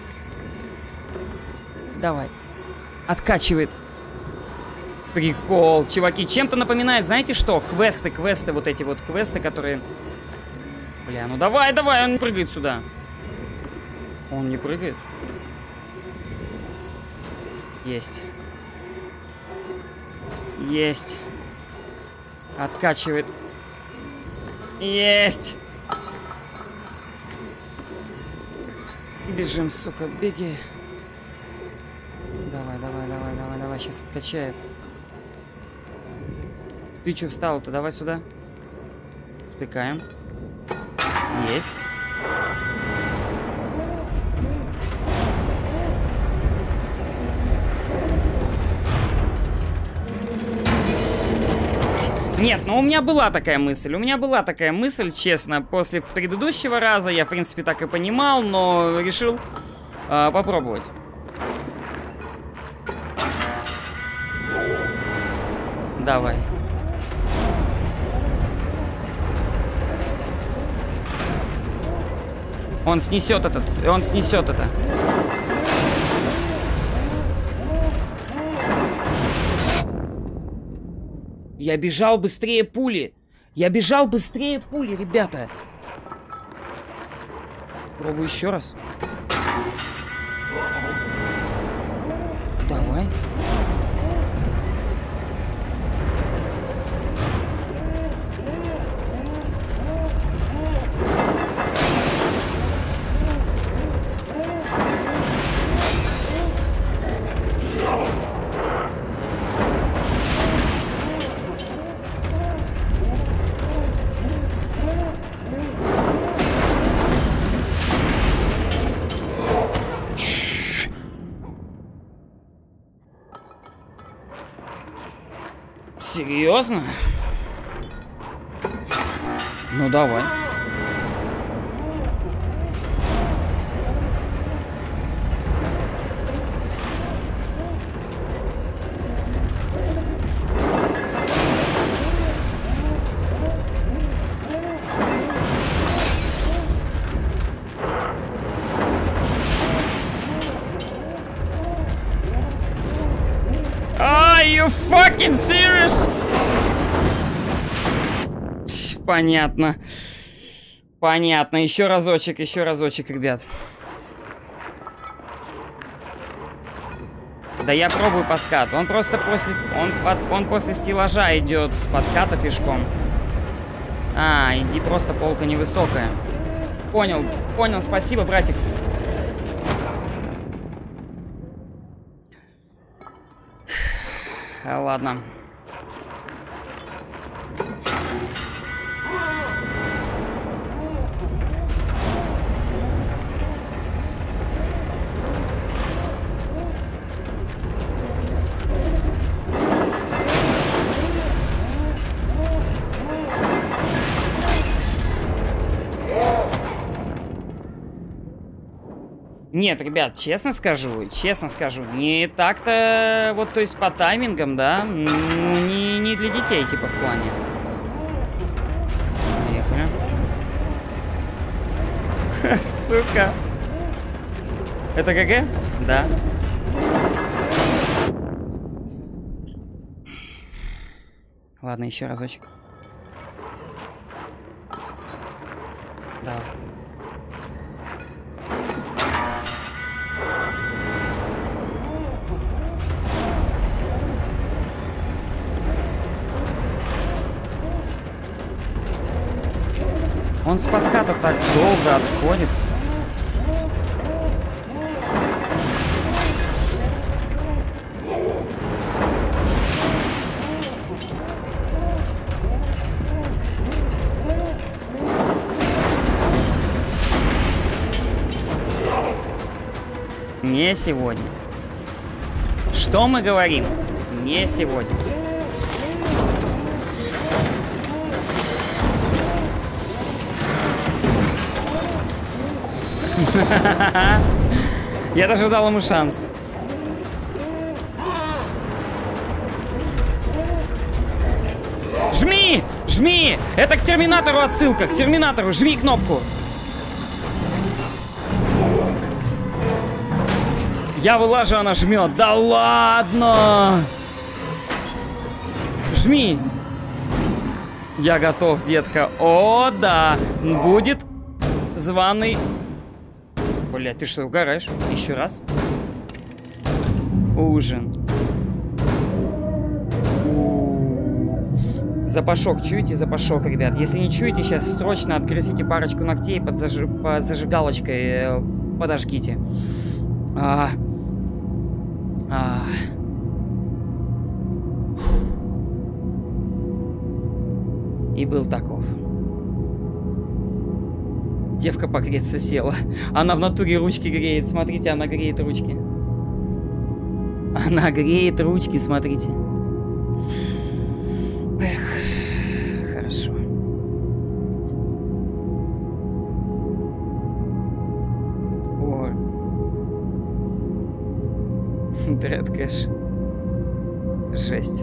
Давай. Откачивает. Прикол. Чуваки, чем-то напоминает, знаете что? Квесты, квесты, вот эти вот квесты, которые... Бля, ну давай, давай, он прыгает сюда. Он не прыгает. Есть. Есть. Откачивает. Есть. Бежим, сука, беги. Давай, давай, давай, давай, давай, сейчас откачает. Ты че встал-то? Давай сюда. Втыкаем. Есть. Нет, ну у меня была такая мысль. У меня была такая мысль, честно, после предыдущего раза. Я, в принципе, так и понимал, но решил э, попробовать. Давай. Он снесет этот, он снесет это. Я бежал быстрее пули. Я бежал быстрее пули, ребята. Пробую еще раз. Давай. Серьезно? Ну давай. Are you fucking serious? Понятно. Понятно. Еще разочек, еще разочек, ребят. Да я пробую подкат. Он просто после... Он, под, он после стеллажа идет с подката пешком. А, иди, просто полка невысокая. Понял, понял, спасибо, братик. А, ладно. Нет, ребят, честно скажу, честно скажу, не так-то, вот, то есть по таймингам, да, не, не для детей, типа, в плане. Поехали. Сука. Это ГГ? Да. Ладно, еще разочек. Давай. Он с подката так долго отходит. Не сегодня. Что мы говорим? Не сегодня. Я даже дал ему шанс. Жми! Жми! Это к Терминатору отсылка. К Терминатору. Жми кнопку. Я вылажу, она жмет. Да ладно! Жми! Я готов, детка. О, да! Будет званый... Блядь, ты что, угораешь? Еще раз. Ужин. Запашок. Чуете запашок, ребят? Если не чуете, сейчас срочно отгрызите парочку ногтей под, зажи... под зажигалочкой. Подожгите. А... А... И был таков. Девка погреться села. Она в натуре ручки греет. Смотрите, она греет ручки. Она греет ручки, смотрите. Эх, хорошо. О. Дредкэш. Жесть.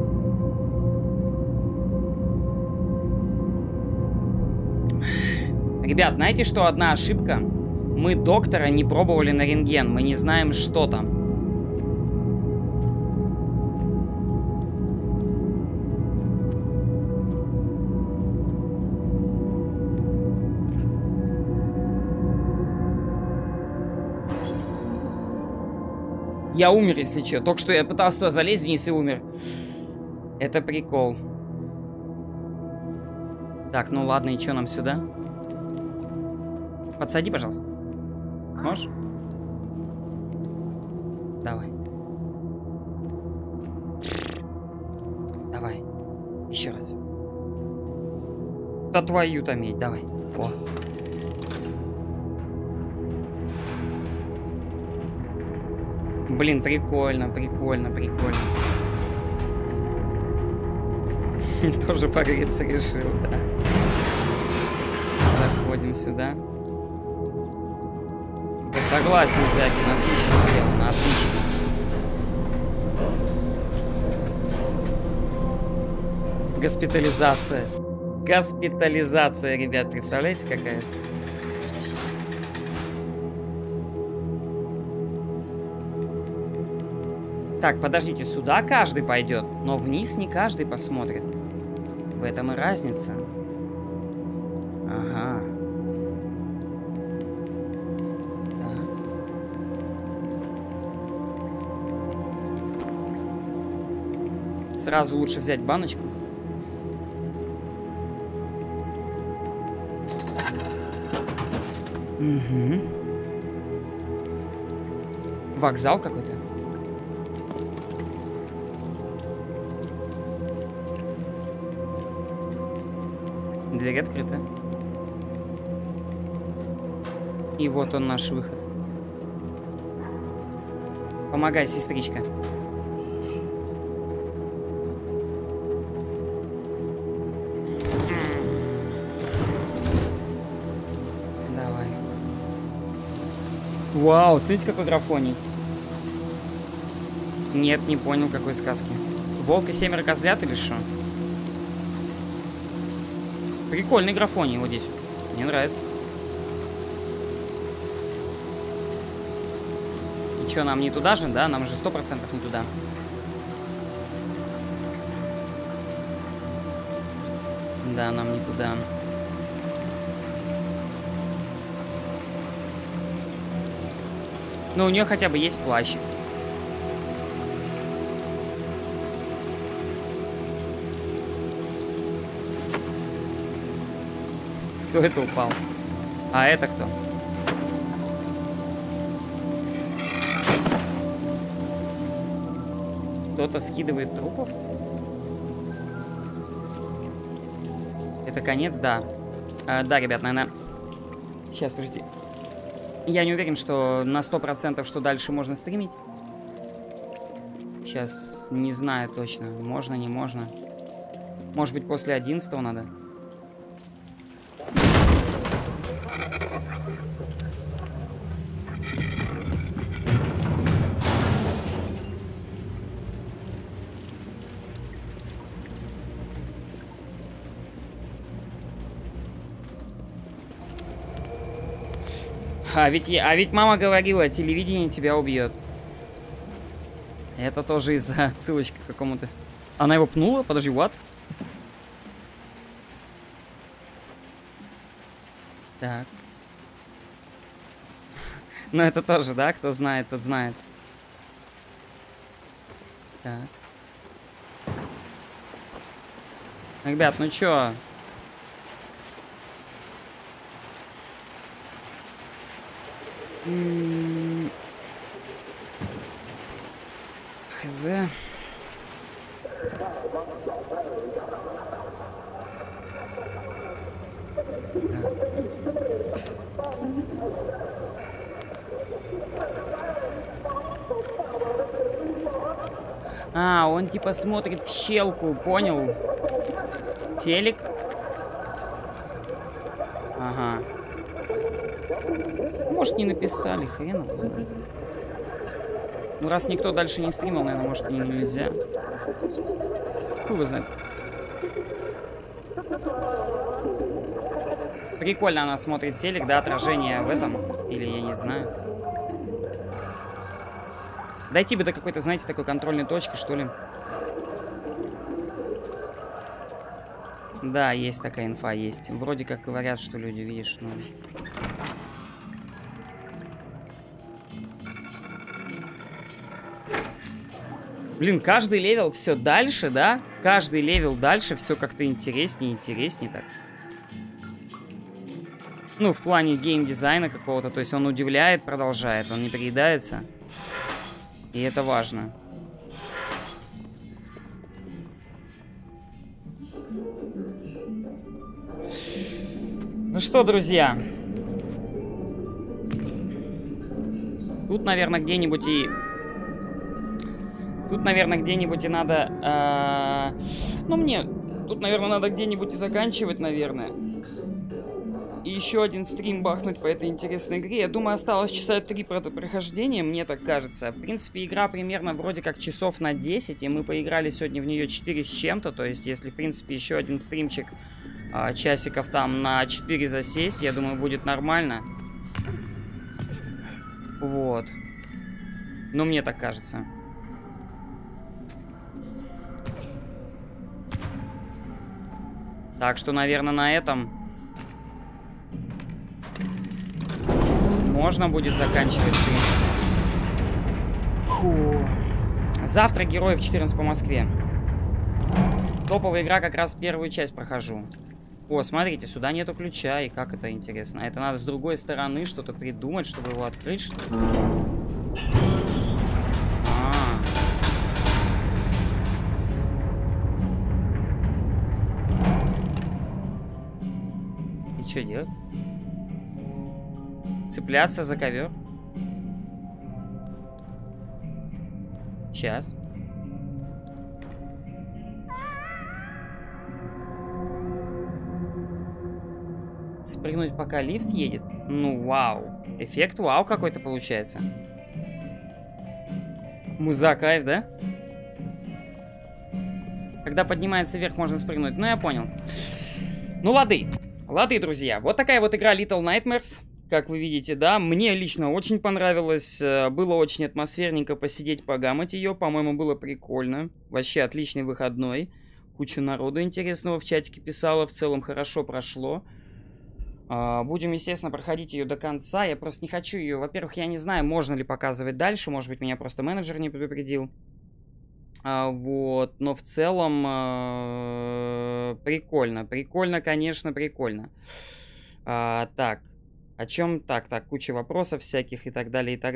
Ребят, знаете, что одна ошибка? Мы доктора не пробовали на рентген. Мы не знаем, что там. Я умер, если что. Только что я пытался туда залезть вниз и умер. Это прикол. Так, ну ладно, и что нам сюда? Подсади, пожалуйста. Сможешь? Давай. Давай. Еще раз. Да твою-то медь, давай. О. Блин, прикольно, прикольно, прикольно. Тоже погреться решил, да. заходим сюда. Да согласен, Зякин, отлично сделано, отлично. Госпитализация. Госпитализация, ребят, представляете, какая? Так, подождите, сюда каждый пойдет, но вниз не каждый посмотрит. В этом и разница. Ага. Так. Сразу лучше взять баночку. Угу. Вокзал какой-то. Дверь открыта. И вот он, наш выход. Помогай, сестричка. Давай. Вау, смотрите, какой графоний. Нет, не понял, какой сказки. Волк и семеро козлят или что? Прикольный графоний вот здесь. Мне нравится. И что, нам не туда же, да? Нам же сто процентов не туда. Да, нам не туда. Но у нее хотя бы есть плащ. Кто это упал? А это кто? Кто-то скидывает трупов? Это конец, да. А, да, ребят, наверное... Сейчас, подожди. Я не уверен, что на сто процентов, что дальше можно стримить. Сейчас не знаю точно. Можно, не можно. Может быть, после одиннадцатого надо? А ведь, а ведь мама говорила, телевидение тебя убьет. Это тоже из-за отсылочки к какому-то. Она его пнула? Подожди, what? Так. Ну это тоже, да? Кто знает, тот знает. Так. Ребят, ну чё? Хз. А, он типа смотрит в щелку, понял? Телек? Ага. Может, не написали, хрен его знает. Ну, раз никто дальше не стримил, наверное, может, и нельзя. Хуй его знает. Прикольно она смотрит телек, да, отражение в этом. Или я не знаю. Дойти бы до какой-то, знаете, такой контрольной точки, что ли. Да, есть такая инфа, есть. Вроде как говорят, что люди, видишь, ну... Блин, каждый левел все дальше, да? Каждый левел дальше все как-то интереснее, интереснее так. Ну, в плане геймдизайна какого-то. То есть он удивляет, продолжает, он не переедается. И это важно. Ну что, друзья. Тут, наверное, где-нибудь и... Тут, наверное, где-нибудь и надо... Э... Ну, мне... Тут, наверное, надо где-нибудь и заканчивать, наверное. и еще один стрим бахнуть по этой интересной игре. Я думаю, осталось часа три про прохождения, мне так кажется. В принципе, игра примерно вроде как часов на десять, и мы поиграли сегодня в нее четыре с чем-то. То есть, если, в принципе, еще один стримчик а, часиков там на четыре засесть, я думаю, будет нормально. Вот. Ну, мне так кажется. Так что, наверное, на этом можно будет заканчивать, в принципе. Фу. Завтра Героев четырнадцать по Москве. Топовая игра, как раз первую часть прохожу. О, смотрите, сюда нету ключа, и как это интересно. Это надо с другой стороны что-то придумать, чтобы его открыть, что ли? А. И что делать? Цепляться за ковер? Сейчас. Спрыгнуть, пока лифт едет? Ну, вау. Эффект вау какой-то получается. Муза кайф, да? Когда поднимается вверх, можно спрыгнуть. Ну, я понял. Ну, лады. Лады, друзья. Вот такая вот игра Little Nightmares. Как вы видите, да, мне лично очень понравилось. Было очень атмосферненько посидеть, погамать ее. По-моему, было прикольно. Вообще отличный выходной. Куча народу интересного в чатике писала. В целом хорошо прошло. Будем, естественно, проходить ее до конца. Я просто не хочу ее... Во-первых, я не знаю, можно ли показывать дальше. Может быть, меня просто менеджер не предупредил. А, вот. Но в целом... Э, прикольно. Прикольно, конечно, прикольно. А, так. О чем? Так, так, куча вопросов всяких и так далее, и так далее.